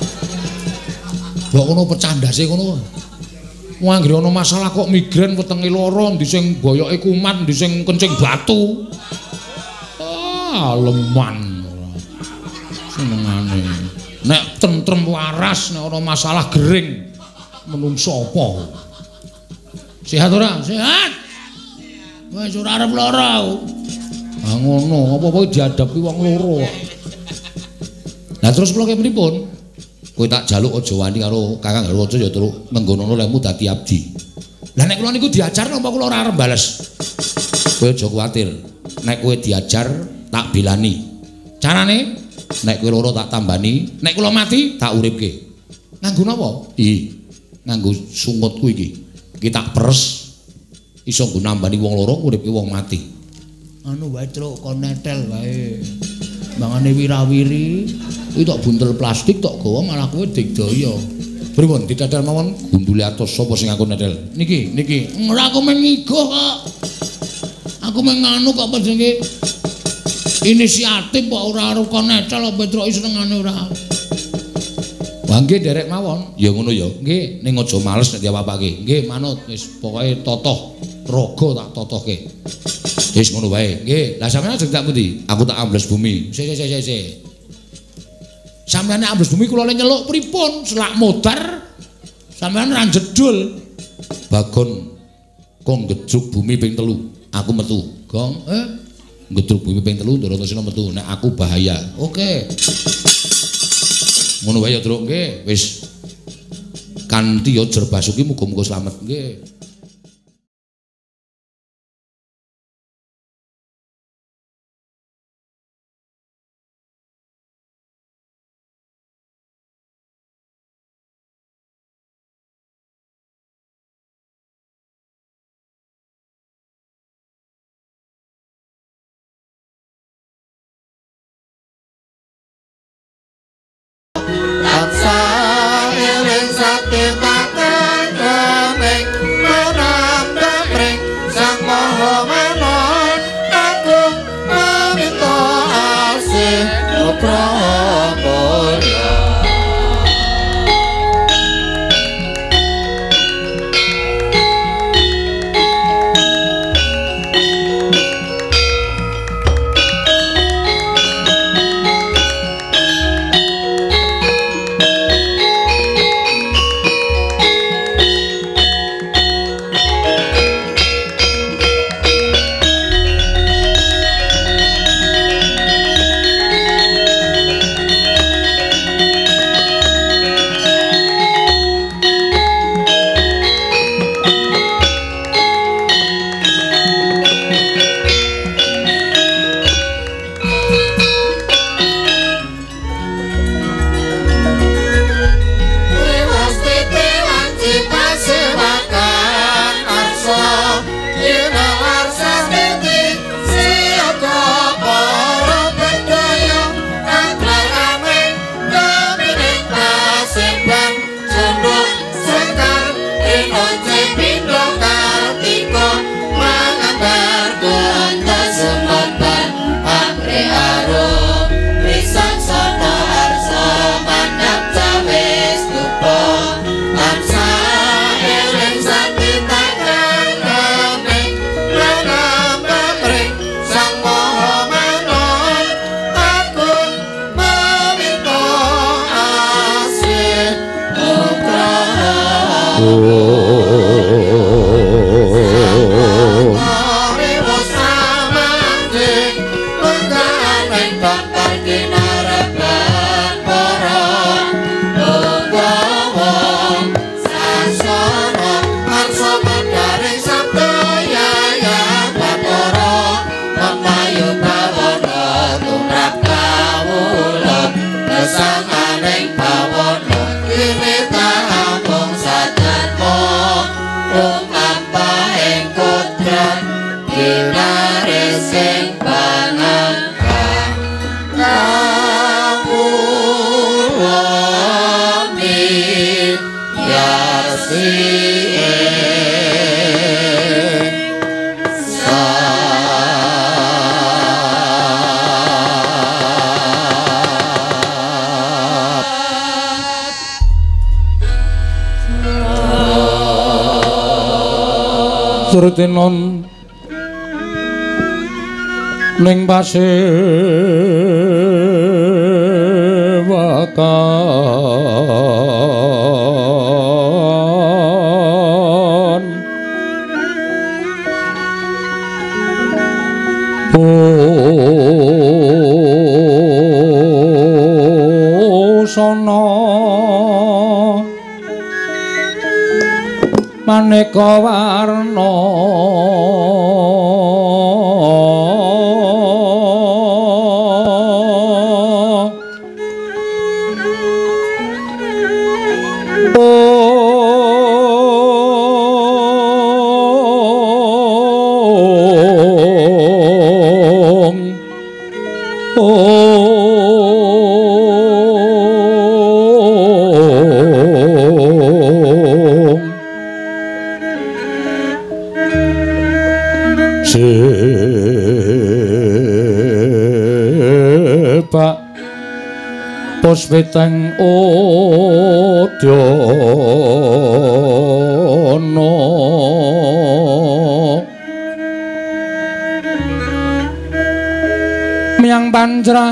Kok ngono pecandase ngono. Wong anggere ana masalah kok migren wetenge lara, ndi sing boyoke kumat, ndi sing kencing batu. leman. Senengane. Nek tentrem waras nek ora masalah gering menungso apa? Sehat ora? Sehat. Wis ora arep lara. Ah ngono, apa-apa dihadapi wong loro. Lah terus kula ke pripun? Kowe tak jaluk aja wani karo Kakang Garwaca ya terus menggono lemu dadi abdi. Lah nek kula niku diajar napa kula ora arep bales? Kowe aja kuwatir. Nek kowe diajar tak belani. Carane nek kowe loro tak tambani, nek kula mati tak uripke. Nganggo napa? Nganggo sungutku iki. Iki tak peres iso nggo nambani wong loro uripke wong mati. Anu wae truk kon netel wae. Mangane wirawiri iki tok buntel plastik tok gawa malah kowe digdaya. Pripun ditetel mawon gundule atos sapa sing aku netel? Niki. Ora aku mengigoh kok. Aku menganu kok jenenge inisiatif kok ora arep kon netel apa truk senengane ora. Wah nggih derek mawon. Ya ngono ya. Nggih ning aja males nek diapa-apake. Nggih manut wis pokoke totoh raga tak totohke. Wis ngono wae. Nggih, lah sampeyan ajeng tak pundi? Aku tak ambles bumi. Sik. Sampeyan ambles bumi kula le nyeluk pripun? Selak modar. Sampeyan ra jedul. Bagon kon gedruk bumi ping 3. Aku metu. Gong, gedruk bumi ping 3 Ndaratosena metu. Nek aku bahaya. Oke. Ngono wae ya, Truk. Nggih, wis. Kanthi ya jer basuki muga-muga slamet. Nggih. Surtinon ning pasewakan busana maneka warna sebak puspiteng udyana miyang panjrah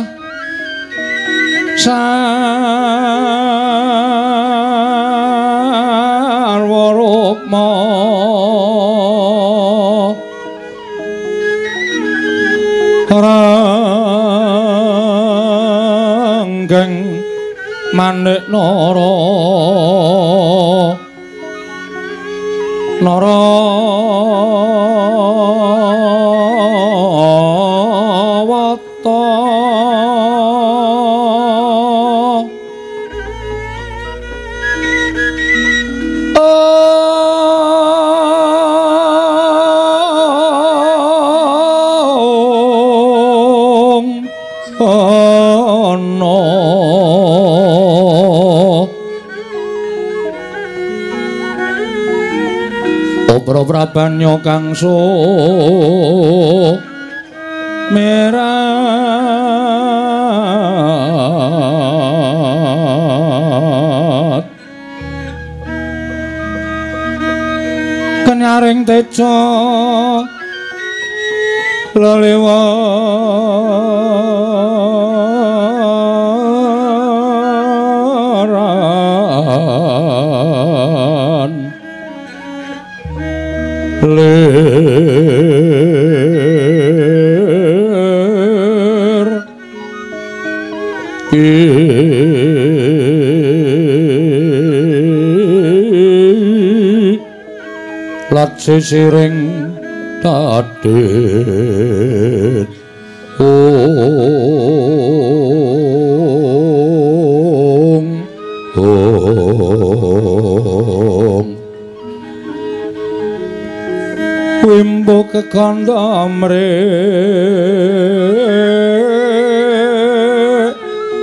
sarwa rukma ranggeng manik nara narawata Prabanya kang merat kenyaring teja lelewaran lir lat sisiring tadit wimbo kekanda mrek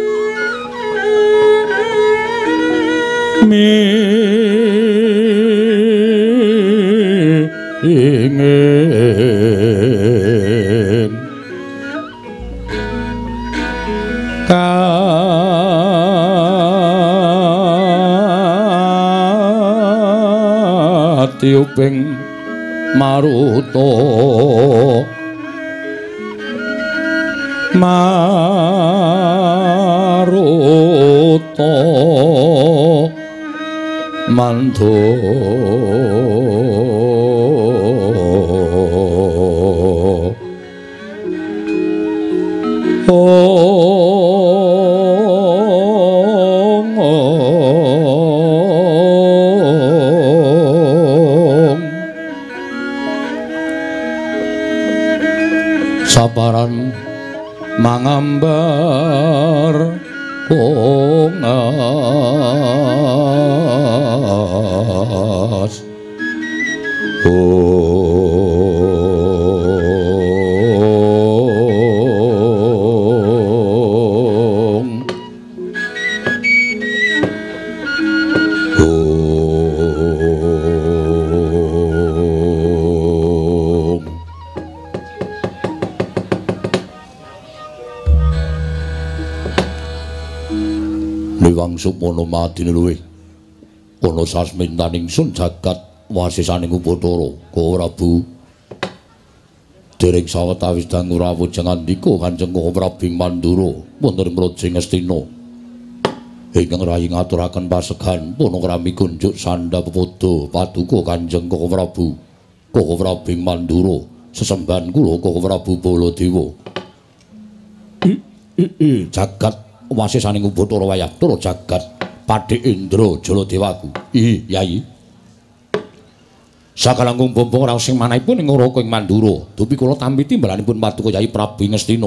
ingin katiuping maruta mantu sabaran mangambar pongas Supono madine luwih ana sasmintaning sun jagat wasisaning Upadara Prabu Dereng sawetawis dangu rawuh jangandika Kanjeng Prabu Mandura wonten Mrojing Astina. Ingkang rayi ngaturaken pasegan panakrami kunjuk sandha pepodo paduka Kanjeng Prabu. Koko Prabu Mandura sesembahan kula Koko Prabu Baladewa. Jagat wasisaning Bathara Wayapura jagat Padhe Indra Jaladewaku. Yai. Sakalangkung bombong raos sing manahipun ing Raka ing Mandura, dupi kula tampi timbalanipun paduka Yai Prabu Ngastina.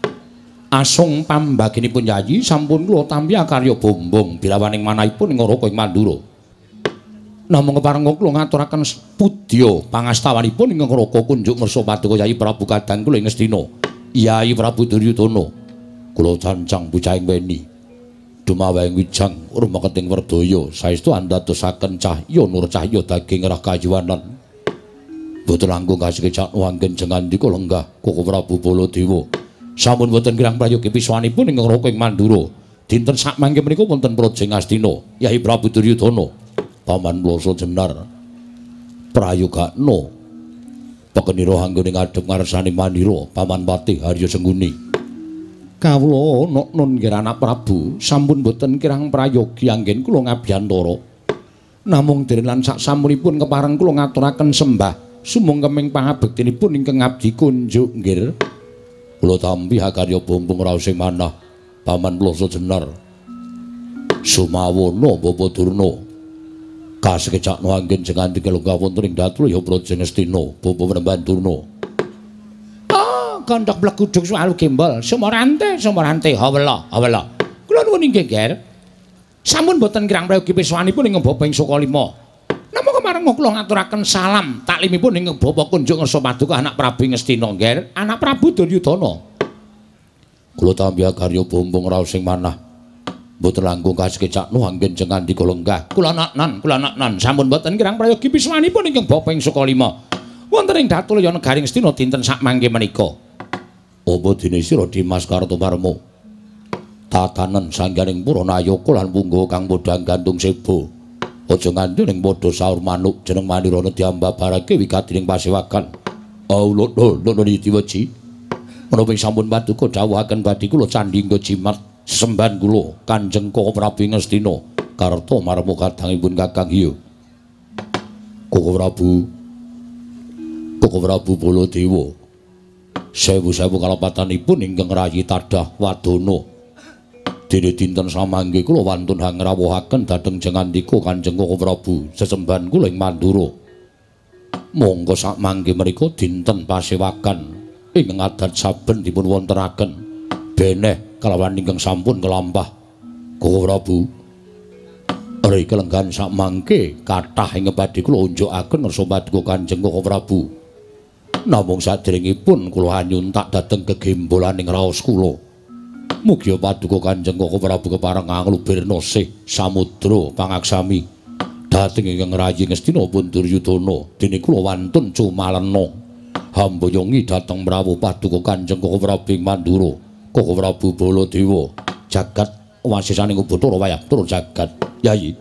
Asung pambaginipun Yai sampun kula tampi akarya bombong bilawaning manahipun ing Raka ing Mandura. Namung kepareng kula ngaturaken pudya pangastawanipun ing Raka kunjuk ngersa paduka Yai Prabu Kadang kula ing Ngastina. Yai Prabu Duryudana. Kula cancang bucahing weni. Dumawahing wijang rumeketing werdaya saestu andadosaken cahya nur cahya daging rah kayiwanan. Boten langkung kasekecak wanggen jengandika lenggah Koko Prabu Baladewa. Sampun boten kirang prayogi piswanipun ing Raka ing Mandura. Dinten sakmangke menika wonten Mrojing Astina. Yai Prabu Duryudana. Paman Plasa Jenar. Prayogakna pekenira anggone ngadhep ngarsane Manira Paman Patih Harya Sengguni. Kawula nun anak Prabu sampun boten kirang prayogi anggen kula ngabiyantara. Namung derelan sak samunipun kepareng kula ngaturaken sembah sumangkeming pangabektinipun ingkang abdi kunjuk nggih. Kula tampi hakarya bombong raos sing manah Paman Plasa Jenar. Sumawana Bapa Durna. Kasekecakna anggen jengandika lenggah wonten ing Datraya Mrojing Astina Bapa Penemban Durna. Kandhak blekuduk sualu gembol Sumarante hawela kula nuwun inggih Ger sampun boten kirang prayogi piswanipun ing Bapa ing Sukalima namung kemareng kula ngaturaken salam taklimipun ing Bapa kunjuk ngersa paduka anak Prabu Ngastina Ger anak Prabu Duryudana. Kula tampi karya bombong raos sing manah boten langkung kasekecakna anggen jengandika lenggah kula nan sampun boten kirang prayogi piswanipun ing Bapa ing Sukalima wonten ing Datraya Negaring Astina dinten sakmangke menika. Apa dene sira Dimas Kartoparma tatanen sangganing Puranayaka lan punggawa kang podhang gantung seba aja nganti ning padha saur manuk jeneng Manirana diambabarake wigatining pasewakan. Lho Diweji menapa sampun paduka dawuhaken badhe kula candhingga jimat sesembahan kula Kanjeng Koko Prabu Ngastina Kartoparma kadangipun Kakang Hyang Koko Prabu Baladewa. Sewu-sewu kalepatanipun ingkang rayi tadah wadana. Dene dinten samangke kula wantun ngrawuhaken dhateng jengandika Kanjeng Koko Prabu sesembahan kula ing Mandura. Monggo sakmangke menika dinten pasewakan ingkang adat saben dipun wontenaken beneh kalawan ingkang sampun kelampah. Koko Prabu Ari kelenggan sakmangke kathah ing badhe kula unjukaken ngersa paduka Kanjeng Koko Prabu. Namung saderengipun kula anyuntak dhateng gegembolaning raos kula. Mugi paduka Kanjeng Koko Prabu kepareng nglubirna sih samudra pangaksami dhateng ingkang rayi Ngastina pun Duryudana. Dene kula wantun cumalena hambayongi dhateng rawuh paduka Kanjeng Koko Prabu ing Mandura. Koko Prabu Baladewa jagat wasisaning Bathara Wayapura jagat. Yai.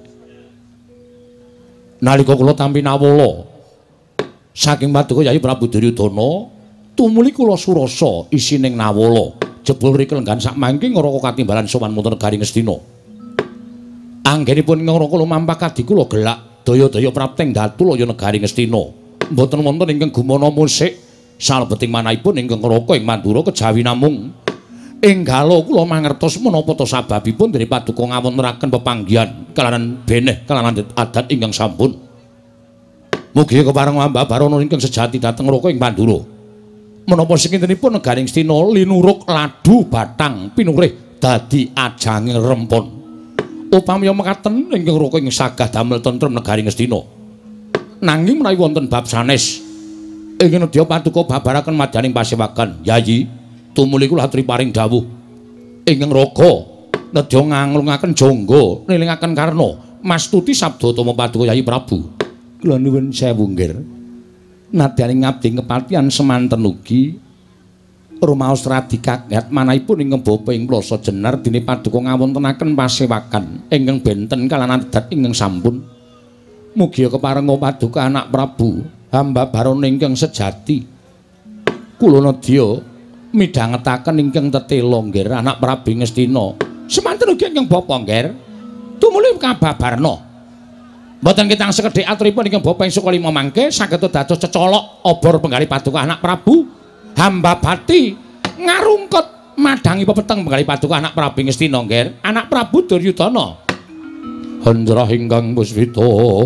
Nalika kula tampi nawala saking paduka Yai Prabu Duryudana tumuli kula surasa isining nawala jebul rikelenggan sakmangke ngraka katimbalan sowan wonten Negaring Astina. Anggenipun ngraka lumampah kadi kula gelak daya-daya prapteng datulaya Negaring Astina. Mboten wonten ingkang gumana musik salebeting manahipun ingkang ngraka ing Mandura kejawi namung enggalo kula mangertos menapa to sababipun dene paduka ngawontenaken pepanggihan kalanan beneh kalanan adat ingkang sampun. Mugi kepareng ambabarana ingkang sejati dhateng Raka ing Mandura. Menapa sekintenipun Negaring Astina linuruk ladu bathang pinurih dadi ajanging rempon. Upami mekaten ingkang Raka ing sagah damel tentrem Negaring Astina. Nanging menawi wonten bab sanes ingkang nedya paduka babaraken madyaning pasewakan. Yayi, tumuli kula aturi paring dawuh. Ingkang Raka nedya nganglungaken jangga nilingaken karna mastuti sabda utama paduka Yai Prabu. Kula nuwun sewu nggih. Nadyaning ngabdi kepatihan semanten ugi rumaos radi kaget manahipun ingkang Bapa ing Plasa Jenar dene paduka ngawontenaken pasewakan ingkang benten kalanan adat ingkang sampun. Mugi kepareng paduka anak Prabu hamba barana ingkang sejati. kula nedya midhangetaken ingkang tetela nggih anak Prabu Ngastina. Semanten ugi ingkang bapa nggih. Tumuli kababarna. Mboten kitang sekedhik aturipun ingkang bapa ing Sukalima mangke saged dados cecolok obor penggalih paduka anak Prabu. Hamba bati ngarungkut madangi pepeteng penggalih paduka anak Prabu Ngastina nggih. Anak Prabu Duryudana. Handrah ingkang puspita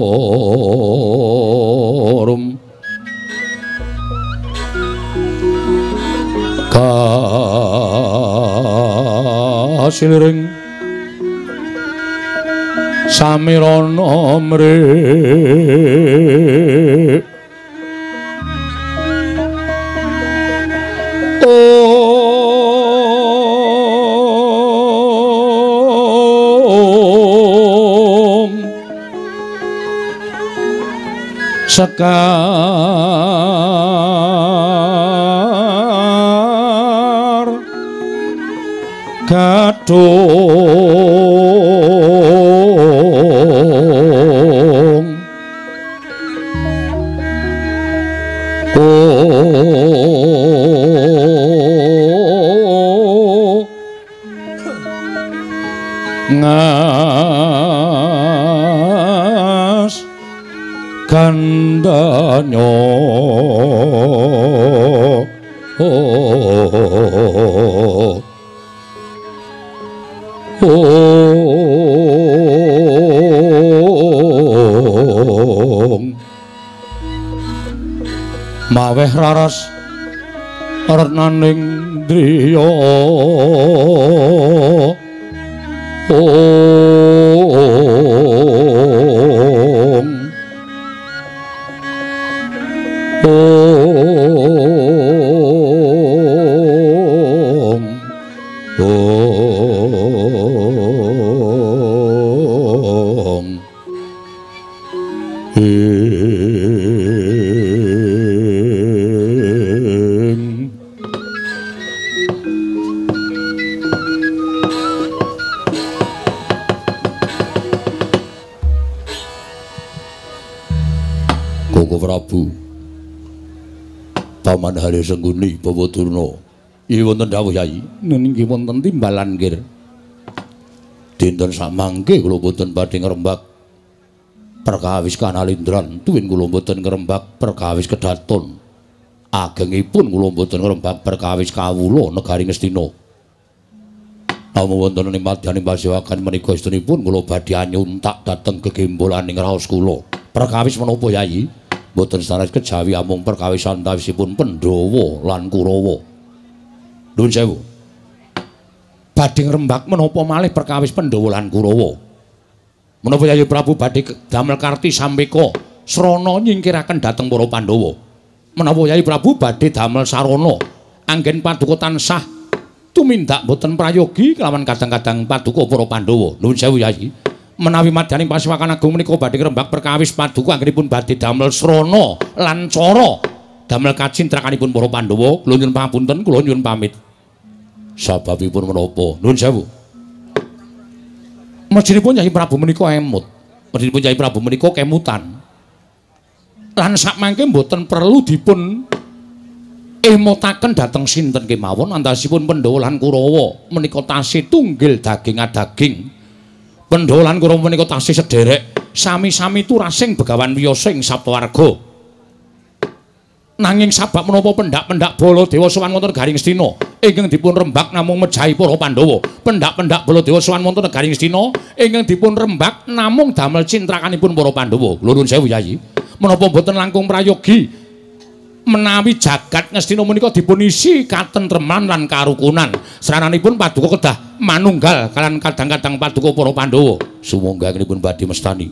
rum kasilring samirana mrih sekar gadung ngas kandanya maweh raras renaning driya Paman Hale Sengguni Bawa Durna. Inggih wonten dawuh Yai. Nggih wonten timbalan nggih. Dinten samangke kula boten badhe ngrembak perkawis Kanalindran, tuwin kula boten ngrembak perkawis Kedaton. Agengipun kula boten ngrembak perkawis kawula negari Ngastina. Namung wonten ing madyaning pasewakan menika istunipun kula badhe anyuntak dhateng gegembolaning raos kula. Perkawis menapa Yai? Boten sanes kejawi amung perkawis antawisipun Pandhawa lan Kurawa. Nuwun sewu. Badhe ngrembak menapa malih perkawis Pandhawa lan Kurawa. Menapa Yayi Prabu badhe damel karti sampeka srana nyingkiraken dhateng para Pandhawa. Menapa Yayi Prabu badhe damel sarana anggen paduka tansah tumindak boten prayogi kelawan kadang-kadang paduka para Pandhawa. Nuwun sewu Yayi. Menawi madyaning Pasewakan Agung menika badhe ngrembak perkawis paduka anggenipun badhe damel srana lan cara damel kacintrakanipun para Pandhawa, kula nyuwun pangapunten, kula nyuwun pamit. Sababipun menapa? Nuwun sewu. Mesthinipun Yayi Prabu menika emut. Mesthinipun Yayi Prabu menika kemutan. Lan sakmangke mboten perlu dipun emutaken dhateng sinten kemawon antasipun Pandhawa lan Kurawa menika tasih tunggil daging-daging. Pandhawa lan Kurawa menika tasih sederek sami-sami turasing begawan wiyasa ing Saptawarga. Nanging sabab menapa pendak-pendak Baladewa sowan wonten negari Ngastina ingkang dipun rembak namung mejahi para Pandhawa. Pendak-pendak Baladewa sowan wonten negari Ngastina ingkang dipun rembak namung damel cintrakanipun para Pandhawa. Lho nuwun sewu Yayi. Menapa boten langkung prayogi menawi jagat Ngastina menika dipun isi katentreman lan karukunan. Srananipun paduka kedah manunggal kalian kadang-kadang paduka para Pandhawa. Sumangga nipun badhe mestani.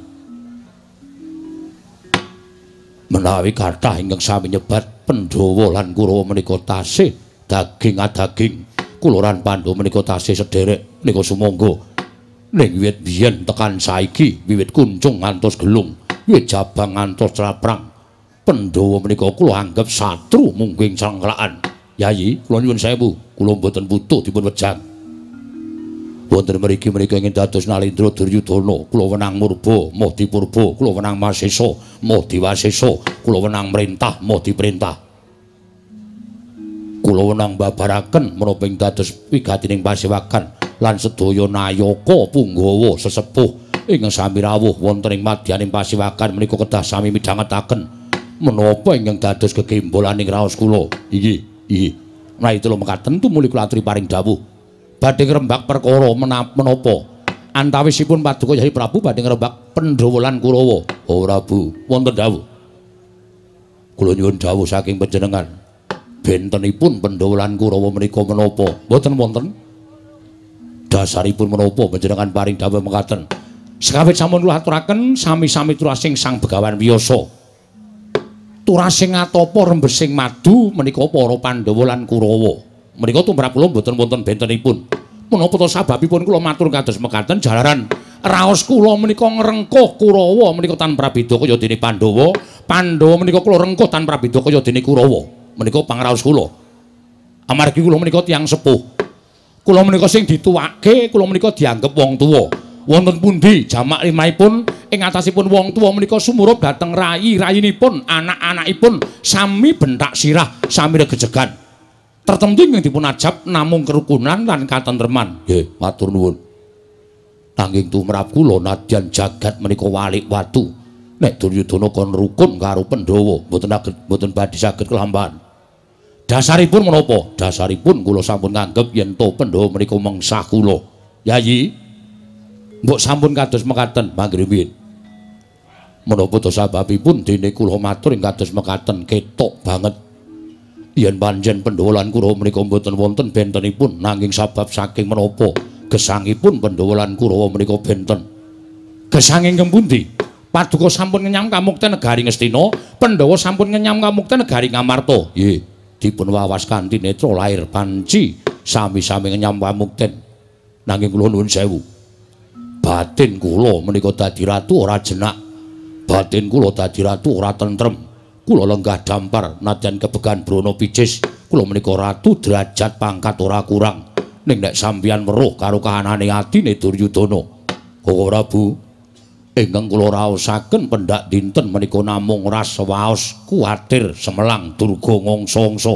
Menawi kathah ingkang sami nyebat Pandhawa lan Kurawa menika tasih daging-daging. Kula lan Pandhawa menika tasih sederek menika sumangga. Ning wiwit biyen tekan saiki, wiwit kuncung ngantos gelung, wiwit jabang ngantos traprang. Pandhawa menika kula anggap satru mungging sangklaan. Yayi, kula nyuwun sewu, kula mboten butuh dipun wejang. Wonten mriki menika ingin dados Nalendra Duryudana, kula wenang murba, moh dipurba, kula wenang masesa, moh diwasesa, kula wenang mrentah, moh diprentah. kula wenang babaraken menapa ing dados wigatining pasewakan lan sedaya nayaka punggawa sesepuh ingkang sami rawuh wonten ing madyaning pasewakan menika kedah sami midhangetaken menapa ingkang dados gegembolaning raos kula. Inggih. Nah itu lho mekaten tumuli kula aturi paring dawuh badhe ngrembak perkara menapa antawisipun Paduka Yai Prabu badhe ngrembak Pandhawa lan Kurawa. Oh Prabu, wonten dawuh. Kula nyuwun dawuh saking panjenengan. Bentenipun Pandhawa lan Kurawa menika menapa? Mboten wonten. Dasaripun menapa panjenengan paring dawuh mekaten. Sekawit sampun kula aturaken sami-sami turasing Sang Begawan Wiyasa. Turasing atapa rembesing madu menika para Pandhawa lan Kurawa. Menika tumrap kula mboten wonten bentenipun. Menapa to sababipun kula matur kados mekaten jalaran raos kula menika ngrengkuh Kurawa menika tan prabeda kaya dene Pandhawa. Pandhawa menika kula rengkuh tan prabeda kaya dene Kurawa. Menika pangraos kula. Amargi kula menika tiyang sepuh. Kula menika sing dituwake, kula menika dianggep wong tuwa. Wonten pundi jamak limahipun ing atasipun wong tuwa menika sumurup dhateng rayi-rayinipun, anak-anakipun sami bentak sirah, sami regejegan. Tertentu ingkang dipun ajab namung kerukunan lan katentreman. Nggih, matur nuwun. Nanging tumrap kula nadyan jagat menika walik watu. Nek Duryudana kon rukun karo Pandhawa, mboten badhe saged kelambahan. Dasaripun menapa? Dasaripun kula sampun nganggep yen to Pandhawa menika mengsah kula. Yayi, mbok sampun kados mekaten, mangke rumiyin. Menapa to sababipun dene kula matur ing kados mekaten ketok banget yen panjen Pandhawa lan Kurawa menika mboten wonten bentenipun nanging sabab saking menapa gesangipun Pandhawa lan Kurawa menika benten. Gesang ingkang pundi? Paduka sampun ngenyam kamukten negari Ngastina, Pandhawa sampun ngenyam kamukten negari Ngamarta. Nggih, dipun wawas kanthi netra lair panci sami-sami ngenyam kamukten. Nanging kula nuwun sewu. Batin kula menika dadi ratu ora jenak. Batin kula dadi ratu ora tentrem. Kula lenggah dampar nadyan kebegan brana picis. Kula menika ratu derajat pangkat ora kurang. Ning nek sampeyan weruh karo kahanane atine Duryudana, Koko Prabu, ingkang kula raosaken pendak dinten menika namung ras waos kuwatir semelang durga ngongso-ngongso.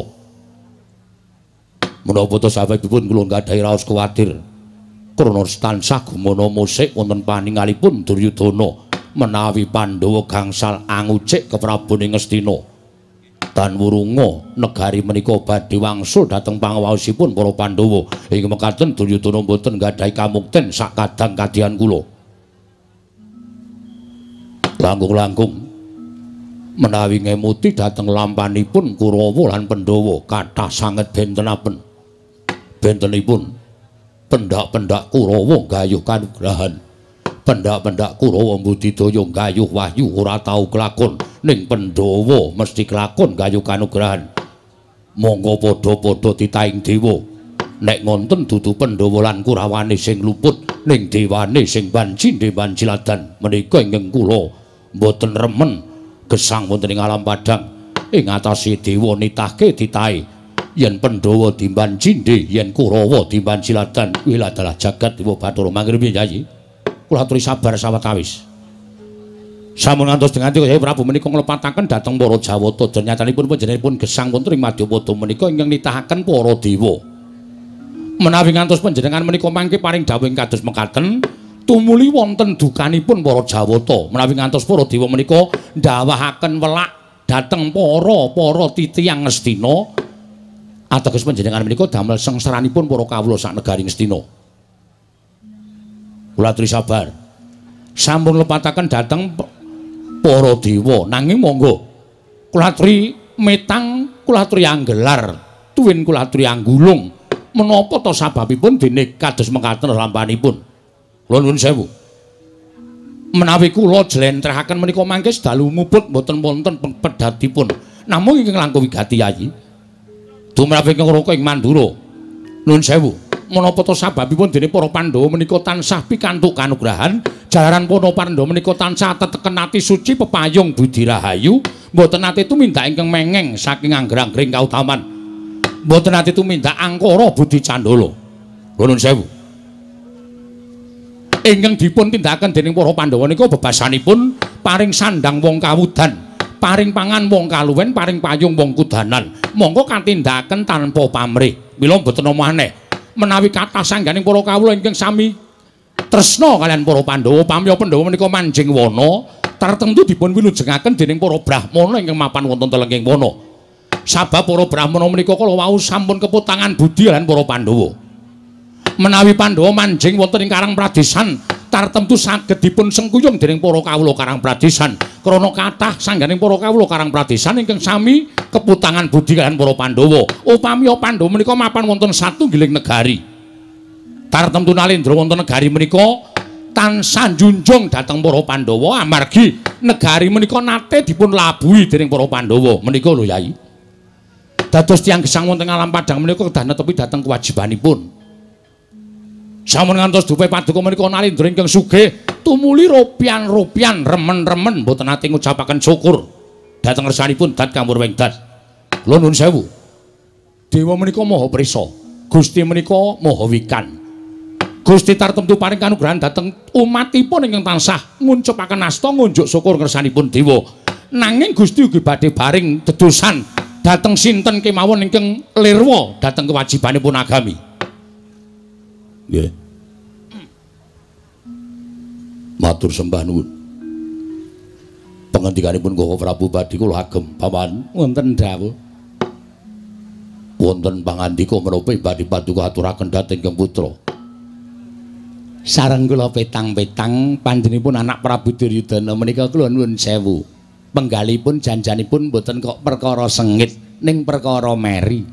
Menapa to sababipun kula nggadahi raos kuwatir? Krana tansah gumana musik wonten paningalipun Duryudana menawi Pandhawa gangsal angucik keprabuning Ngastina. Dan wurunga negari menika badhe wangsul dhateng pangawaosipun para Pandhawa. Ing mekaten Duryudana boten nggadahi kamukten sak kadang kadihan kula. Langkung-langkung menawi ngemuti dhateng lampanipun Kurawa lan Pandhawa kathah sanget bentenaken. Bentenipun pendak-pendak Kurawa gayuh kanugrahan. Pendak-pendak Kurawa mbudidaya gayuh wahyu ora tau kelakon, ning Pandhawa mesti kelakon gayuh kanugrahan. Monggo padha-padha titaing dewa. Nek ngonten dudu Pandhawa lan Kurawane sing luput, ning dewane sing banjinde banjiladan. Menika ingkang kula mboten remen gesang wonten ing alam padang. Ing atase dewa nitahke titahe yen Pandhawa timban jinde, yen Kurawa timban jiladan. Wila adalah jagat Dewa Bathara. Mangke Yayi, kula aturi sabar sawetawis. Sampun ngantos denganti Kyai Prabu menika nglepataken dhateng para Jawata. Nyatanipun panjenenganipun gesang wonten ing Madyapada menika ingkang nitahaken para dewa. Menawi ngantos panjenengan menika mangke paring dawuh kados mekaten, tumuli wonten dukanipun para Jawata. Menawi ngantos para dewa menika ndawahaken welak dhateng para titiyang Ngastina, ateges panjenengan menika damel sengsaranipun para kawula sak negari Ngastina. Kula aturi sabar. Sampun lepataken dhateng para dewa, nanging monggo kula aturi metang, kula aturi anggelar, tuwin kula aturi anggulung. Menapa to sababipun dene kados mekaten lampanipun? Kula nuwun sewu. Menawi kula jlentrehaken menika mangke dalu muput mboten wonten pedatipun. Namung ingkang langkung wigati Yayi. Tumrap ingkang raka ing Mandura. Nuwun sewu. Menapa to sababipun dene para Pandhawa menika tansah pikantuk kanugrahan, jalaran para Pandhawa menika tansah teteken ati suci pepayung budi rahayu, mboten nate tumindak ingkang mengeng saking angger-anggering kautaman. Mboten nate tumindak angkara budi candala. Nuwun sewu. Ingkang dipun tindakaken dening para Pandhawa nika bebasanipun paring sandang wong kawudan, paring pangan wong kaluwen, paring payung wong kudanan. Monggo katindaken tanpa pamrih. Mila mboten maneh menawi kathah sangganing para kawula ingkang sami tresna kalian para Pandhawa, pamya Pandhawa menika manjing wana tartemtu dipun wilujengaken dening para Brahmana ingkang mapan wonten telenging wana. Sabab para Brahmana menika kala wau sampun keputangan budi lan para Pandhawa. Menawi Pandhawa manjing wonten ing Karang Pradesan tartemtu saged dipun sengkuyung dening para kawula Karang Pradesan krana kathah sangganing para kawula Karang Pradesan ingkang sami keputangan budi kaliyan para Pandhawa. Upami Pandhawa menika mapan wonten satunggiling negari tartemtu nalendra wonten negari menika tansah njunjung dhateng para Pandhawa amargi negari menika nate dipun labuhi dening para Pandhawa menika lho Yai. Dados tiyang gesang wonten alam padang menika kedah netepi dhateng kewajibanipun. Sampun ngantos dupe paduka menika nalendra ingkang sugih tumuli rupian-rupian remen-remen mboten ate ngucapaken syukur dhateng ngersanipun dat Kamur Wengdat. Kula nuwun sewu. Dewa menika maha prisa, Gusti menika maha wikan. Gusti tartemtu paring kanugrahan dhateng umatipun ingkang tansah nguncupaken asta ngunjuk syukur ngersanipun dewa. Nanging Gusti ugi badhe baring dedosan dhateng sinten kemawon ingkang lirwa dhateng kewajibanipun agami. Nggih. Matur sembah nuwun. Pangandikanipun Gusti Prabu badhe kula agem paman wonten dawuh. Wonten pangandika menapa badhe paduka aturaken dhateng Kang Putra. Sareng kula petang-petang panjenenganipun anak Prabu Duryudana menika kula nuwun sewu. Penggalipun janjanipun mboten kok perkara sengit ning perkara meri.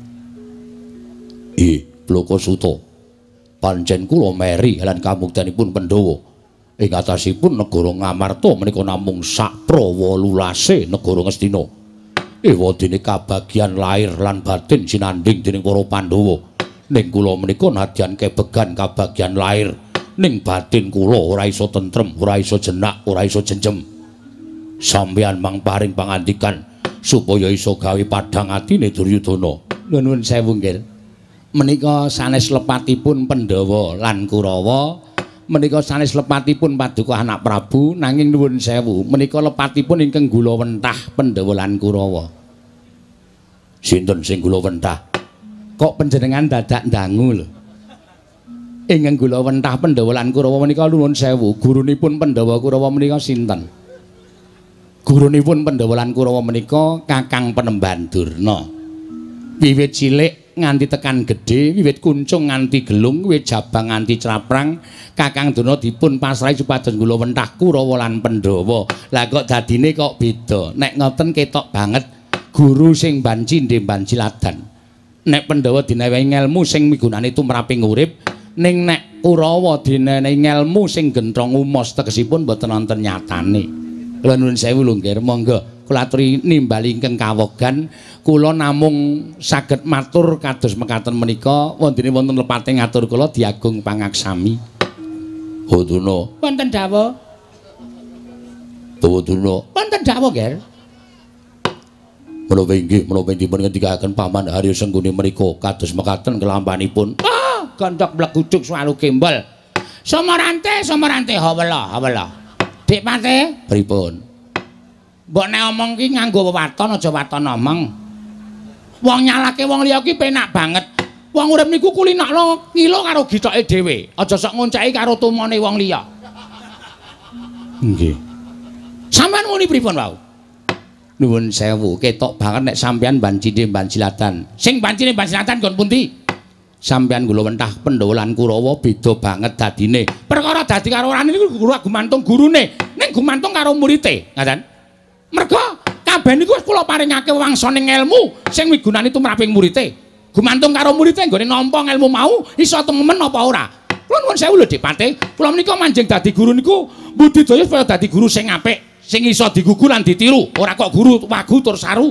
Bloko Suta. Pancen kula meri lan kamuktanipun Pandhawa ing atasipun negara Ngamarta menika namung sak prawa lulase negara Ngastina. Ewadene kabagyan lair lan batin sinanding dening para Pandhawa. Ning kula menika nadyan kebegan kabagyan lair ning batin kula ora iso tentrem, ora iso jenak, ora iso jenjem. Sampeyan mang paring pangandikan supaya iso gawe padhang atine Duryudana. Nuwun sewu nggih. Menika sanes lepatipun Pandhawa lan Kurawa, menika sanes lepatipun paduka anak Prabu, nanging nuwun sewu, menika lepatipun ingkang gula wentah Pandhawa lan Kurawa. Sinten sing gula wentah? Kok panjenengan dadak ndangu lho. Ingkang gula wentah Pandhawa lan Kurawa menika nuwun sewu, gurunipun Pandhawa Kurawa menika sinten? Gurunipun Pandhawa lan Kurawa menika Kakang Penemban Durna. Wiwit cilik nganti tekan gedhe, wiwit kuncung nganti gelung, wiwit jabang nganti craprang, Kakang Durna dipun pasrahi supados gula wentah Kurawa lan Pandhawa. Lah kok dadine kok beda? Nek ngoten ketok banget guru sing banci ndhe banci ladan. Nek Pandhawa dinewehi ngelmu sing migunani tumraping urip, ning nek Kurawa dinewehi ngelmu sing gentrong umos tegesipun boten wonten nyatane. Kula nuwun sewu lho nggih, monggo kula aturi nimbali ingkang kawogan, kula namung saged matur kados mekaten menika wondene wonten lepate ngatur kula Diagung Pangaksami. Hoduna. Wonten dawuh. Hoduna. Wonten dawuh, Ger. Menapa inggih menapa dipun ngendikaken Paman Haryo Sengguni menika kados mekaten kelampanipun. Gondhok blegucuk swalu kembal. Somarante hawala. Dik Pate, pripun? Mbok nek omong ki nganggo wewaton aja waton omong. Wong nyalake wong liya ki penak banget. Wong urip niku kulinakno ngilo karo gitoke dhewe, aja sok ngonceki karo tumone wong liya. Nggih. Sampeyan muni pripun wau? Nuwun sewu, ketok banget nek sampeyan bancine Banjilatan. Sing bancine Banjilatan kon pundi? Sampeyan gula wentah Pandhawa lan Kurawa beda banget dadine. Perkara dadi karo orane niku gumantung gurune, ning gumantung karo murite, ngaten. Merga kabeh niku wis kula paringake wangsaning ilmu sing migunani tumraping murite. Gumantung karo murite nggone nampa ilmu mau iso temen apa ora. Kula nuwun sewu lho Dik Pate, kula menika manjing dadi guru niku budidaya supaya dadi guru sing apik, sing iso digugu lan ditiru, ora kok guru wagu tur saru.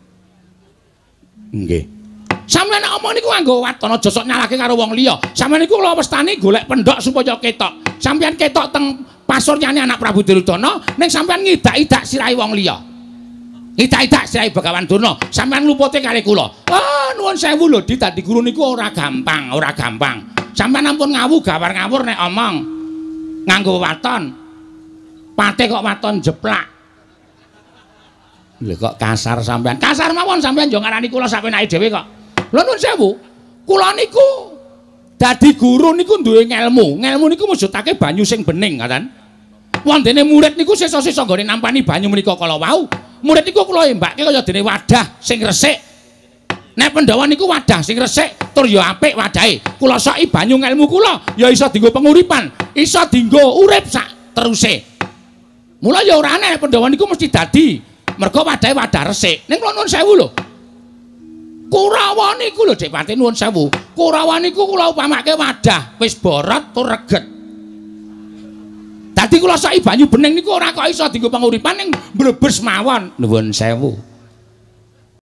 Nggih. Sampeyan nek omong niku nganggo waton aja sok nyalahke karo wong liya. Sampeyan niku kula westani golek pendhok supaya ketok. Sampeyan ketok teng pasuryane anak Prabu Duryudana, ning sampeyan ngidak-idak sirahe wong liya. Ngidak-idak sirahe Begawan Durna. Sampeyan lupute kali kula. Nuwun sewu lho, dadi guru niku ora gampang. Sampeyan ampun ngawu gawar-ngawur nek omong. Nganggo waton. Pate kok waton jeplak. Lho kok kasar sampean? Kasar mawon sampean yo ngarani kula sakenake dhewe kok. Lho nuwun sewu. Kula niku dadi guru niku duwe ngelmu. Ngelmu niku mujudake banyu sing bening, ngoten. Wondene murid niku sesa-sesa nggone nampani banyu menika kala wau. Murid niku kula embake kaya dene wadah sing resik. Nek Pandhawa niku wadah sing resik tur ya apik wadahe. Kula soki banyu ngelmu kula ya iso dienggo penguripan, iso dienggo urip sak teruse. Mula ya ora aneh Pandhawa niku mesti dadi mergo wadahe wadah resik. Ning kula nuwun sewu lho. Kurawa niku lho Dik Pati nuwun sewu. Kurawa niku kula upamake wadah wis borot tur reget. Dadi kula soki banyu bening niku ora kok iso dienggo penguripan ning mblebes mawon. Nuwun sewu.